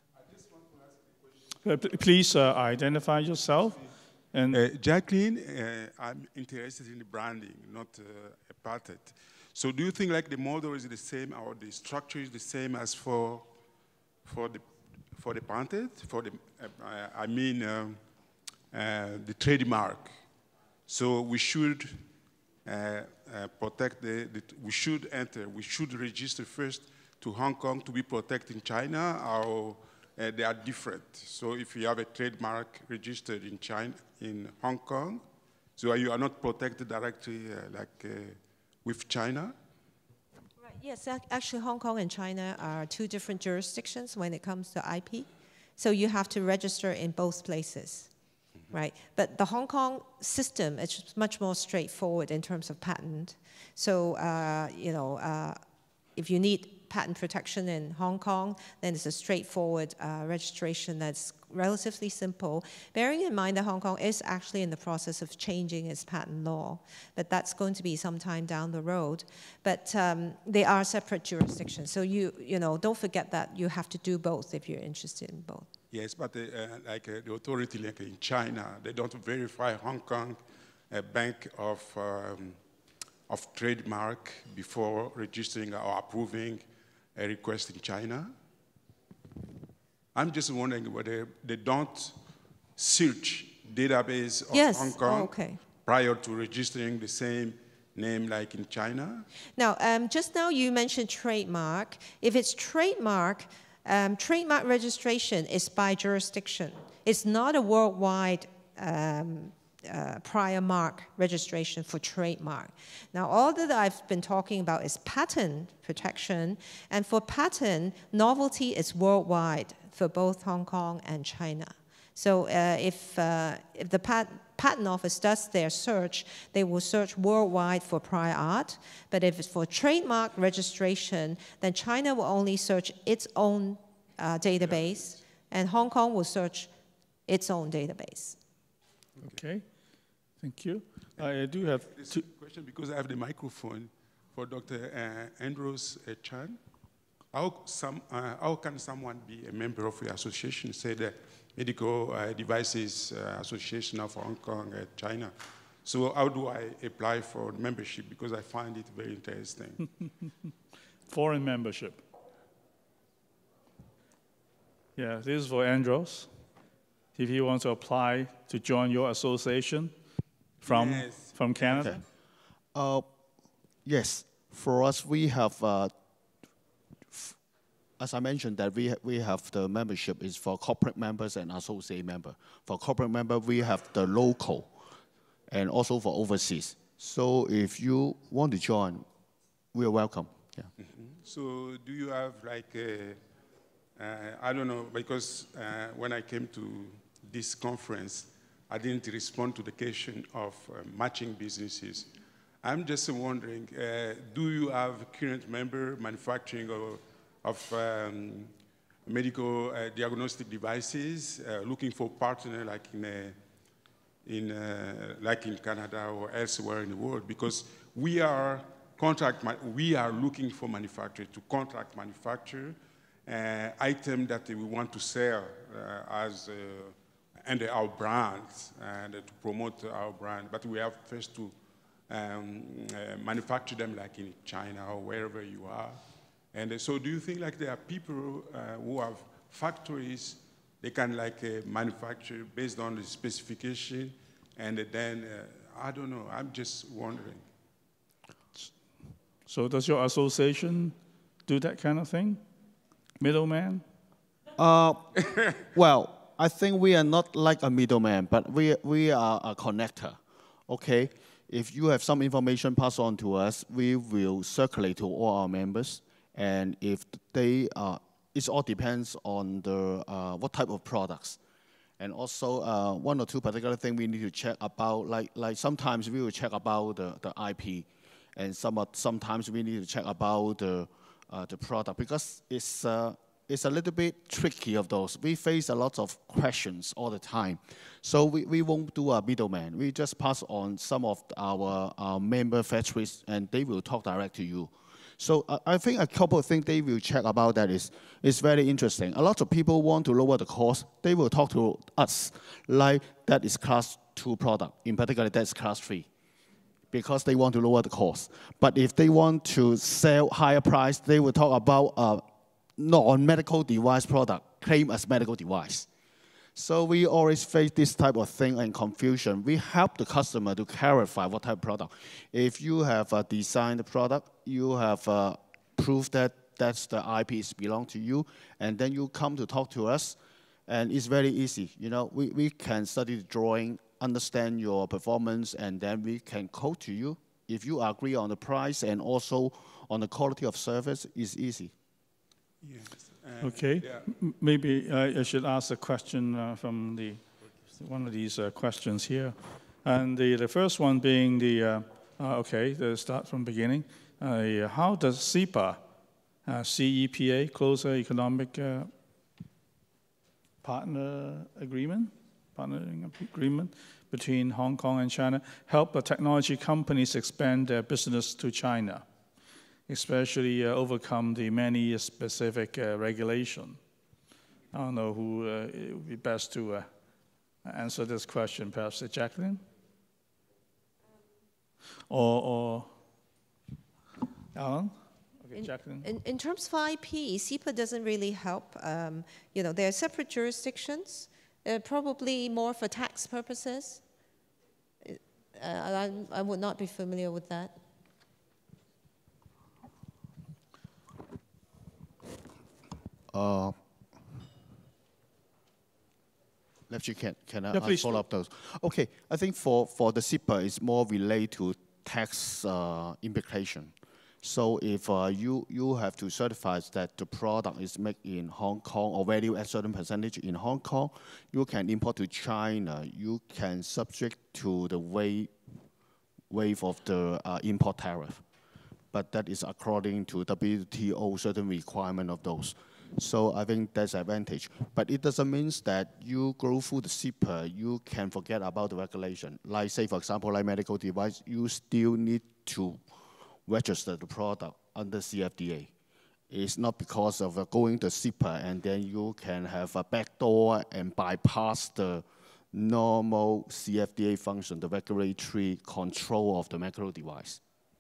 uh, p- please uh, identify yourself. And
Uh, Jacqueline, uh, I'm interested in the branding, not uh, a patent. So do you think like the model is the same or the structure is the same as for for the for the patent? For the uh, I mean um, uh, the trademark. So we should uh, uh, protect the, the. We should enter. We should register first to Hong Kong to be protected in China, or uh, they are different. So if you have a trademark registered in China, in Hong Kong, so you are not protected directly uh, like uh, with China.
Right. Yes, ac- actually Hong Kong and China are two different jurisdictions when it comes to I P. So you have to register in both places, mm-hmm. right? But the Hong Kong system is much more straightforward in terms of patent. So, uh, you know, uh, if you need patent protection in Hong Kong, then it's a straightforward uh, registration that's relatively simple, bearing in mind that Hong Kong is actually in the process of changing its patent law, but that's going to be some time down the road. But um, they are separate jurisdictions, so you you know don't forget that you have to do both if you're interested in both.
Yes, but uh, uh, like uh, the authority like in China, they don't verify Hong Kong a bank of um, of trademark before registering or approving a request in China. I'm just wondering whether they don't search database of
Yes.
Hong Kong
Oh, okay.
prior to registering the same name like in China.
Now, um, just now you mentioned trademark. If it's trademark, um, trademark registration is by jurisdiction. It's not a worldwide um, uh, prior mark registration for trademark. Now, all that I've been talking about is patent protection, and for patent, novelty is worldwide for both Hong Kong and China. So uh, if, uh, if the pat patent office does their search, they will search worldwide for prior art. But if it's for trademark registration, then China will only search its own uh, database, and Hong Kong will search its own database.
okay, thank you. I do have
This
two.
question, because I have the microphone for Doctor Uh, Andros uh, Chan. How, some, uh, how can someone be a member of your association, say the Medical uh, Devices uh, Association of Hong Kong, uh, China? So how do I apply for membership? Because I find it very interesting.
Foreign membership. Yeah, this is for Andros. If he wants to apply to join your association from,
Yes.
from Canada.
Okay. Uh, yes, for us, we have uh, f- as I mentioned, that we, ha we have the membership is for corporate members and associate member. For corporate member, we have the local and also for overseas. So if you want to join, we are welcome. Yeah.
Mm-hmm. So do you have like a, uh, I don't know, because uh, when I came to this conference, I didn't respond to the question of uh, matching businesses. I'm just wondering, uh, do you have current member manufacturing or of um, medical uh, diagnostic devices, uh, looking for partner like in, a, in uh, like in Canada or elsewhere in the world? Because we are contract, we are looking for manufacturers to contract manufacture uh, item that we want to sell uh, as uh, under our brands and uh, to promote our brand. But we have first to um, uh, manufacture them like in China or wherever you are. And uh, so do you think like there are people uh, who have factories, they can like uh, manufacture based on the specification, and uh, then, uh, I don't know, I'm just wondering.
So does your association do that kind of thing? Middleman?
Uh, well, I think we are not like a middleman, but we, we are a connector, okay? If you have some information passed on to us, we will circulate to all our members. And if they, uh, it all depends on the, uh, what type of products. And also uh, one or two particular things we need to check about, like, like sometimes we will check about the, the I P, and some, sometimes we need to check about the, uh, the product, because it's, uh, it's a little bit tricky of those. We face a lot of questions all the time. So we, we won't do a middleman. We just pass on some of our, our member factories, and they will talk direct to you. So uh, I think a couple of things they will check about that is, is very interesting. A lot of people want to lower the cost. They will talk to us like that is class two product. In particular, that's class three, because they want to lower the cost. But if they want to sell higher price, they will talk about a non-medical device product, claim as medical device. So we always face this type of thing and confusion. We help the customer to clarify what type of product. If you have uh, designed the product, you have uh, proof that that's the I P belong to you, and then you come to talk to us, and it's very easy. You know, we, we can study the drawing, understand your performance, and then we can quote to you. If you agree on the price and also on the quality of service, it's easy.
Yes.
Uh, okay, yeah. Maybe I, I should ask a question uh, from the one of these uh, questions here, and the the first one being the uh, uh, okay, to start from beginning. Uh, how does C E P A, uh, C E P A, Closer Economic uh, Partner Agreement, partnering agreement between Hong Kong and China, help the technology companies expand their business to China, especially uh, overcome the many specific uh, regulation? I don't know who uh, it would be best to uh, answer this question, perhaps uh, Jacqueline? Or, or Alan? Okay,
in,
Jacqueline.
In, in terms of I P, C E P A doesn't really help. Um, you know, there are separate jurisdictions, uh, probably more for tax purposes. Uh, I, I would not be familiar with that.
Uh, Lap-Chee, can, can I,
yeah,
I follow up those? Okay, I think for, for the C E P A, it's more related to tax uh, implication. So if uh, you, you have to certify that the product is made in Hong Kong or value at certain percentage in Hong Kong, you can import to China. You can subject to the wave, wave of the uh, import tariff. But that is according to W T O certain requirement of those. So I think that's an advantage. But it doesn't mean that you go through the C E P A, you can forget about the regulation. Like say, for example, like medical device, you still need to register the product under C F D A. It's not because of uh, going to C E P A and then you can have a backdoor and bypass the normal C F D A function, the regulatory control of the medical device.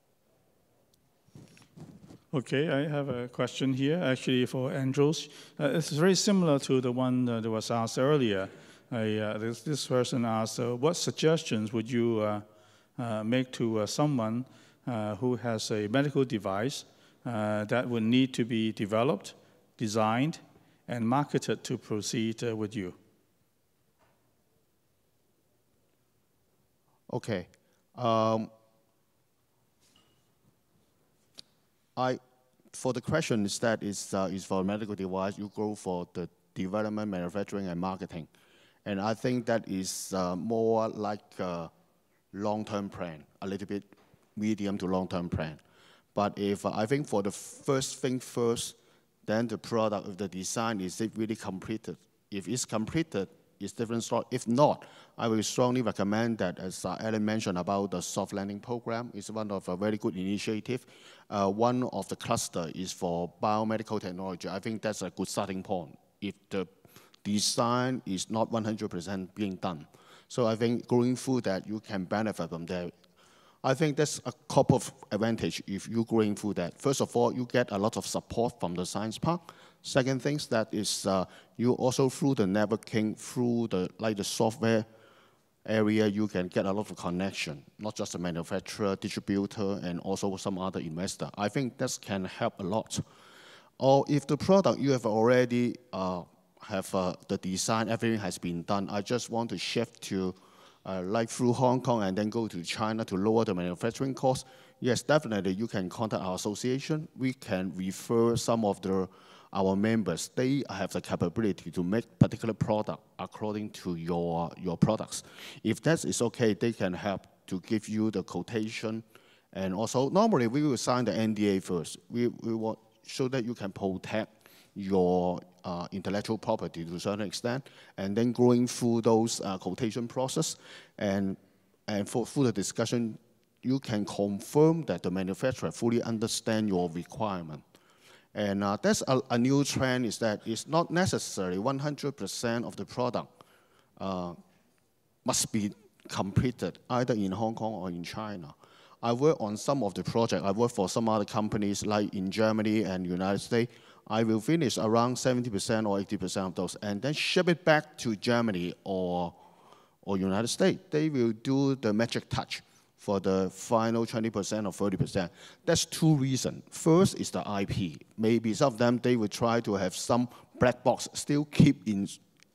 Okay, I have a question here, actually for Andros. Uh, it's very similar to the one uh, that was asked earlier. I, uh, this, this person asked, uh, what suggestions would you uh, uh, make to uh, someone uh, who has a medical device uh, that would need to be developed designed, and marketed to proceed uh, with you?
Okay. Um, I, for the question is that is, uh, is for medical device, you go for the development, manufacturing, and marketing. And I think that is uh, more like a long-term plan, a little bit medium to long-term plan. But if uh, I think for the first thing first, then the product of the design, is it really completed? If it's completed, it's different story. If not, I will strongly recommend that, as uh, Alan mentioned about the soft landing program, is one of a very good initiative. Uh, one of the cluster is for biomedical technology. I think that's a good starting point. If the design is not one hundred percent being done. So I think going through that, you can benefit from that. I think that's a couple of advantage if you're going through that. First of all, you get a lot of support from the science park. Second thing that is uh, you also through the networking, through the like the software area, you can get a lot of connection, not just a manufacturer, distributor, and also some other investor. I think that can help a lot. Or if the product you have already uh, have uh, the design, everything has been done, I just want to shift to uh, like through Hong Kong and then go to China to lower the manufacturing costs. Yes, definitely you can contact our association. We can refer some of the our members. They have the capability to make particular product according to your, your products. If that is okay, they can help to give you the quotation. And also, normally we will sign the N D A first. We, we want so that you can protect your uh, intellectual property to a certain extent, and then going through those uh, quotation process, and, and for through the discussion, you can confirm that the manufacturer fully understand your requirement. And uh, that's a, a new trend, is that it's not necessarily one hundred percent of the product uh, must be completed either in Hong Kong or in China. I work on some of the projects. I work for some other companies like in Germany and United States. I will finish around seventy percent or eighty percent of those and then ship it back to Germany or, or United States. They will do the magic touch for the final twenty percent or thirty percent. That's two reasons. First is the I P. Maybe some of them, they will try to have some black box still keep in,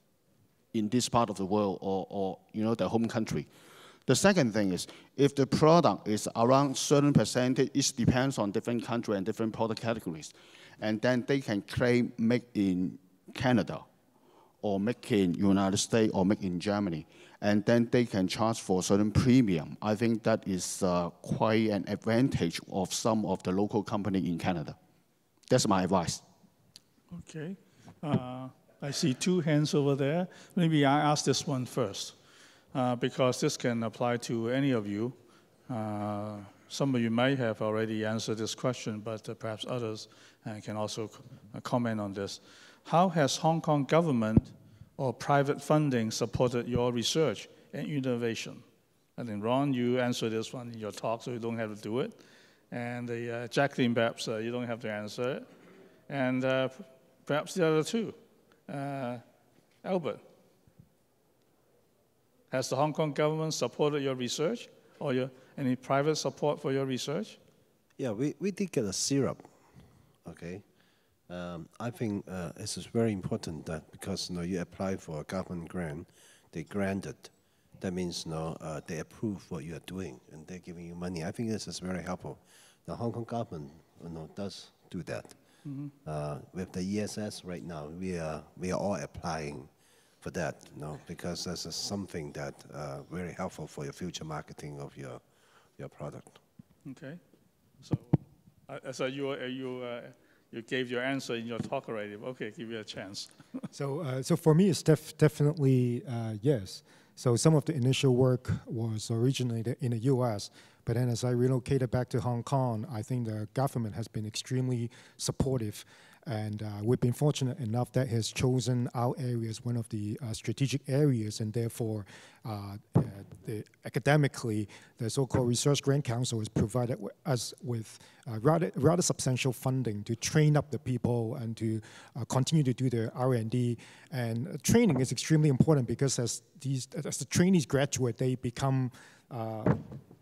in this part of the world or, or you know, their home country. The second thing is, if the product is around certain percentage, it depends on different country and different product categories. And then they can claim make in Canada or make in United States or make in Germany. And then they can charge for certain premium. I think that is uh, quite an advantage of some of the local company in Canada. That's my advice.
Okay. Uh, I see two hands over there. Maybe I ask this one first, uh, because this can apply to any of you. Uh, some of you might have already answered this question, but uh, perhaps others uh, can also uh, comment on this. How has Hong Kong government or private funding supported your research and innovation? I think, Ron, you answered this one in your talk, so you don't have to do it. And the, uh, Jacqueline, perhaps uh, you don't have to answer it. And uh, perhaps the other two. Uh, Albert, has the Hong Kong government supported your research or your, any private support for your research?
Yeah, we, we did get a syrup, okay? Um, I think uh, it's very important that because you know, you apply for a government grant, they grant it. That means you know, uh, they approve what you are doing and they're giving you money. I think this is very helpful. The Hong Kong government you know, does do that. Mm-hmm. uh, with the E S S right now, we are, we are all applying for that you know, because this is something that uh, very helpful for your future marketing of your, your product.
Okay. So, uh, so you, uh, you uh, You gave your answer in your talk already. Okay, give you a chance.
so, uh, so for me, it's def definitely uh, yes. So some of the initial work was originated in the U S, but then as I relocated back to Hong Kong, I think the government has been extremely supportive. And uh, we've been fortunate enough that has chosen our area as one of the uh, strategic areas, and therefore, uh, uh, the, academically, the so-called Research Grant Council has provided us with uh, rather, rather substantial funding to train up the people and to uh, continue to do their R and D. And uh, training is extremely important because as, these, as the trainees graduate, they become uh,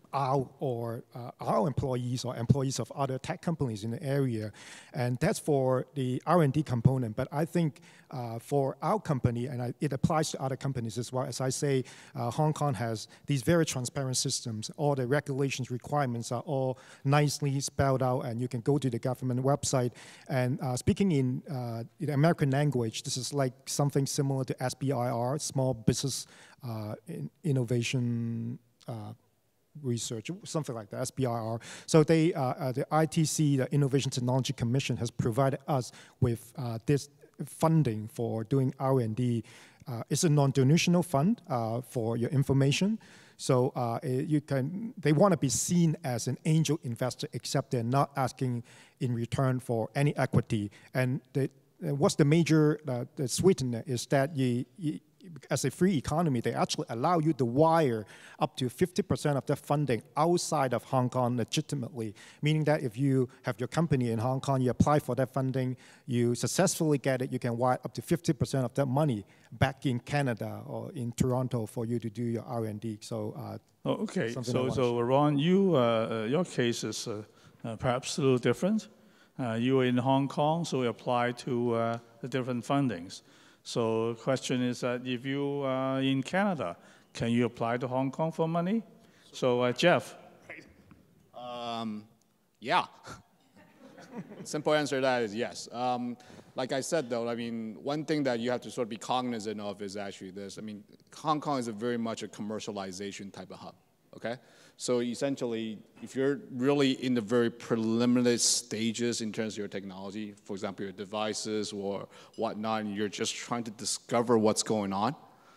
our or uh, our employees or employees of other tech companies in the area, and that's for the R and D component. But I think uh, for our company, and I, it applies to other companies as well. As I say, uh, Hong Kong has these very transparent systems. All the regulations requirements are all nicely spelled out, and you can go to the government website. And uh, speaking in, uh, in American language, this is like something similar to S B I R, Small Business uh, in Innovation uh, Research, something like that, S B I R. So they, uh, uh, the I T C, the Innovation Technology Commission, has provided us with uh, this funding for doing R and D. Uh, it's a non-donational fund uh, for your information. So uh, you can, they want to be seen as an angel investor, except they're not asking in return for any equity. And the, what's the major uh, the sweetener is that you, you as a free economy, they actually allow you to wire up to fifty percent of the funding outside of Hong Kong legitimately, meaning that if you have your company in Hong Kong, you apply for that funding, you successfully get it, you can wire up to fifty percent of that money back in Canada or in Toronto for you to do your R and D. So, uh,
oh, okay. So, so Ron, you, uh, your case is uh, uh, perhaps a little different. Uh, you were in Hong Kong, so you apply to uh, the different fundings. So the question is that if you are in Canada, can you apply to Hong Kong for money? So uh, Jeff.
Um, yeah. Simple answer to that is yes. Um, like I said though, I mean, one thing that you have to sort of be cognizant of is actually this. I mean, Hong Kong is a very much a commercialization type of hub, okay? So essentially, if you're really in the very preliminary stages in terms of your technology, for example, your devices or whatnot, and you're just trying to discover what's going on,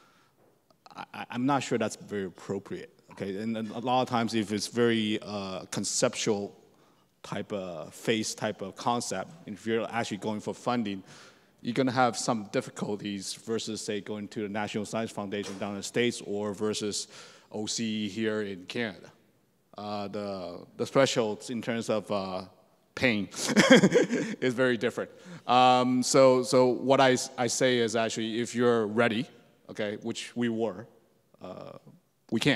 I, I'm not sure that's very appropriate, okay? And, and a lot of times, if it's very uh, conceptual type of phase type of concept, and if you're actually going for funding, you're gonna have some difficulties versus, say, going to the National Science Foundation down in the States or versus O C E here in Canada. Uh, the, the thresholds in terms of uh, pain is very different. Um, so, so what I, I say is actually, if you're ready, okay, which we were, uh, we can.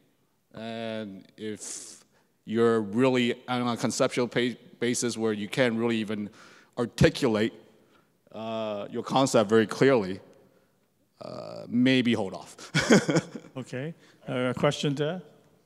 And if you're really on a conceptual basis where you can't really even articulate uh, your concept very clearly, uh, maybe hold off.
Okay, uh, a question there?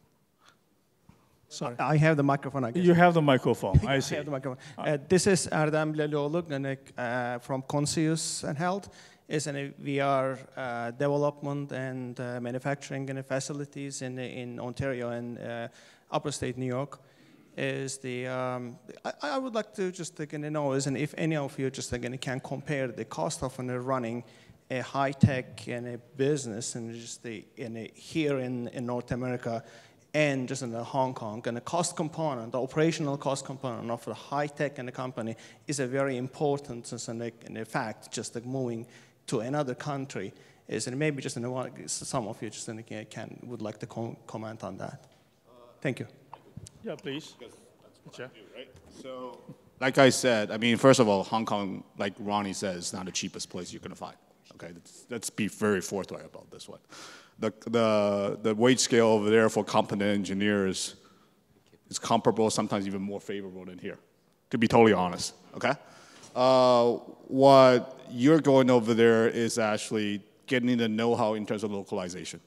Sorry.
I have the microphone, I guess.
You have the microphone, I see.
I have the microphone. Uh, this is Erdem Lelioğlu uh, from Conscious and Health. Is an, we are uh, development and uh, manufacturing and facilities in, in Ontario and uh, upper state New York. Is the, um, I, I would like to just again know is and if any of you just again can compare the cost of uh, running a high tech and a business and just the in a, here in, in North America and just in the Hong Kong, and the cost component, the operational cost component of the high tech in the company is a very important, and in fact, just like moving to another country is, and maybe just in the, some of you just in the, can would like to com comment on that. Thank you.
Yeah, please.
Sure. Right? So, like I said, I mean, first of all, Hong Kong, like Ronnie said, is not the cheapest place you're going to find. Okay, let's, let's be very forthright about this one. The, the, the wage scale over there for competent engineers is comparable, sometimes even more favorable than here, to be totally honest, okay? Uh, what you're going over there is actually getting the know-how in terms of localization,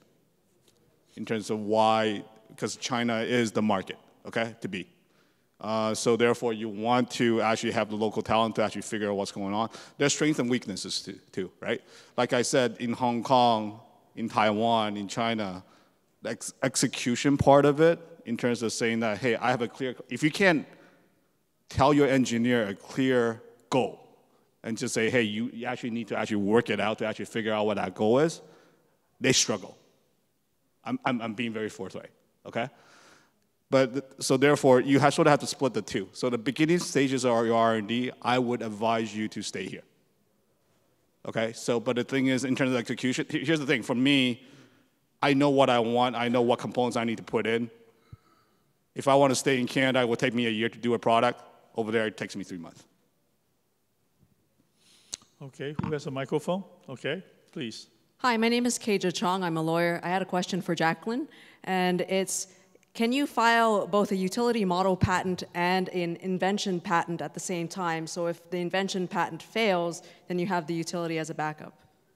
in terms of why, because China is the market, okay, to be. Uh, so therefore, you want to actually have the local talent to actually figure out what's going on. There's strengths and weaknesses too, too, right? Like I said, in Hong Kong, in Taiwan, in China, the ex execution part of it, in terms of saying that, hey, I have a clear, if you can't tell your engineer a clear goal, and just say, hey, you, you actually need to actually work it out to actually figure out what that goal is, they struggle. I'm, I'm, I'm being very forthright, okay? But, so therefore, you have, sort of have to split the two. So the beginning stages of your R and D, I would advise you to stay here. Okay, so, but the thing is, in terms of execution, here's the thing, for me, I know what I want, I know what components I need to put in. If I want to stay in Canada, it will take me a year to do a product. Over there, it takes me three months.
Okay, who has a microphone? Okay, please.
Hi, my name is Keija Chong, I'm a lawyer. I had a question for Jacqueline, and it's, can you file both a utility model patent and an invention patent at the same time? So if the invention patent fails, then you have the utility as a backup.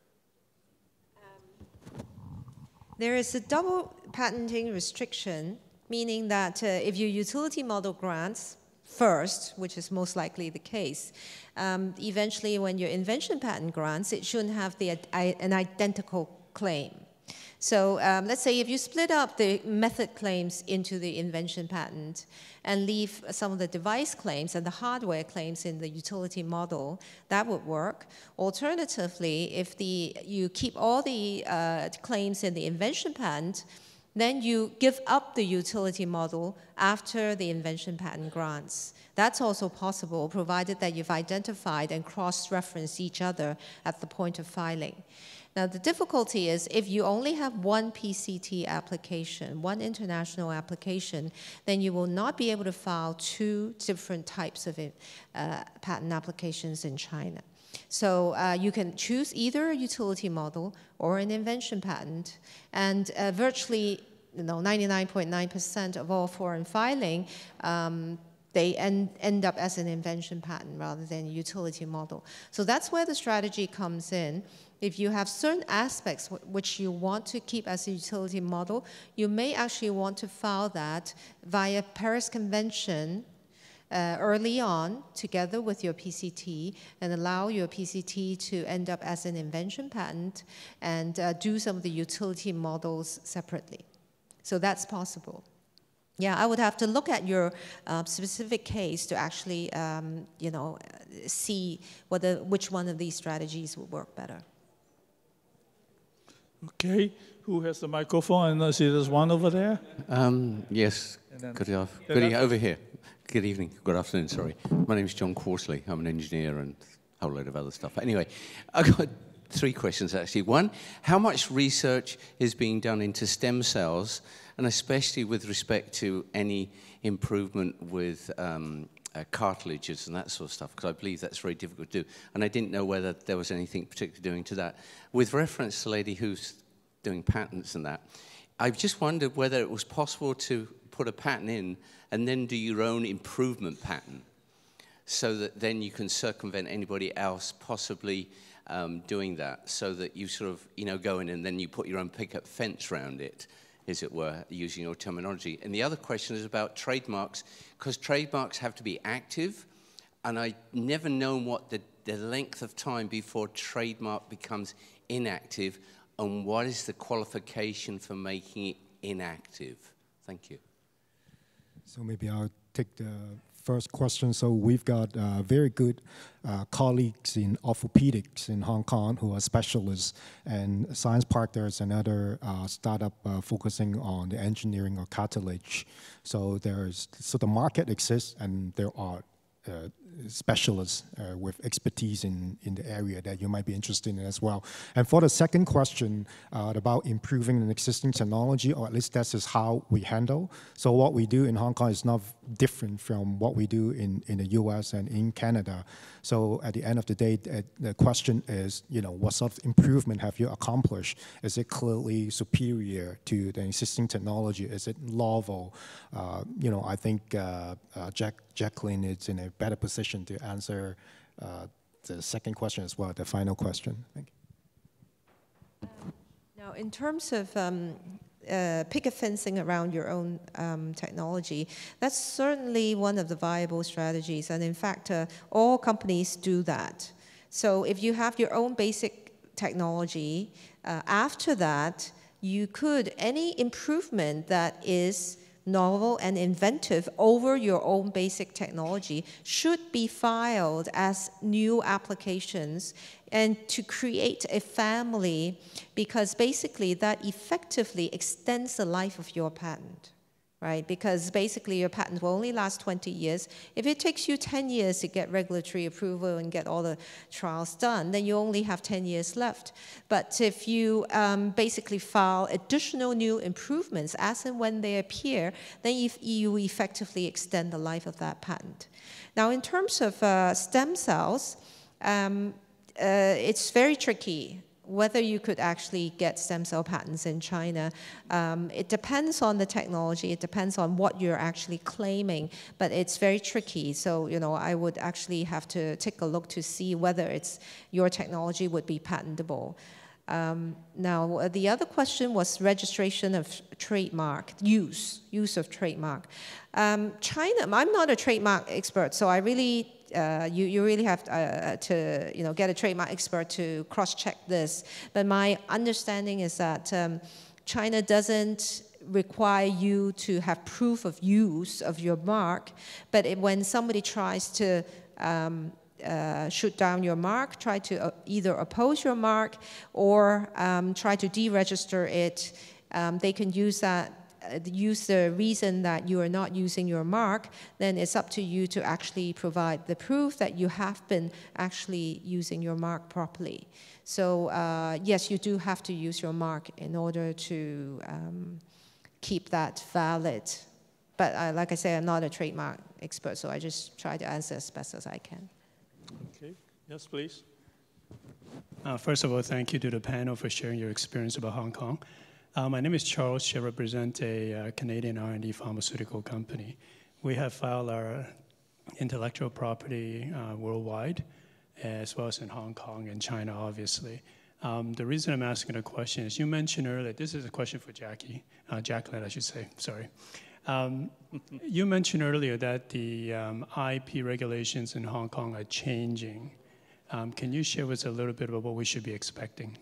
Um, there is a double patenting restriction, meaning that uh, if your utility model grants first, which is most likely the case, um, eventually when your invention patent grants, it shouldn't have the, an identical claim. So um, let's say if you split up the method claims into the invention patent and leave some of the device claims and the hardware claims in the utility model, that would work. Alternatively, if the, you keep all the uh, claims in the invention patent, then you give up the utility model after the invention patent grants. That's also possible, provided that you've identified and cross-referenced each other at the point of filing. Now, the difficulty is if you only have one P C T application, one international application, then you will not be able to file two different types of uh, patent applications in China. So uh, you can choose either a utility model or an invention patent, and uh, virtually, you know, ninety-nine point nine percent of all foreign filing, um, they end, end up as an invention patent rather than a utility model. So that's where the strategy comes in. If you have certain aspects which you want to keep as a utility model, you may actually want to file that via Paris Convention uh, early on together with your P C T and allow your P C T to end up as an invention patent and uh, do some of the utility models separately. So that's possible. Yeah, I would have to look at your uh, specific case to actually, um, you know, see whether which one of these strategies would work better.
Okay, who has the microphone? I see there's one over there.
Um, yes, good, good, good evening, over here. Good evening, good afternoon, sorry. My name is John Corsley. I'm an engineer and a whole load of other stuff. Anyway, I've got three questions actually. One, how much research is being done into stem cells, and especially with respect to any improvement with um, uh, cartilages and that sort of stuff, because I believe that's very difficult to do. And I didn't know whether there was anything particularly doing to that. With reference to the lady who's doing patents and that, I just wondered whether it was possible to put a patent in and then do your own improvement patent, so that then you can circumvent anybody else possibly um, doing that, so that you sort of, you know, go in and then you put your own picket fence around it, as it were, using your terminology. And the other question is about trademarks, because trademarks have to be active, and I've never known what the, the length of time before trademark becomes inactive, and what is the qualification for making it inactive? Thank you.
So maybe I'll take the first question. So we've got uh, very good uh, colleagues in orthopedics in Hong Kong who are specialists, and science partners and other uh, startup uh, focusing on the engineering of cartilage. So there's so the market exists, and there are uh, specialists uh, with expertise in, in the area that you might be interested in as well. And for the second question uh, about improving an existing technology, or at least that is how we handle. So what we do in Hong Kong is not different from what we do in, in the U S and in Canada. So at the end of the day, uh, the question is, you know, what sort of improvement have you accomplished? Is it clearly superior to the existing technology? Is it novel? Uh, you know, I think uh, uh, Jack, Jacqueline is in a better position to answer uh, the second question as well, the final question. Thank you.
Um, now, in terms of um, uh, picket fencing around your own um, technology, that's certainly one of the viable strategies. And in fact, uh, all companies do that. So if you have your own basic technology, uh, after that, you could, any improvement that is novel and inventive over your own basic technology should be filed as new applications, and to create a family, because basically that effectively extends the life of your patent, right? Because basically your patent will only last twenty years. If it takes you ten years to get regulatory approval and get all the trials done, then you only have ten years left. But if you um, basically file additional new improvements as and when they appear, then you, you effectively extend the life of that patent. Now, in terms of uh, stem cells, um, uh, it's very tricky. whether you could actually get stem cell patents in China. Um, it depends on the technology, it depends on what you're actually claiming, but it's very tricky. So, you know, I would actually have to take a look to see whether it's your technology would be patentable. Um, now, the other question was registration of trademark, use, use of trademark. Um, China, I'm not a trademark expert, so I really Uh, you, you really have to, uh, to you know, get a trademark expert to cross-check this. But my understanding is that um, China doesn't require you to have proof of use of your mark, but it, when somebody tries to um, uh, shoot down your mark, try to uh, either oppose your mark or um, try to deregister it, um, they can use that use the reason that you are not using your mark, then it's up to you to actually provide the proof that you have been actually using your mark properly. So uh, yes, you do have to use your mark in order to um, keep that valid. But uh, like I say, I'm not a trademark expert, so I just try to answer as best as I can.
Okay, yes, please.
Uh, first of all, thank you to the panel for sharing your experience about Hong Kong. Uh, my name is Charles. I represent a uh, Canadian R and D pharmaceutical company. We have filed our intellectual property uh, worldwide, as well as in Hong Kong and China, obviously. Um, the reason I'm asking the question is you mentioned earlier, this is a question for Jackie, uh, Jacqueline, I should say, sorry. Um, you mentioned earlier that the um, I P regulations in Hong Kong are changing. Um, can you share with us a little bit about what we should be expecting?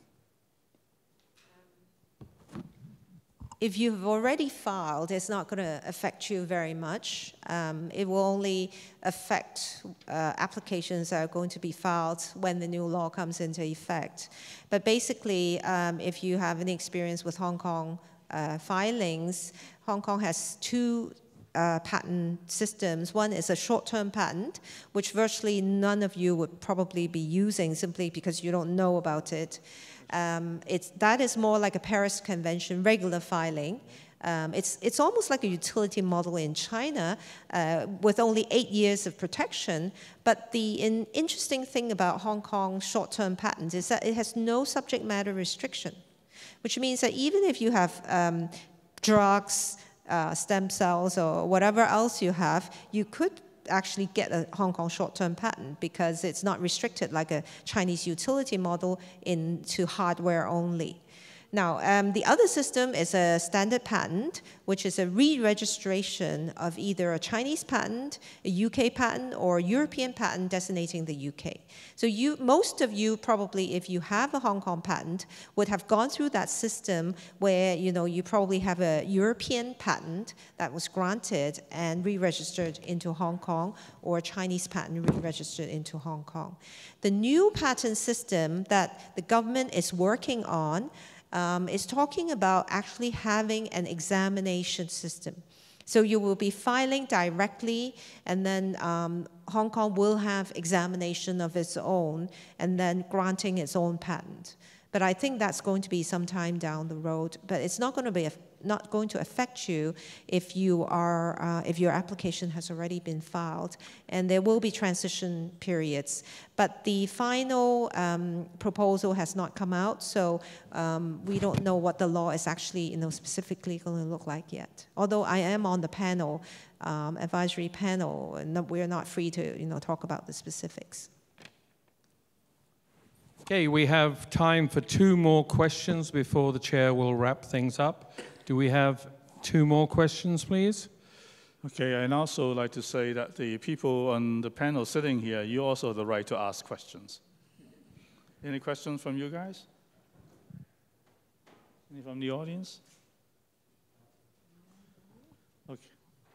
If you've already filed, it's not going to affect you very much. Um, it will only affect uh, applications that are going to be filed when the new law comes into effect. But basically, um, if you have any experience with Hong Kong uh, filings, Hong Kong has two uh, patent systems. One is a short-term patent, which virtually none of you would probably be using simply because you don't know about it. Um, it's, that is more like a Paris Convention regular filing. Um, it's, it's almost like a utility model in China uh, with only eight years of protection. But the in, interesting thing about Hong Kong short-term patents is that it has no subject matter restriction, which means that even if you have um, drugs, uh, stem cells, or whatever else you have, you could actually get a Hong Kong short-term patent because it's not restricted like a Chinese utility model into hardware only. Now, um, the other system is a standard patent, which is a re-registration of either a Chinese patent, a U K patent, or a European patent designating the U K. So you, most of you probably, if you have a Hong Kong patent, would have gone through that system where you know you probably have a European patent that was granted and re-registered into Hong Kong, or a Chinese patent re-registered into Hong Kong. The new patent system that the government is working on Um, is talking about actually having an examination system. So you will be filing directly, and then um, Hong Kong will have examination of its own, and then granting its own patent. But I think that's going to be some time down the road. But it's not going to be not going to affect you if you are uh, if your application has already been filed, and there will be transition periods. But the final um, proposal has not come out, so um, we don't know what the law is actually, you know, specifically going to look like yet. Although I am on the panel, um, advisory panel, and we're not free to, you know, talk about the specifics.
Okay, we have time for two more questions before the chair will wrap things up. Do we have two more questions, please?
Okay, and also like to say that the people on the panel sitting here, you also have the right to ask questions. Any questions from you guys? Any from the audience? Okay.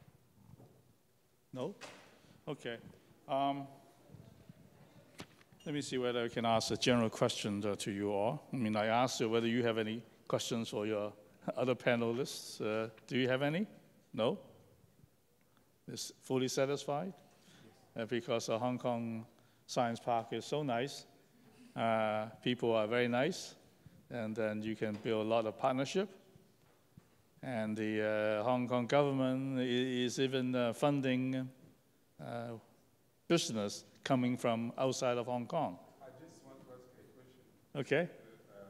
No? Okay. Um, let me see whether I can ask a general question uh, to you all. I mean, I asked you whether you have any questions for your other panelists. Uh, do you have any? No? Is fully satisfied? Uh, because the Hong Kong Science Park is so nice. Uh, people are very nice. And then you can build a lot of partnership. And the uh, Hong Kong government is even uh, funding uh, business coming from outside of Hong Kong.
I just want to ask a question.
Okay.
Uh,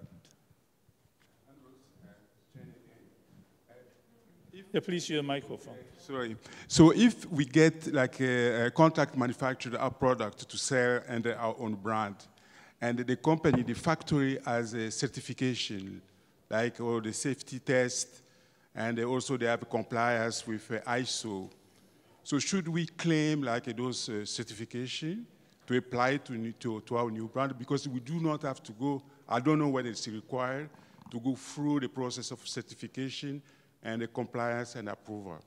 Yeah, please use a microphone.
Sorry. So if we get like a, a contract manufacturer our product to sell under our own brand, and the company, the factory has a certification, like all the safety test, and also they have compliance with uh, I S O. So should we claim like uh, those uh, certification to apply to, to, to our new brand? Because we do not have to go, I don't know whether it's required, to go through the process of certification and the compliance and approval.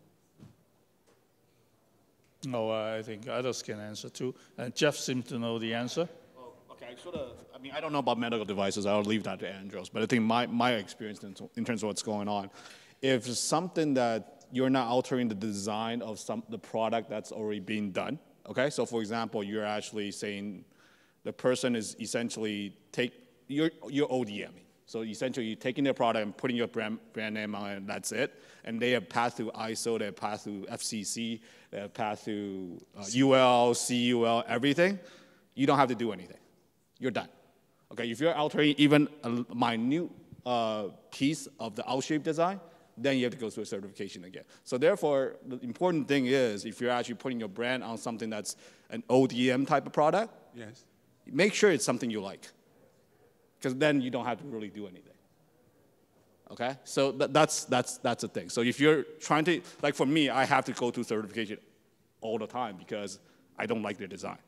No, I think others can answer too. And Jeff seems to know the answer.
Oh, okay, sort of. I mean, I don't know about medical devices. I'll leave that to Andros. But I think my, my experience in, in terms of what's going on, if it's something that you're not altering the design of some the product that's already being done, okay? So for example, you're actually saying the person is essentially take, you're, you're ODMing. So essentially, you're taking their product and putting your brand, brand name on it, and that's it. And they have passed through I S O, they have passed through F C C, they have passed through uh, U L, C U L, everything. You don't have to do anything. You're done. Okay, if you're altering even a minute uh, piece of the out-shape design, then you have to go through a certification again. So therefore, the important thing is, if you're actually putting your brand on something that's an O D M type of product,
yes,
make sure it's something you like. Because then you don't have to really do anything. Okay? So th that's, that's, that's the thing. So if you're trying to, like for me, I have to go through certification all the time because I don't like their design.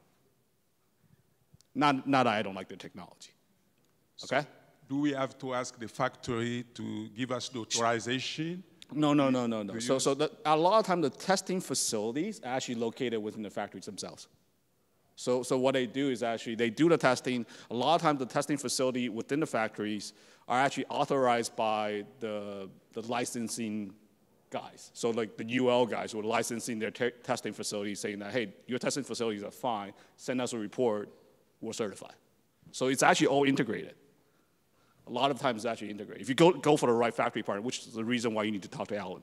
Not, not that I don't like their technology. Okay?
So do we have to ask the factory to give us the authorization?
No, no, no, no, no. So, so the, a lot of times the testing facilities are actually located within the factories themselves. So, so what they do is actually, they do the testing. A lot of times the testing facility within the factories are actually authorized by the, the licensing guys. So like the U L guys who are licensing their testing facilities saying that, hey, your testing facilities are fine, send us a report, we'll certify. So it's actually all integrated. A lot of times it's actually integrated. If you go, go for the right factory partner, which is the reason why you need to talk to Alan.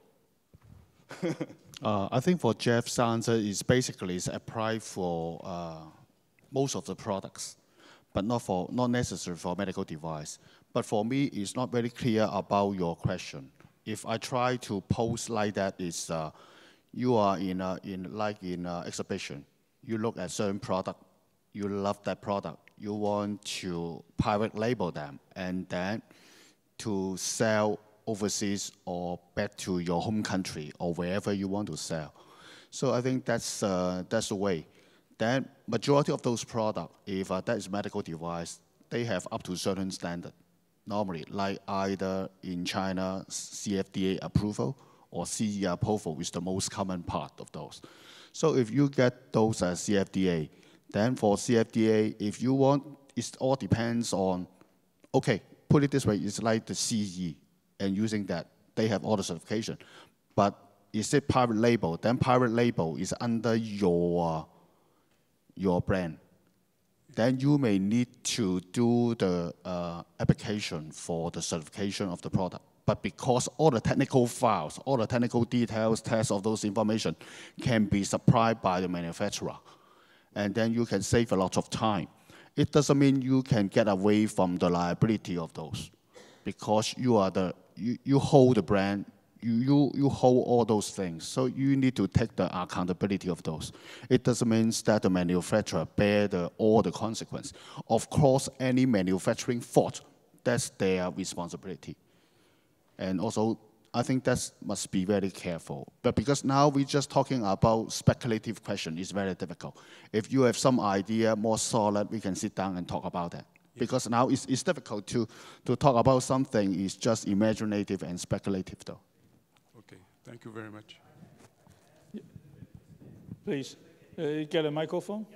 uh, I think for Jeff's answer is basically it's applied for uh, most of the products, but not for not necessary for medical device. But for me, it's not very clear about your question. If I try to pose like that, is uh, you are in a, in like in an exhibition, you look at certain product, you love that product, you want to private label them, and then to sell overseas or back to your home country or wherever you want to sell. So I think that's, uh, that's the way. Then majority of those products, if uh, that is medical device, they have up to a certain standard. Normally, like either in China, C F D A approval or C E approval is the most common part of those. So if you get those as C F D A, then for C F D A, if you want, it all depends on, okay, put it this way, it's like the C E. And using that, they have all the certification. But is it private label? Then private label is under your, your brand. Then you may need to do the uh, application for the certification of the product. But because all the technical files, all the technical details, tests of those information can be supplied by the manufacturer. And then you can save a lot of time. It doesn't mean you can get away from the liability of those, because you are the You, you hold the brand, you, you, you hold all those things. So you need to take the accountability of those. It doesn't mean that the manufacturer bear the, all the consequence. Of course, any manufacturing fault, that's their responsibility. And also, I think that must be very careful. But because now we're just talking about speculative question, it's very difficult. If you have some idea more solid, we can sit down and talk about that. Because now it's, it's difficult to, to talk about something is just imaginative and speculative, though.
Okay, thank you very much.
Please, uh, get a microphone.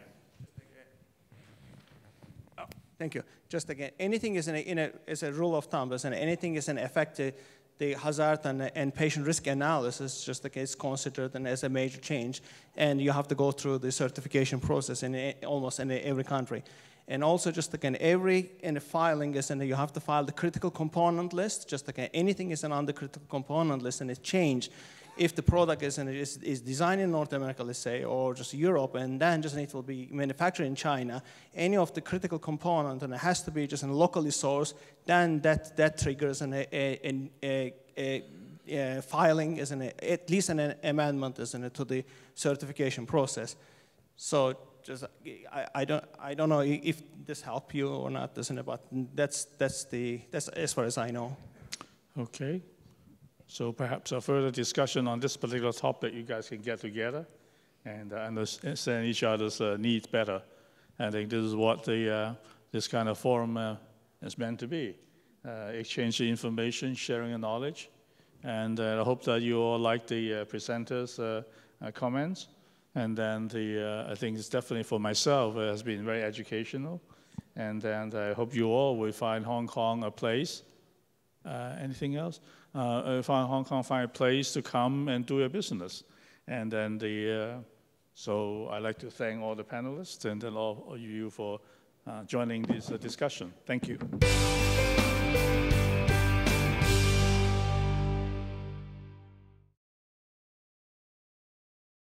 Oh, thank you. Just again, anything is, in a, in a, is a rule of thumb, and anything is an effect, uh, the hazard and, and patient risk analysis, just like it's considered and as a major change, and you have to go through the certification process in a, almost in every country. And also, just again, every in the filing is, and you have to file the critical component list. Just again, anything is on the critical component list, and it's changed. If the product is, is, is designed in North America, let's say, or just Europe, and then just it will be manufactured in China, any of the critical component, and it has to be just locally sourced, then that, that triggers an, a, a, a, a uh, filing, isn't it? At least an amendment, isn't it, to the certification process. So just, I, I don't, I don't know if this helped you or not, isn't it? But that's that's the that's as far as I know.
Okay. So perhaps a further discussion on this particular topic, you guys can get together and uh, understand each other's uh, needs better. I think this is what the, uh, this kind of forum uh, is meant to be. Uh, exchange information, sharing knowledge. And uh, I hope that you all like the uh, presenters' uh, uh, comments. And then the, uh, I think it's definitely for myself, it has been very educational. And then I hope you all will find Hong Kong a place. Uh, anything else? Uh, find Hong Kong find a place to come and do your business. And then the, uh, so I'd like to thank all the panelists and then all of you for uh, joining this uh, discussion. Thank you.